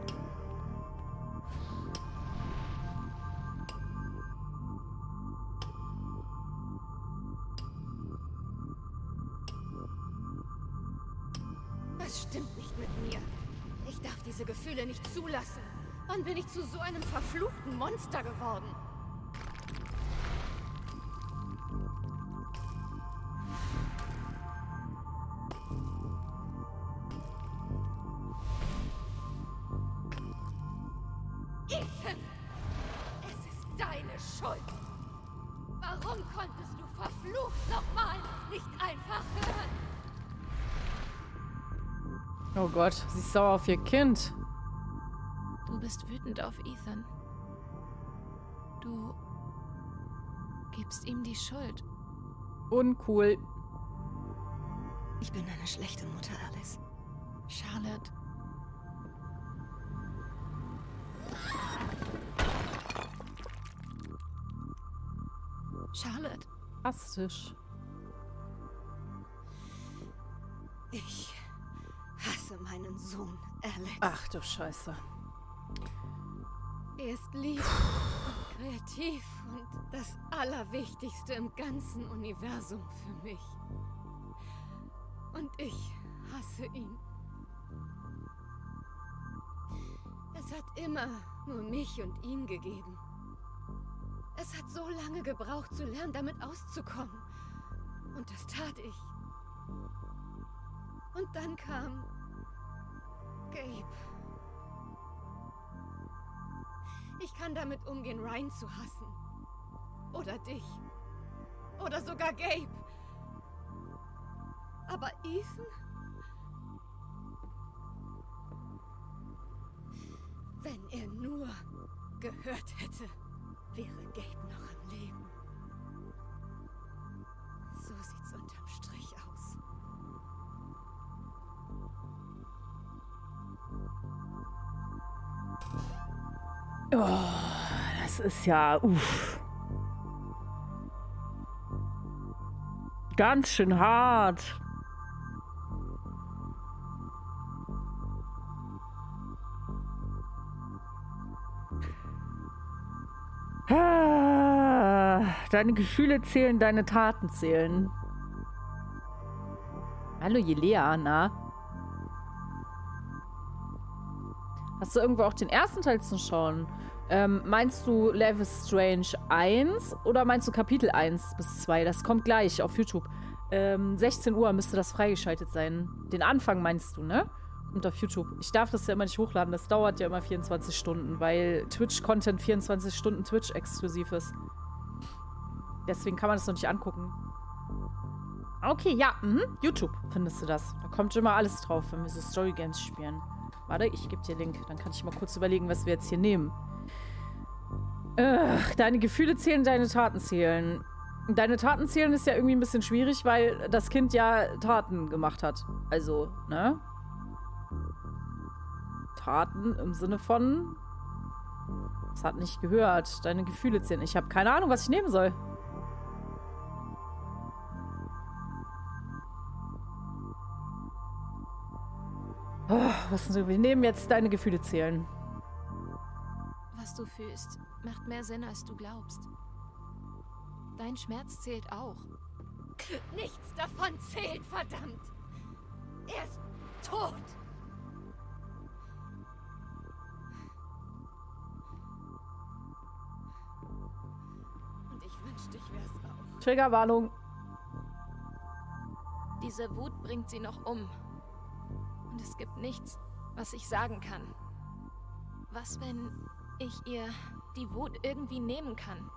Was stimmt nicht mit mir? Ich darf diese Gefühle nicht zulassen. Wann bin ich zu so einem verfluchten Monster geworden? Ethan! Es ist deine Schuld! Warum konntest du verflucht nochmal nicht einfach hören? Oh Gott, sie ist sauer auf ihr Kind. Du bist wütend auf Ethan. Du gibst ihm die Schuld. Uncool. Ich bin eine schlechte Mutter, Alice. Charlotte. Charlotte. Fantastisch. Ich hasse meinen Sohn, Alex. Ach du Scheiße. Er ist lieb und kreativ und das Allerwichtigste im ganzen Universum für mich. Und ich hasse ihn. Es hat immer nur mich und ihn gegeben. Es hat so lange gebraucht zu lernen, damit auszukommen. Und das tat ich. Und dann kam Gabe. Ich kann damit umgehen, Ryan zu hassen. Oder dich. Oder sogar Gabe. Aber Ethan? Wenn er nur gehört hätte, wäre Gabe noch am Leben. So sieht's unterm Strich aus. Oh, das ist ja, uff. Ganz schön hart. Ah, deine Gefühle zählen, deine Taten zählen. Hallo, Jelea, na? Hast du irgendwo auch den ersten Teil zu schauen? Ähm, meinst du Life is Strange eins oder meinst du Kapitel eins bis zwei? Das kommt gleich auf YouTube. Ähm, sechzehn Uhr müsste das freigeschaltet sein. Den Anfang meinst du, ne? Kommt auf YouTube. Ich darf das ja immer nicht hochladen. Das dauert ja immer vierundzwanzig Stunden, weil Twitch-Content vierundzwanzig Stunden Twitch-exklusiv ist. Deswegen kann man das noch nicht angucken. Okay, ja, mhm. YouTube findest du das. Da kommt immer alles drauf, wenn wir so Story-Games spielen. Warte, ich gebe dir den Link. Dann kann ich mal kurz überlegen, was wir jetzt hier nehmen. Ugh, deine Gefühle zählen, deine Taten zählen. Deine Taten zählen ist ja irgendwie ein bisschen schwierig, weil das Kind ja Taten gemacht hat. Also, ne? Taten im Sinne von... Es hat nicht gehört. Deine Gefühle zählen. Ich habe keine Ahnung, was ich nehmen soll. Oh, was denn? Wir nehmen jetzt deine Gefühle zählen. Was du fühlst, macht mehr Sinn, als du glaubst. Dein Schmerz zählt auch. Nichts davon zählt, verdammt! Er ist tot! Triggerwarnung. Diese Wut bringt sie noch um. Und es gibt nichts, was ich sagen kann. Was, wenn ich ihr die Wut irgendwie nehmen kann?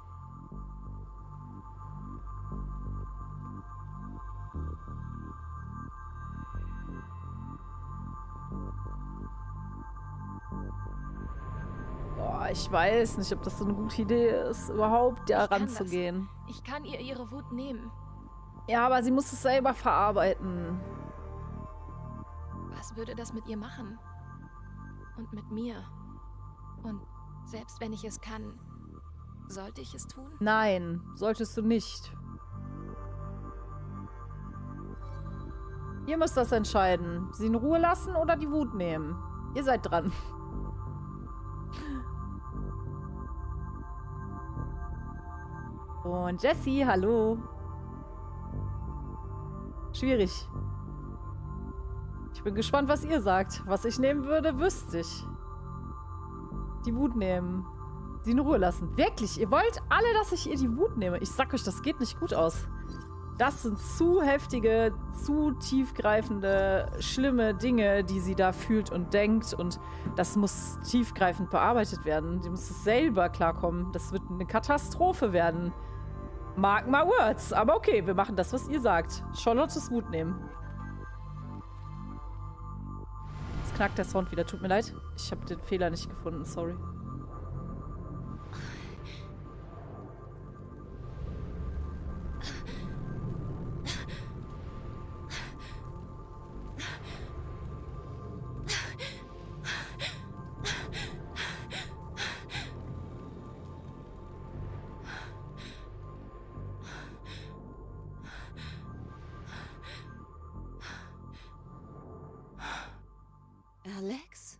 Boah, ich weiß nicht, ob das so eine gute Idee ist, überhaupt da ranzugehen. Ich kann ihr ihre Wut nehmen. Ja, aber sie muss es selber verarbeiten. Was würde das mit ihr machen? Und mit mir? Und selbst wenn ich es kann, sollte ich es tun? Nein, solltest du nicht. Ihr müsst das entscheiden. Sie in Ruhe lassen oder die Wut nehmen. Ihr seid dran. Und Jessie, hallo. Schwierig. Ich bin gespannt, was ihr sagt. Was ich nehmen würde, wüsste ich. Die Wut nehmen. Sie in Ruhe lassen. Wirklich, ihr wollt alle, dass ich ihr die Wut nehme. Ich sag euch, das geht nicht gut aus. Das sind zu heftige, zu tiefgreifende, schlimme Dinge, die sie da fühlt und denkt. Und das muss tiefgreifend bearbeitet werden. Sie muss es selber klarkommen. Das wird eine Katastrophe werden. Mark my words. Aber okay, wir machen das, was ihr sagt. Charlottes Wut nehmen. Jetzt knackt der Sound wieder. Tut mir leid. Ich habe den Fehler nicht gefunden. Sorry. Alex?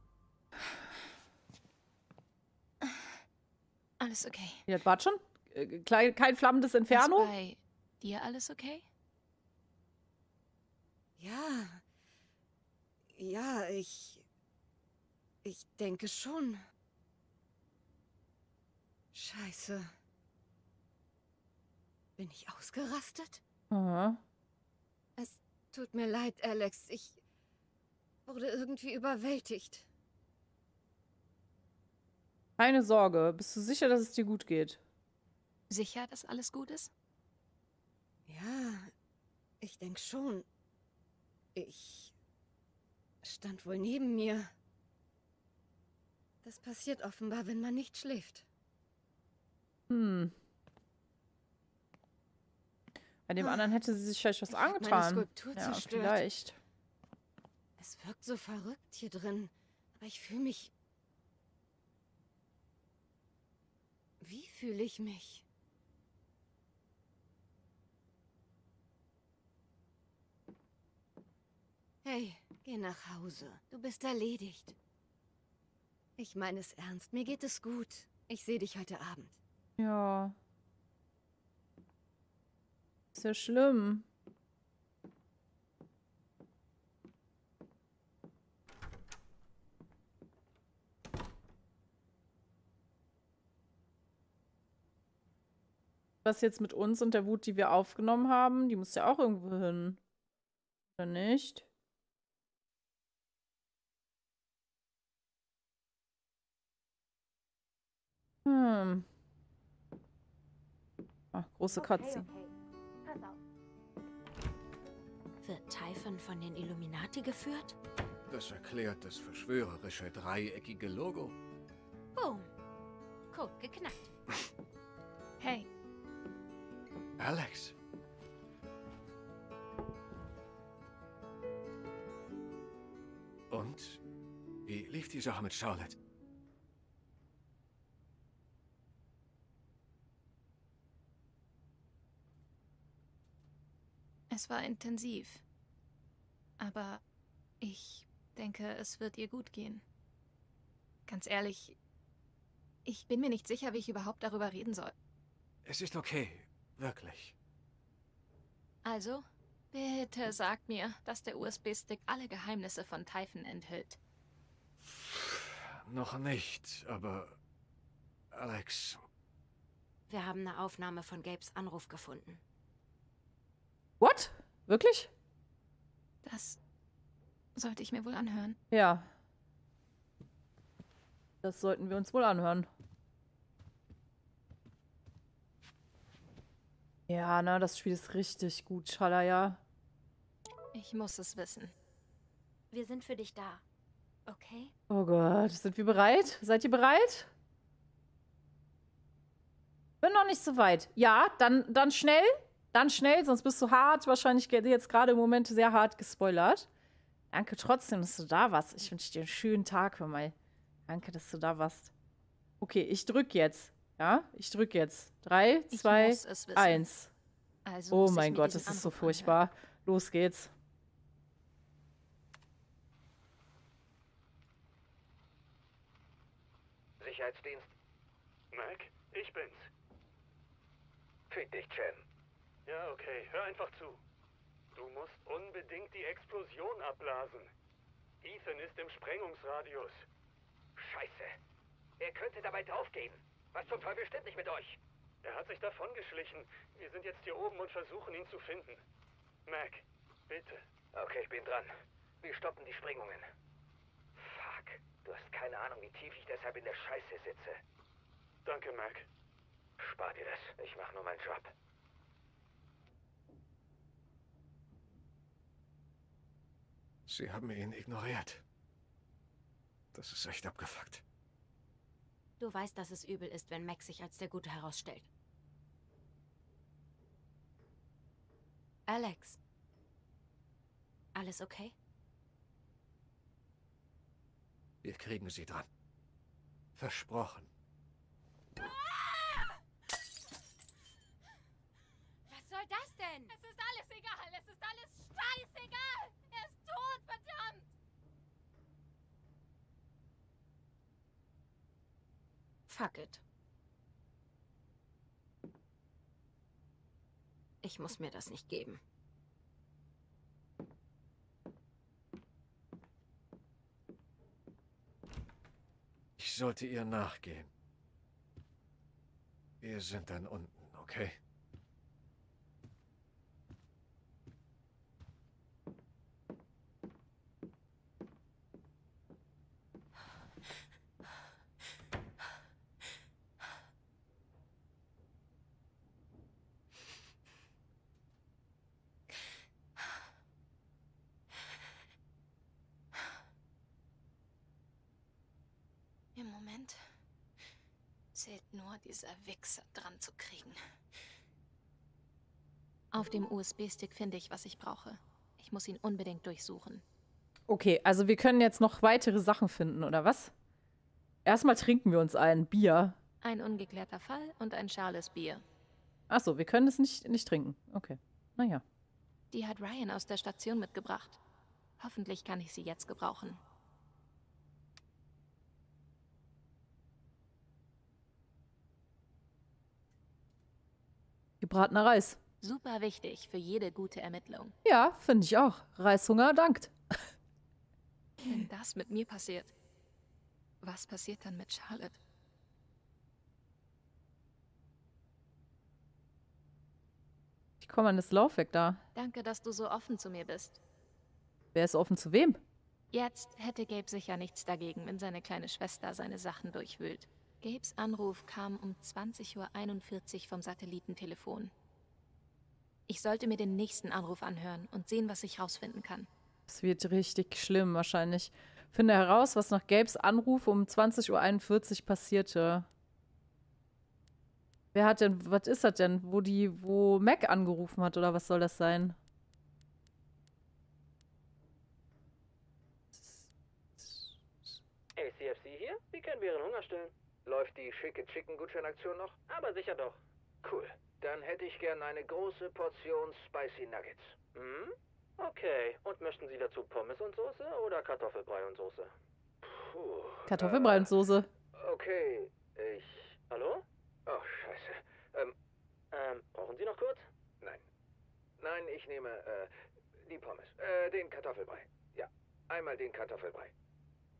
Alles okay. Ja, das war schon. Äh, klein, kein flammendes Inferno. Ist bei dir alles okay? Ja. Ja, ich... Ich denke schon. Scheiße. Bin ich ausgerastet? Aha. Es tut mir leid, Alex. Ich wurde irgendwie überwältigt. Keine Sorge. Bist du sicher, dass es dir gut geht? Sicher, dass alles gut ist? Ja, ich denke schon. Ich stand wohl neben mir. Das passiert offenbar, wenn man nicht schläft. Hm. Bei dem anderen hätte sie sich vielleicht was Ich hab meine angetan. Skulptur Ja, zerstört. vielleicht. Es wirkt so verrückt hier drin, aber ich fühle mich... Wie fühle ich mich? Hey, geh nach Hause. Du bist erledigt. Ich meine es ernst. Mir geht es gut. Ich sehe dich heute Abend. Ja. Ist ja schlimm. Was jetzt mit uns und der Wut, die wir aufgenommen haben, die muss ja auch irgendwo hin. Oder nicht? Hm. Ach, große Cutscene. Pass auf. Wird Typhon von den Illuminati geführt? Das erklärt das verschwörerische dreieckige Logo. Boom. Code geknackt. Hey. Alex. Und? Wie lief die Sache mit Charlotte? Es war intensiv. Aber ich denke, es wird ihr gut gehen. Ganz ehrlich, ich bin mir nicht sicher, wie ich überhaupt darüber reden soll. Es ist okay. Wirklich. Also, bitte sagt mir, dass der U S B-Stick alle Geheimnisse von Typhon enthält. Noch nicht, aber... Alex... Wir haben eine Aufnahme von Gabes Anruf gefunden. What? Wirklich? Das sollte ich mir wohl anhören. Ja. Das sollten wir uns wohl anhören. Ja, na, das Spiel ist richtig gut, Schalaya. Ich muss es wissen. Wir sind für dich da. Okay? Oh Gott, sind wir bereit? Seid ihr bereit? Bin noch nicht so weit. Ja, dann, dann schnell. Dann schnell, sonst bist du hart. Wahrscheinlich jetzt gerade im Moment sehr hart gespoilert. Danke trotzdem, dass du da warst. Ich wünsche dir einen schönen Tag, hör mal. Danke, dass du da warst. Okay, ich drück jetzt. Ja, ich drück jetzt. Drei, zwei, eins. Also oh muss mein ich mir Gott, diesen das ist so Anruf furchtbar. anhören. Los geht's. Sicherheitsdienst. Mac, ich bin's. Fick dich, Chen. Ja, okay, hör einfach zu. Du musst unbedingt die Explosion abblasen. Ethan ist im Sprengungsradius. Scheiße. Er könnte dabei draufgehen. Was zum Teufel stimmt nicht mit euch? Er hat sich davongeschlichen. Wir sind jetzt hier oben und versuchen, ihn zu finden. Mac, bitte. Okay, ich bin dran. Wir stoppen die Sprengungen. Fuck. Du hast keine Ahnung, wie tief ich deshalb in der Scheiße sitze. Danke, Mac. Spar dir das. Ich mach nur meinen Job. Sie haben ihn ignoriert. Das ist echt abgefuckt. Du weißt, dass es übel ist, wenn Max sich als der Gute herausstellt. Alex. Alles okay? Wir kriegen sie dran. Versprochen. Was soll das denn? Es ist alles egal. Es ist alles scheißegal. Er ist tot, verdammt. Fuck it. Ich muss mir das nicht geben. Ich sollte ihr nachgehen. Wir sind dann unten, okay? Im Moment zählt nur, dieser Wichser dran zu kriegen. Auf dem U S B-Stick finde ich, was ich brauche. Ich muss ihn unbedingt durchsuchen. Okay, also wir können jetzt noch weitere Sachen finden, oder was? Erstmal trinken wir uns ein Bier. Ein ungeklärter Fall und ein schales Bier. Achso, wir können es nicht, nicht trinken. Okay, naja. Die hat Ryan aus der Station mitgebracht. Hoffentlich kann ich sie jetzt gebrauchen. Gebratener Reis. Super wichtig für jede gute Ermittlung. Ja, finde ich auch. Reishunger dankt. Wenn das mit mir passiert, was passiert dann mit Charlotte? Ich komme an das Laufwerk da. Danke, dass du so offen zu mir bist. Wer ist offen zu wem? Jetzt hätte Gabe sicher nichts dagegen, wenn seine kleine Schwester seine Sachen durchwühlt. Gabes Anruf kam um zwanzig Uhr einundvierzig vom Satellitentelefon. Ich sollte mir den nächsten Anruf anhören und sehen, was ich rausfinden kann. Es wird richtig schlimm wahrscheinlich. Finde heraus, was nach Gabes Anruf um zwanzig Uhr einundvierzig passierte. Wer hat denn, was ist das denn? Wo die, wo Mac angerufen hat, oder was soll das sein? A C F C hier? Wie können wir Ihren Hunger stillen? Läuft die schicke Chicken-Gutscheinaktion noch? Aber sicher doch. Cool. Dann hätte ich gern eine große Portion Spicy Nuggets. Hm? Okay. Und möchten Sie dazu Pommes und Soße oder Kartoffelbrei und Soße? Puh. Kartoffelbrei und Soße. Okay, ich... Hallo? Oh, scheiße. Ähm, ähm, brauchen Sie noch kurz? Nein. Nein, ich nehme, äh, die Pommes. Äh, den Kartoffelbrei. Ja, einmal den Kartoffelbrei.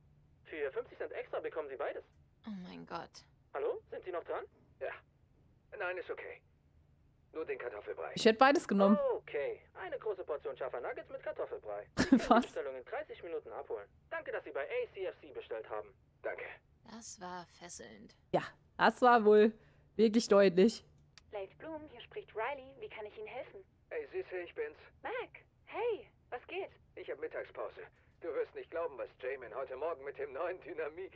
Für fünfzig Cent extra bekommen Sie beides. Oh mein Gott. Hallo? Sind Sie noch dran? Ja. Nein, ist okay. Nur den Kartoffelbrei. Ich hätte beides genommen. Okay, eine große Portion scharfer Nuggets mit Kartoffelbrei. Was? Bestellung in dreißig Minuten abholen. Danke, dass Sie bei A C F C bestellt haben. Danke. Das war fesselnd. Ja, das war wohl wirklich deutlich. Lace Bloom, hier spricht Riley. Wie kann ich Ihnen helfen? Hey, Süße, ich bin's. Mac, hey, was geht? Ich hab Mittagspause. Du wirst nicht glauben, was Jamin heute Morgen mit dem neuen Dynamit...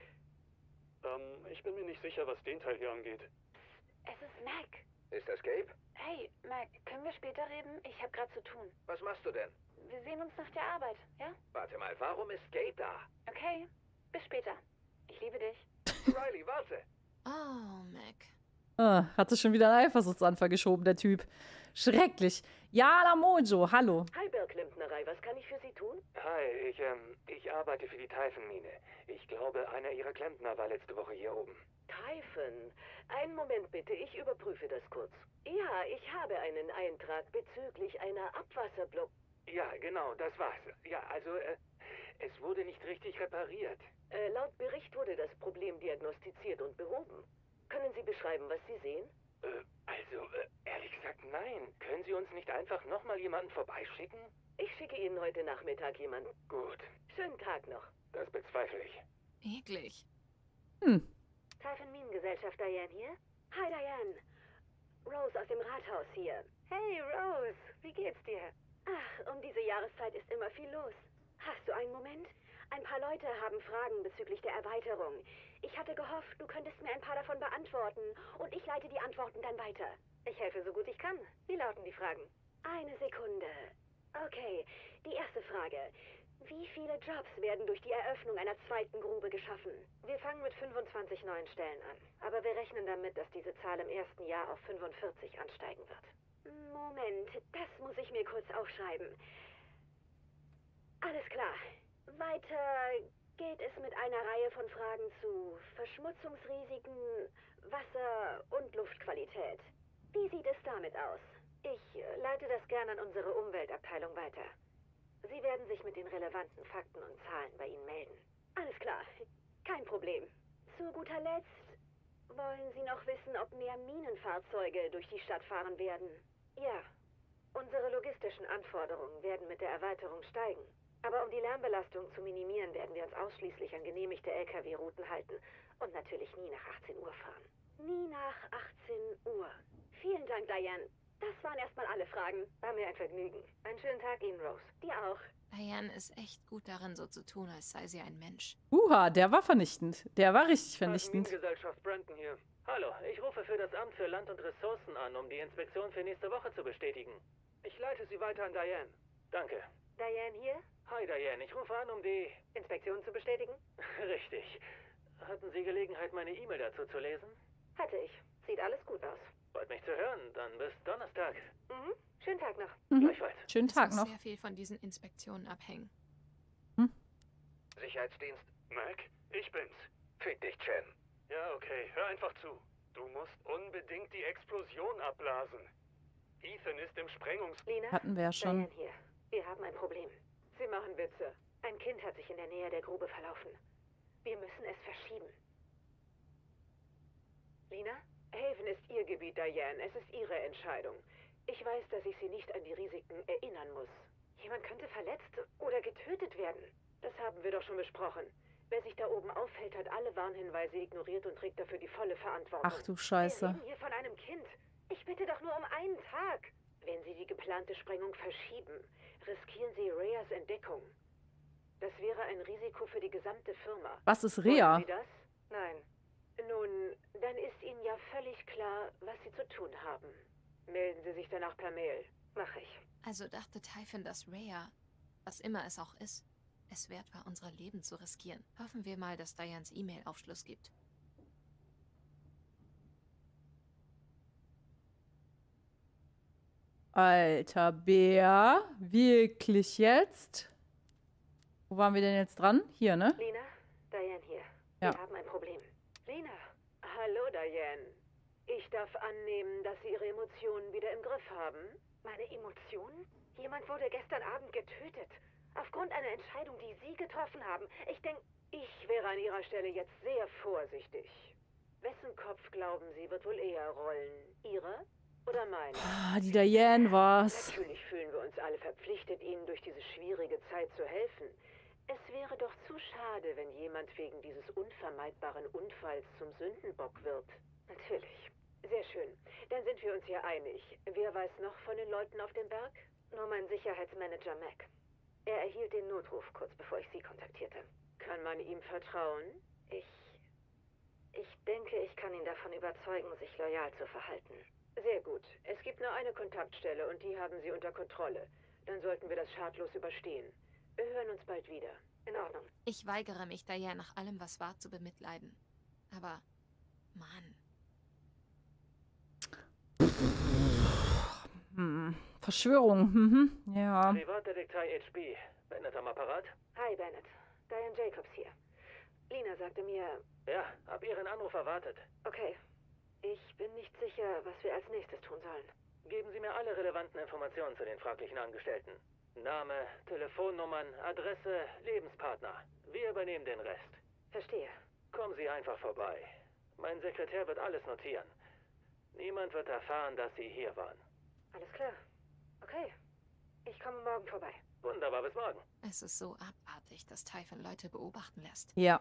Ähm, ich bin mir nicht sicher, was den Teil hier angeht. Es ist Mac. Ist das Gabe? Hey, Mac, können wir später reden? Ich habe gerade zu tun. Was machst du denn? Wir sehen uns nach der Arbeit, ja? Warte mal, warum ist Gabe da? Okay, bis später. Ich liebe dich. Riley, warte. Oh, Mac. Ah, hatte schon wieder einen Eifersuchtsanfall geschoben, der Typ. Schrecklich. Jana Mojo, hallo. Hi, Berg-Klempnerei, was kann ich für Sie tun? Hi, ich, ähm, ich arbeite für die Typhon-Mine. Ich glaube, einer ihrer Klempner war letzte Woche hier oben. Typhon? Einen Moment bitte, ich überprüfe das kurz. Ja, ich habe einen Eintrag bezüglich einer Abwasserblock... Ja, genau, das war's. Ja, also, äh, es wurde nicht richtig repariert. Äh, laut Bericht wurde das Problem diagnostiziert und behoben. Können Sie beschreiben, was Sie sehen? Äh, also, äh, ehrlich gesagt, nein. Können Sie uns nicht einfach nochmal jemanden vorbeischicken? Ich schicke Ihnen heute Nachmittag jemanden. Gut. Schönen Tag noch. Das bezweifle ich. Eklig. Hm. Typhon Minengesellschaft, Diane hier? Hi, Diane. Rose aus dem Rathaus hier. Hey, Rose. Wie geht's dir? Ach, um diese Jahreszeit ist immer viel los. Hast du einen Moment? Ein paar Leute haben Fragen bezüglich der Erweiterung. Ich hatte gehofft, du könntest mir ein paar davon beantworten und ich leite die Antworten dann weiter. Ich helfe so gut ich kann. Wie lauten die Fragen? Eine Sekunde. Okay, die erste Frage. Wie viele Jobs werden durch die Eröffnung einer zweiten Grube geschaffen? Wir fangen mit fünfundzwanzig neuen Stellen an. Aber wir rechnen damit, dass diese Zahl im ersten Jahr auf fünfundvierzig ansteigen wird. Moment, das muss ich mir kurz aufschreiben. Alles klar. Weiter geht es mit einer Reihe von Fragen zu Verschmutzungsrisiken, Wasser- und Luftqualität. Wie sieht es damit aus? Ich äh, leite das gerne an unsere Umweltabteilung weiter. Sie werden sich mit den relevanten Fakten und Zahlen bei Ihnen melden. Alles klar, kein Problem. Zu guter Letzt, wollen Sie noch wissen, ob mehr Minenfahrzeuge durch die Stadt fahren werden? Ja, unsere logistischen Anforderungen werden mit der Erweiterung steigen. Aber um die Lärmbelastung zu minimieren, werden wir uns ausschließlich an genehmigte L K W-Routen halten und natürlich nie nach achtzehn Uhr fahren. Nie nach achtzehn Uhr. Vielen Dank, Diane. Das waren erstmal alle Fragen. War mir ein Vergnügen. Einen schönen Tag Ihnen, Rose. Dir auch. Diane ist echt gut darin, so zu tun, als sei sie ein Mensch. Uha, der war vernichtend. Der war richtig vernichtend. Gesellschaft Brandon hier. Hallo, ich rufe für das Amt für Land und Ressourcen an, um die Inspektion für nächste Woche zu bestätigen. Ich leite Sie weiter an Diane. Danke. Diane hier? Hi Diane, ich rufe an, um die... Inspektion zu bestätigen? Richtig. Hatten Sie Gelegenheit, meine E-Mail dazu zu lesen? Hatte ich. Sieht alles gut aus. Freut mich zu hören. Dann bis Donnerstag. Mhm. Schönen Tag noch. Mhm. Gleichfalls. Schönen Tag Es noch. muss sehr viel von diesen Inspektionen abhängen. Sicherheitsdienst. Mac, ich bin's. Fick dich, Chen. Ja, okay, hör einfach zu. Du musst unbedingt die Explosion abblasen. Ethan ist im Sprengungs... Lina? Hatten wir ja schon. Diane hier. Wir haben ein Problem. Sie machen Witze. Ein Kind hat sich in der Nähe der Grube verlaufen. Wir müssen es verschieben. Lina? Haven ist Ihr Gebiet, Diane. Es ist Ihre Entscheidung. Ich weiß, dass ich Sie nicht an die Risiken erinnern muss. Jemand könnte verletzt oder getötet werden. Das haben wir doch schon besprochen. Wer sich da oben aufhält, hat alle Warnhinweise ignoriert und trägt dafür die volle Verantwortung. Ach du Scheiße. Wir reden hier von einem Kind. Ich bitte doch nur um einen Tag. Wenn Sie die geplante Sprengung verschieben, riskieren Sie Rheas Entdeckung. Das wäre ein Risiko für die gesamte Firma. Was ist Rhea? Wollen Sie das? Nein. Nun, dann ist Ihnen ja völlig klar, was Sie zu tun haben. Melden Sie sich danach per Mail. Mach ich. Also dachte Typhon, dass Rhea, was immer es auch ist, es wert war, unsere Leben zu riskieren. Hoffen wir mal, dass Dianes E-Mail Aufschluss gibt. Alter Bär. Wirklich jetzt? Wo waren wir denn jetzt dran? Hier, ne? Lina, Diane hier. Ja. Wir haben ein Problem. Lina. Hallo, Diane. Ich darf annehmen, dass Sie Ihre Emotionen wieder im Griff haben. Meine Emotionen? Jemand wurde gestern Abend getötet. Aufgrund einer Entscheidung, die Sie getroffen haben. Ich denke, ich wäre an Ihrer Stelle jetzt sehr vorsichtig. Wessen Kopf glauben Sie, wird wohl eher rollen? Ihre oder meine? Ah, die Diane war's. Natürlich fühlen wir uns alle verpflichtet, Ihnen durch diese schwierige Zeit zu helfen. Es wäre doch zu schade, wenn jemand wegen dieses unvermeidbaren Unfalls zum Sündenbock wird. Natürlich. Sehr schön. Dann sind wir uns hier einig. Wer weiß noch von den Leuten auf dem Berg? Nur mein Sicherheitsmanager Mac. Er erhielt den Notruf kurz bevor ich Sie kontaktierte. Kann man ihm vertrauen? Ich... Ich denke, ich kann ihn davon überzeugen, sich loyal zu verhalten. Sehr gut. Es gibt nur eine Kontaktstelle und die haben Sie unter Kontrolle. Dann sollten wir das schadlos überstehen. Wir hören uns bald wieder. In Ordnung. Ich weigere mich, Diane nach allem, was war, zu bemitleiden. Aber, Mann. Hm. Verschwörung, mhm. Ja. Privatdetektiv H B. Bennett am Apparat? Hi, Bennett. Diane Jacobs hier. Lina sagte mir... Ja, hab Ihren Anruf erwartet. Okay. Ich bin nicht sicher, was wir als nächstes tun sollen. Geben Sie mir alle relevanten Informationen zu den fraglichen Angestellten. Name, Telefonnummern, Adresse, Lebenspartner. Wir übernehmen den Rest. Verstehe. Kommen Sie einfach vorbei. Mein Sekretär wird alles notieren. Niemand wird erfahren, dass Sie hier waren. Alles klar. Okay. Ich komme morgen vorbei. Wunderbar, bis morgen. Es ist so abartig, dass Typhon Leute beobachten lässt. Ja.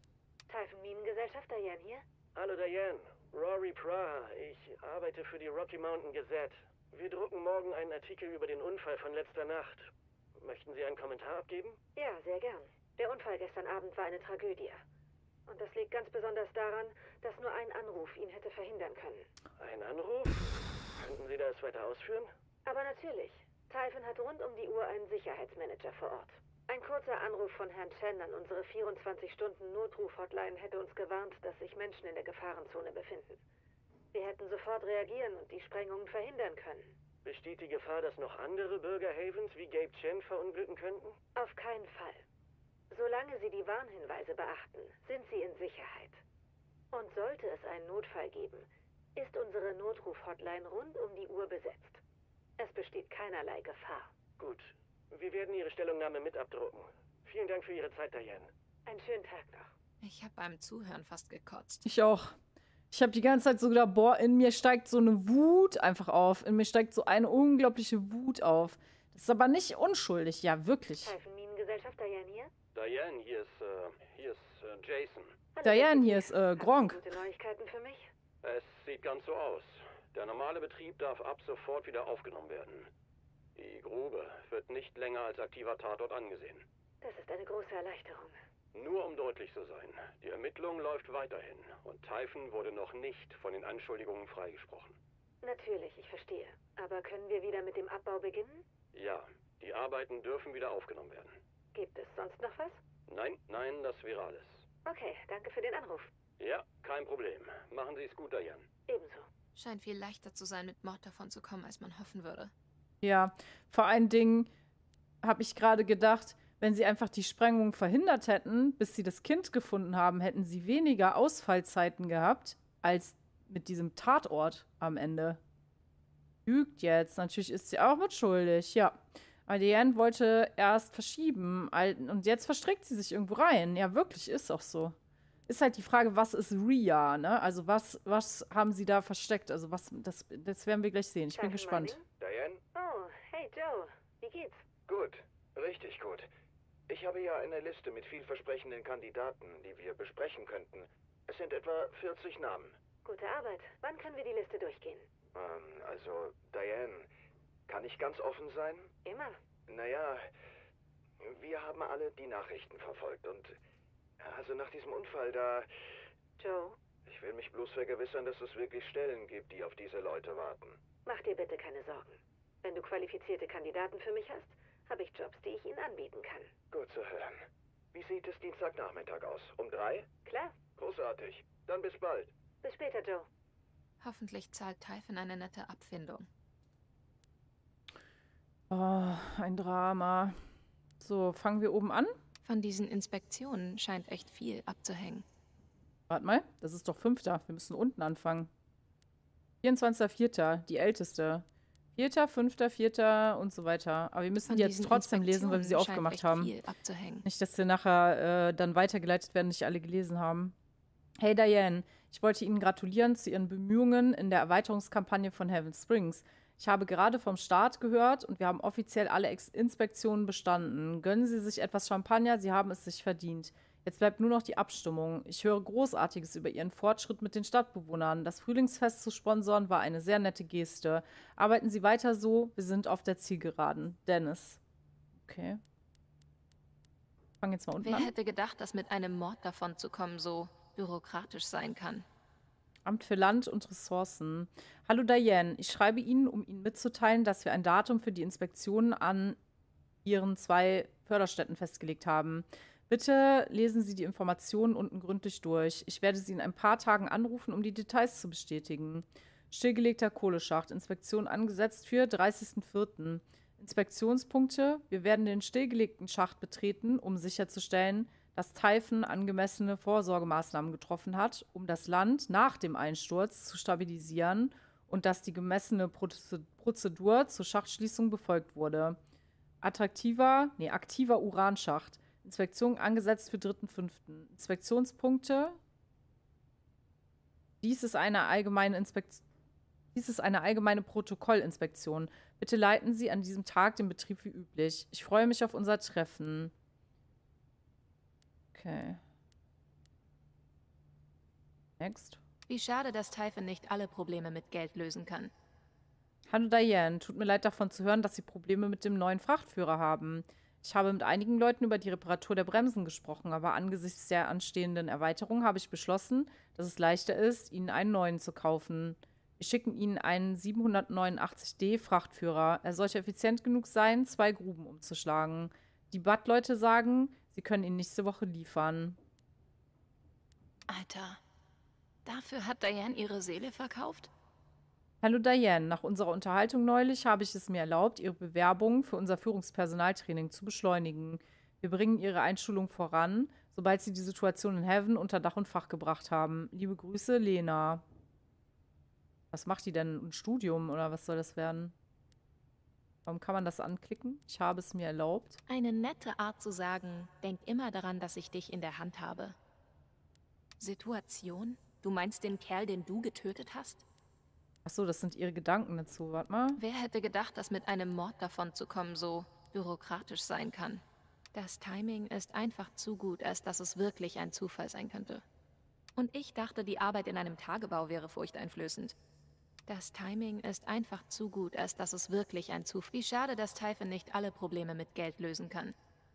Typhon Minengesellschaft, Diane hier? Hallo Diane, Rory Pra. Ich arbeite für die Rocky Mountain Gazette. Wir drucken morgen einen Artikel über den Unfall von letzter Nacht. Möchten Sie einen Kommentar abgeben? Ja, sehr gern. Der Unfall gestern Abend war eine Tragödie. Und das liegt ganz besonders daran, dass nur ein Anruf ihn hätte verhindern können. Ein Anruf? Könnten Sie das weiter ausführen? Aber natürlich. Typhon hat rund um die Uhr einen Sicherheitsmanager vor Ort. Ein kurzer Anruf von Herrn Chen an unsere vierundzwanzig-Stunden-Notruf-Hotline hätte uns gewarnt, dass sich Menschen in der Gefahrenzone befinden. Wir hätten sofort reagieren und die Sprengungen verhindern können. Besteht die Gefahr, dass noch andere Bürger Havens wie Gabe Chen verunglücken könnten? Auf keinen Fall. Solange Sie die Warnhinweise beachten, sind Sie in Sicherheit. Und sollte es einen Notfall geben, ist unsere Notruf-Hotline rund um die Uhr besetzt. Es besteht keinerlei Gefahr. Gut. Wir werden Ihre Stellungnahme mit abdrucken. Vielen Dank für Ihre Zeit, Diane. Einen schönen Tag noch. Ich habe beim Zuhören fast gekotzt. Ich auch. Ich habe die ganze Zeit so gedacht, boah, in mir steigt so eine Wut einfach auf. In mir steigt so eine unglaubliche Wut auf. Das ist aber nicht unschuldig, ja, wirklich. Typhon Minengesellschaft, Diane hier? Diane, hier ist, äh, hier ist äh, Jason. Hallo, Diane, hier ist äh, Gronk. Gute Neuigkeiten für mich? Es sieht ganz so aus. Der normale Betrieb darf ab sofort wieder aufgenommen werden. Die Grube wird nicht länger als aktiver Tatort angesehen. Das ist eine große Erleichterung. Nur um deutlich zu sein, die Ermittlung läuft weiterhin und Typhon wurde noch nicht von den Anschuldigungen freigesprochen. Natürlich, ich verstehe. Aber können wir wieder mit dem Abbau beginnen? Ja, die Arbeiten dürfen wieder aufgenommen werden. Gibt es sonst noch was? Nein, nein, das wäre alles. Okay, danke für den Anruf. Ja, kein Problem. Machen Sie es gut, Diane. Ebenso. Scheint viel leichter zu sein, mit Mord davon zu kommen, als man hoffen würde. Ja, vor allen Dingen habe ich gerade gedacht, wenn sie einfach die Sprengung verhindert hätten, bis sie das Kind gefunden haben, hätten sie weniger Ausfallzeiten gehabt, als mit diesem Tatort am Ende. Lügt jetzt. Natürlich ist sie auch mitschuldig, ja. Aber Diane wollte erst verschieben und jetzt verstrickt sie sich irgendwo rein. Ja, wirklich, ist auch so. Ist halt die Frage, was ist Rhea, ne? Also was, was haben sie da versteckt? Also was, das, das werden wir gleich sehen. Ich bin Danke, gespannt. Diane? Oh, hey Joe. Wie geht's? Gut, richtig gut. Ich habe ja eine Liste mit vielversprechenden Kandidaten, die wir besprechen könnten. Es sind etwa vierzig Namen. Gute Arbeit. Wann können wir die Liste durchgehen? Ähm, also, Diane, kann ich ganz offen sein? Immer. Naja, wir haben alle die Nachrichten verfolgt und also nach diesem Unfall da... Joe? Ich will mich bloß vergewissern, dass es wirklich Stellen gibt, die auf diese Leute warten. Mach dir bitte keine Sorgen. Wenn du qualifizierte Kandidaten für mich hast, habe ich Jobs, die ich ihnen anbieten kann. Gut zu hören. Wie sieht es Dienstagnachmittag aus? Um drei? Klar. Großartig. Dann bis bald. Bis später, Joe. Hoffentlich zahlt Typhon eine nette Abfindung. Oh, ein Drama. So, fangen wir oben an? Von diesen Inspektionen scheint echt viel abzuhängen. Warte mal, das ist doch fünfter. Wir müssen unten anfangen. vierundzwanzigster vierter, die älteste. vierter, fünfter, vierter und so weiter. Aber wir müssen Von die jetzt trotzdem lesen, weil wir sie scheint aufgemacht echt haben. viel abzuhängen. Nicht, dass wir nachher äh, dann weitergeleitet werden, nicht alle gelesen haben. Hey Diane, Ich wollte Ihnen gratulieren zu Ihren Bemühungen in der Erweiterungskampagne von Heaven Springs. Ich habe gerade vom Start gehört und wir haben offiziell alle Ex Inspektionen bestanden. Gönnen Sie sich etwas Champagner, Sie haben es sich verdient. Jetzt bleibt nur noch die Abstimmung. Ich höre Großartiges über Ihren Fortschritt mit den Stadtbewohnern. Das Frühlingsfest zu sponsoren war eine sehr nette Geste. Arbeiten Sie weiter so, wir sind auf der Zielgeraden. Dennis. Okay. Fangen jetzt mal unten Wer an. hätte gedacht, dass mit einem Mord davon zu kommen so bürokratisch sein kann? Amt für Land und Ressourcen. Hallo Diane, ich schreibe Ihnen, um Ihnen mitzuteilen, dass wir ein Datum für die Inspektionen an Ihren zwei Förderstätten festgelegt haben. Bitte lesen Sie die Informationen unten gründlich durch. Ich werde Sie in ein paar Tagen anrufen, um die Details zu bestätigen. Stillgelegter Kohleschacht. Inspektion angesetzt für dreißigsten vierten Inspektionspunkte. Wir werden den stillgelegten Schacht betreten, um sicherzustellen, dass Typhon angemessene Vorsorgemaßnahmen getroffen hat, um das Land nach dem Einsturz zu stabilisieren und dass die gemessene Prozedur zur Schachtschließung befolgt wurde. Attraktiver, nee, aktiver Uranschacht. Inspektion angesetzt für dritten fünften Inspektionspunkte. Dies ist eine allgemeine Inspektion. Dies ist eine allgemeine Protokollinspektion. Bitte leiten Sie an diesem Tag den Betrieb wie üblich. Ich freue mich auf unser Treffen. Okay. Next. Wie schade, dass Typhon nicht alle Probleme mit Geld lösen kann. Hallo Diane, tut mir leid davon zu hören, dass Sie Probleme mit dem neuen Frachtführer haben. Ich habe mit einigen Leuten über die Reparatur der Bremsen gesprochen, aber angesichts der anstehenden Erweiterung habe ich beschlossen, dass es leichter ist, Ihnen einen neuen zu kaufen. Wir schicken Ihnen einen siebenhundertneunundachtzig D Frachtführer. Er sollte effizient genug sein, zwei Gruben umzuschlagen. Die B A T-Leute sagen, sie können ihn nächste Woche liefern. Alter, dafür hat Diane ihre Seele verkauft? Hallo Diane, nach unserer Unterhaltung neulich habe ich es mir erlaubt, Ihre Bewerbung für unser Führungspersonaltraining zu beschleunigen. Wir bringen Ihre Einschulung voran, sobald Sie die Situation in Heaven unter Dach und Fach gebracht haben. Liebe Grüße, Lena. Was macht die denn? Ein Studium oder was soll das werden? Warum kann man das anklicken? Ich habe es mir erlaubt. Eine nette Art zu sagen, denk immer daran, dass ich dich in der Hand habe. Situation? Du meinst den Kerl, den du getötet hast? Achso, das sind ihre Gedanken dazu. Warte mal. Wer hätte gedacht, dass mit einem Mord davon zu kommen so bürokratisch sein kann? Das Timing ist einfach zu gut, als dass es wirklich ein Zufall sein könnte. Und ich dachte, die Arbeit in einem Tagebau wäre furchteinflößend. Das Timing ist einfach zu gut, als dass es wirklich ein Zufall ist. Wie schade, dass Typhon nicht alle Probleme mit Geld lösen kann.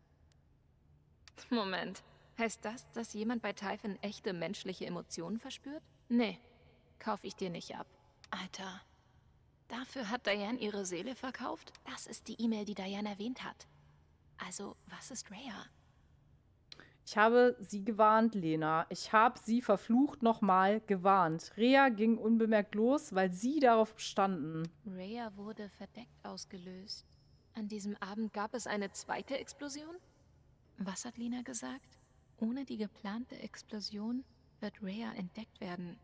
Moment. Heißt das, dass jemand bei Typhon echte menschliche Emotionen verspürt? Nee, kaufe ich dir nicht ab. Alter, dafür hat Diane ihre Seele verkauft? Das ist die E-Mail, die Diane erwähnt hat. Also, was ist Rhea? Ich habe sie gewarnt, Lena. Ich habe sie verflucht nochmal gewarnt. Rhea ging unbemerkt los, weil sie darauf bestanden. Rhea wurde verdeckt ausgelöst. An diesem Abend gab es eine zweite Explosion? Was hat Lena gesagt? Ohne die geplante Explosion wird Rhea entdeckt werden.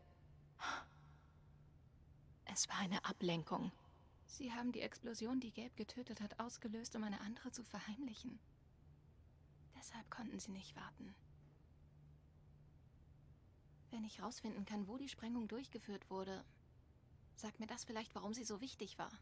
Es war eine Ablenkung. Sie haben die Explosion, die Gabe getötet hat, ausgelöst, um eine andere zu verheimlichen. Deshalb konnten sie nicht warten. Wenn ich rausfinden kann, wo die Sprengung durchgeführt wurde, sagt mir das vielleicht, warum sie so wichtig war.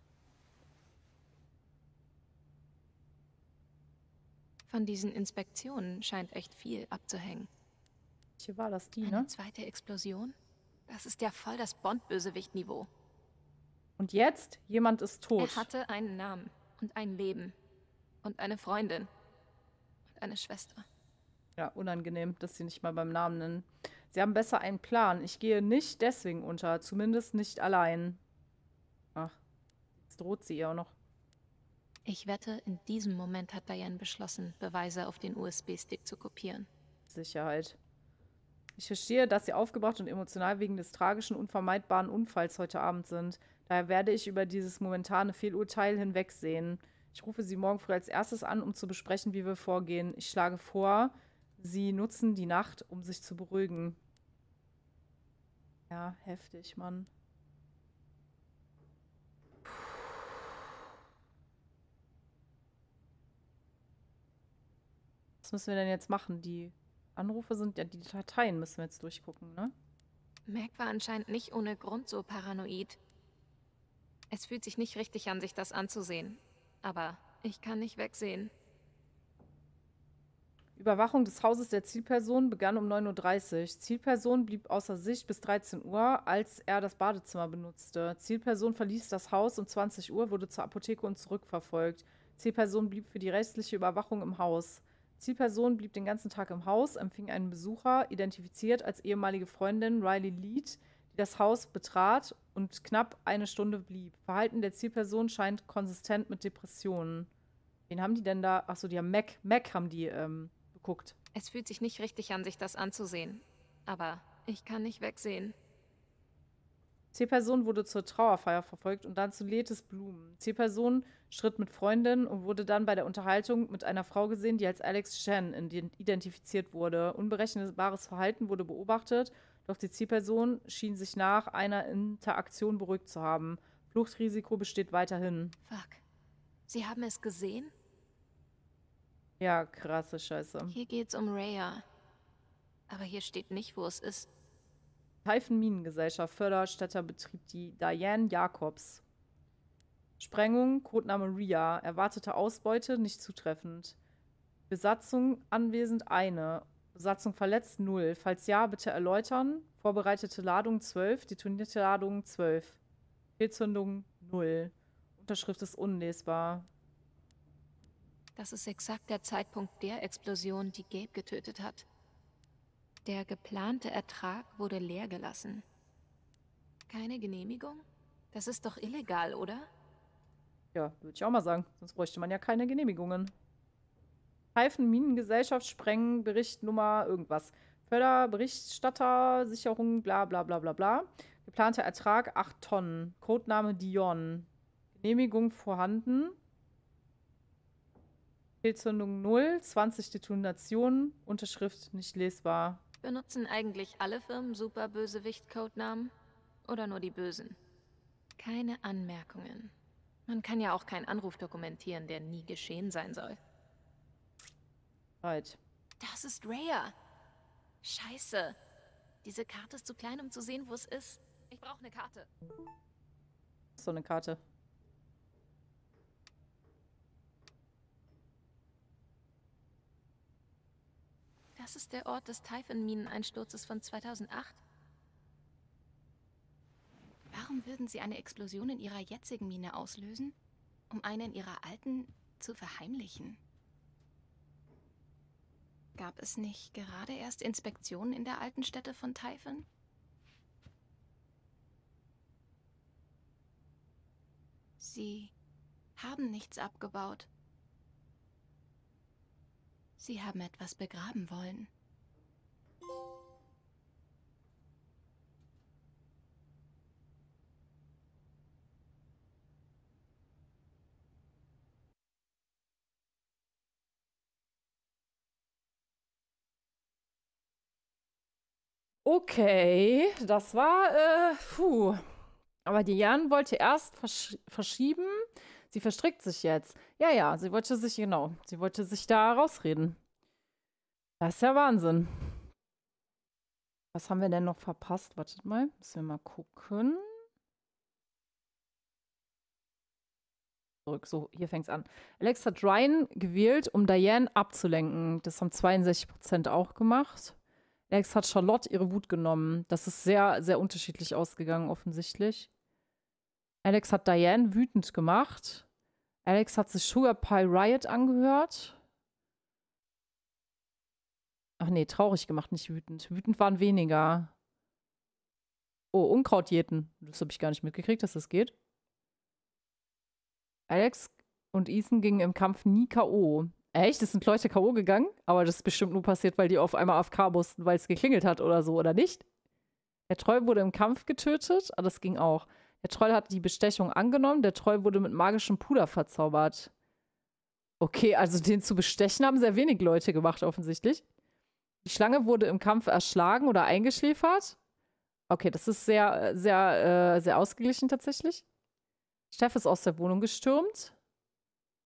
Von diesen Inspektionen scheint echt viel abzuhängen. Hier war das die, Eine ne? zweite Explosion? Das ist ja voll das Bond-Bösewicht-Niveau. Und jetzt? Jemand ist tot. Er hatte einen Namen und ein Leben und eine Freundin und eine Schwester. Ja, unangenehm, dass sie nicht mal beim Namen nennen. Sie haben besser einen Plan. Ich gehe nicht deswegen unter, zumindest nicht allein. Ach, jetzt droht sie ihr auch noch. Ich wette, in diesem Moment hat Diane beschlossen, Beweise auf den U S B-Stick zu kopieren. Sicherheit. Ich verstehe, dass Sie aufgebracht und emotional wegen des tragischen, unvermeidbaren Unfalls heute Abend sind. Daher werde ich über dieses momentane Fehlurteil hinwegsehen. Ich rufe Sie morgen früh als erstes an, um zu besprechen, wie wir vorgehen. Ich schlage vor, Sie nutzen die Nacht, um sich zu beruhigen. Ja, heftig, Mann. Was müssen wir denn jetzt machen? Die Anrufe sind ja, die Dateien müssen wir jetzt durchgucken, ne? Mac war anscheinend nicht ohne Grund so paranoid. Es fühlt sich nicht richtig an, sich das anzusehen. Aber ich kann nicht wegsehen. Überwachung des Hauses der Zielperson begann um neun Uhr dreißig. Zielperson blieb außer Sicht bis dreizehn Uhr, als er das Badezimmer benutzte. Zielperson verließ das Haus um zwanzig Uhr, wurde zur Apotheke und zurückverfolgt. Zielperson blieb für die restliche Überwachung im Haus. Zielperson blieb den ganzen Tag im Haus, empfing einen Besucher, identifiziert als ehemalige Freundin Riley Lead, die das Haus betrat und knapp eine Stunde blieb. Verhalten der Zielperson scheint konsistent mit Depressionen. Wen haben die denn da? Achso, die haben Mac. Mac haben die, ähm, geguckt. Es fühlt sich nicht richtig an, sich das anzusehen. Aber ich kann nicht wegsehen. Zielperson wurde zur Trauerfeier verfolgt und dann zu Letes Blumen. Zielperson schritt mit Freundin und wurde dann bei der Unterhaltung mit einer Frau gesehen, die als Alex Chen identifiziert wurde. Unberechenbares Verhalten wurde beobachtet, doch die Zielperson schien sich nach einer Interaktion beruhigt zu haben. Fluchtrisiko besteht weiterhin. Fuck. Sie haben es gesehen? Ja, krasse Scheiße. Hier geht's um Rhea. Aber hier steht nicht, wo es ist. Typhon Minengesellschaft, Förderstätterbetrieb, die Diane Jacobs. Sprengung, Codename Rhea. Erwartete Ausbeute nicht zutreffend. Besatzung anwesend eine. Besatzung verletzt null. Falls ja, bitte erläutern. Vorbereitete Ladung zwölf, detonierte Ladung zwölf. Fehlzündung null. Unterschrift ist unlesbar. Das ist exakt der Zeitpunkt der Explosion, die Gabe getötet hat. Der geplante Ertrag wurde leer gelassen. Keine Genehmigung? Das ist doch illegal, oder? Ja, würde ich auch mal sagen. Sonst bräuchte man ja keine Genehmigungen. Typhon Minengesellschaft, Sprengen, Bericht Nummer irgendwas. Förderberichterstatter, Sicherung, bla bla bla bla bla. Geplanter Ertrag acht Tonnen. Codename Dion. Genehmigung vorhanden. Fehlzündung null, zwanzig Detonationen, Unterschrift nicht lesbar. Benutzen eigentlich alle Firmen Superbösewicht-Codenamen? Oder nur die Bösen? Keine Anmerkungen. Man kann ja auch keinen Anruf dokumentieren, der nie geschehen sein soll. Right. Das ist Rhea. Scheiße. Diese Karte ist zu klein, um zu sehen, wo es ist. Ich brauche eine Karte. So eine Karte. Das ist der Ort des Typhon-Mineneinsturzes von zweitausendacht. Warum würden Sie eine Explosion in Ihrer jetzigen Mine auslösen, um eine in Ihrer alten zu verheimlichen? Gab es nicht gerade erst Inspektionen in der alten Stätte von Typhon? Sie haben nichts abgebaut. Sie haben etwas begraben wollen. Okay, das war, äh, puh. Aber Diane wollte erst versch verschieben. Sie verstrickt sich jetzt. Ja, ja, sie wollte sich, genau, sie wollte sich da rausreden. Das ist ja Wahnsinn. Was haben wir denn noch verpasst? Wartet mal, müssen wir mal gucken. Zurück, so, hier fängt's an. Alex hat Ryan gewählt, um Diane abzulenken. Das haben zweiundsechzig Prozent auch gemacht. Alex hat Charlotte ihre Wut genommen. Das ist sehr, sehr unterschiedlich ausgegangen, offensichtlich. Alex hat Diane wütend gemacht. Alex hat sich Sugar Pie Riot angehört. Ach nee, traurig gemacht, nicht wütend. Wütend waren weniger. Oh, Unkrautjäten. Das habe ich gar nicht mitgekriegt, dass das geht. Alex und Ethan gingen im Kampf nie K O Echt? Es sind Leute K O gegangen? Aber das ist bestimmt nur passiert, weil die auf einmal A F K mussten, weil es geklingelt hat oder so, oder nicht? Der Troll wurde im Kampf getötet. Ah, das ging auch. Der Troll hat die Bestechung angenommen. Der Troll wurde mit magischem Puder verzaubert. Okay, also den zu bestechen haben sehr wenig Leute gemacht, offensichtlich. Die Schlange wurde im Kampf erschlagen oder eingeschläfert. Okay, das ist sehr, sehr, äh, sehr ausgeglichen tatsächlich. Steff ist aus der Wohnung gestürmt.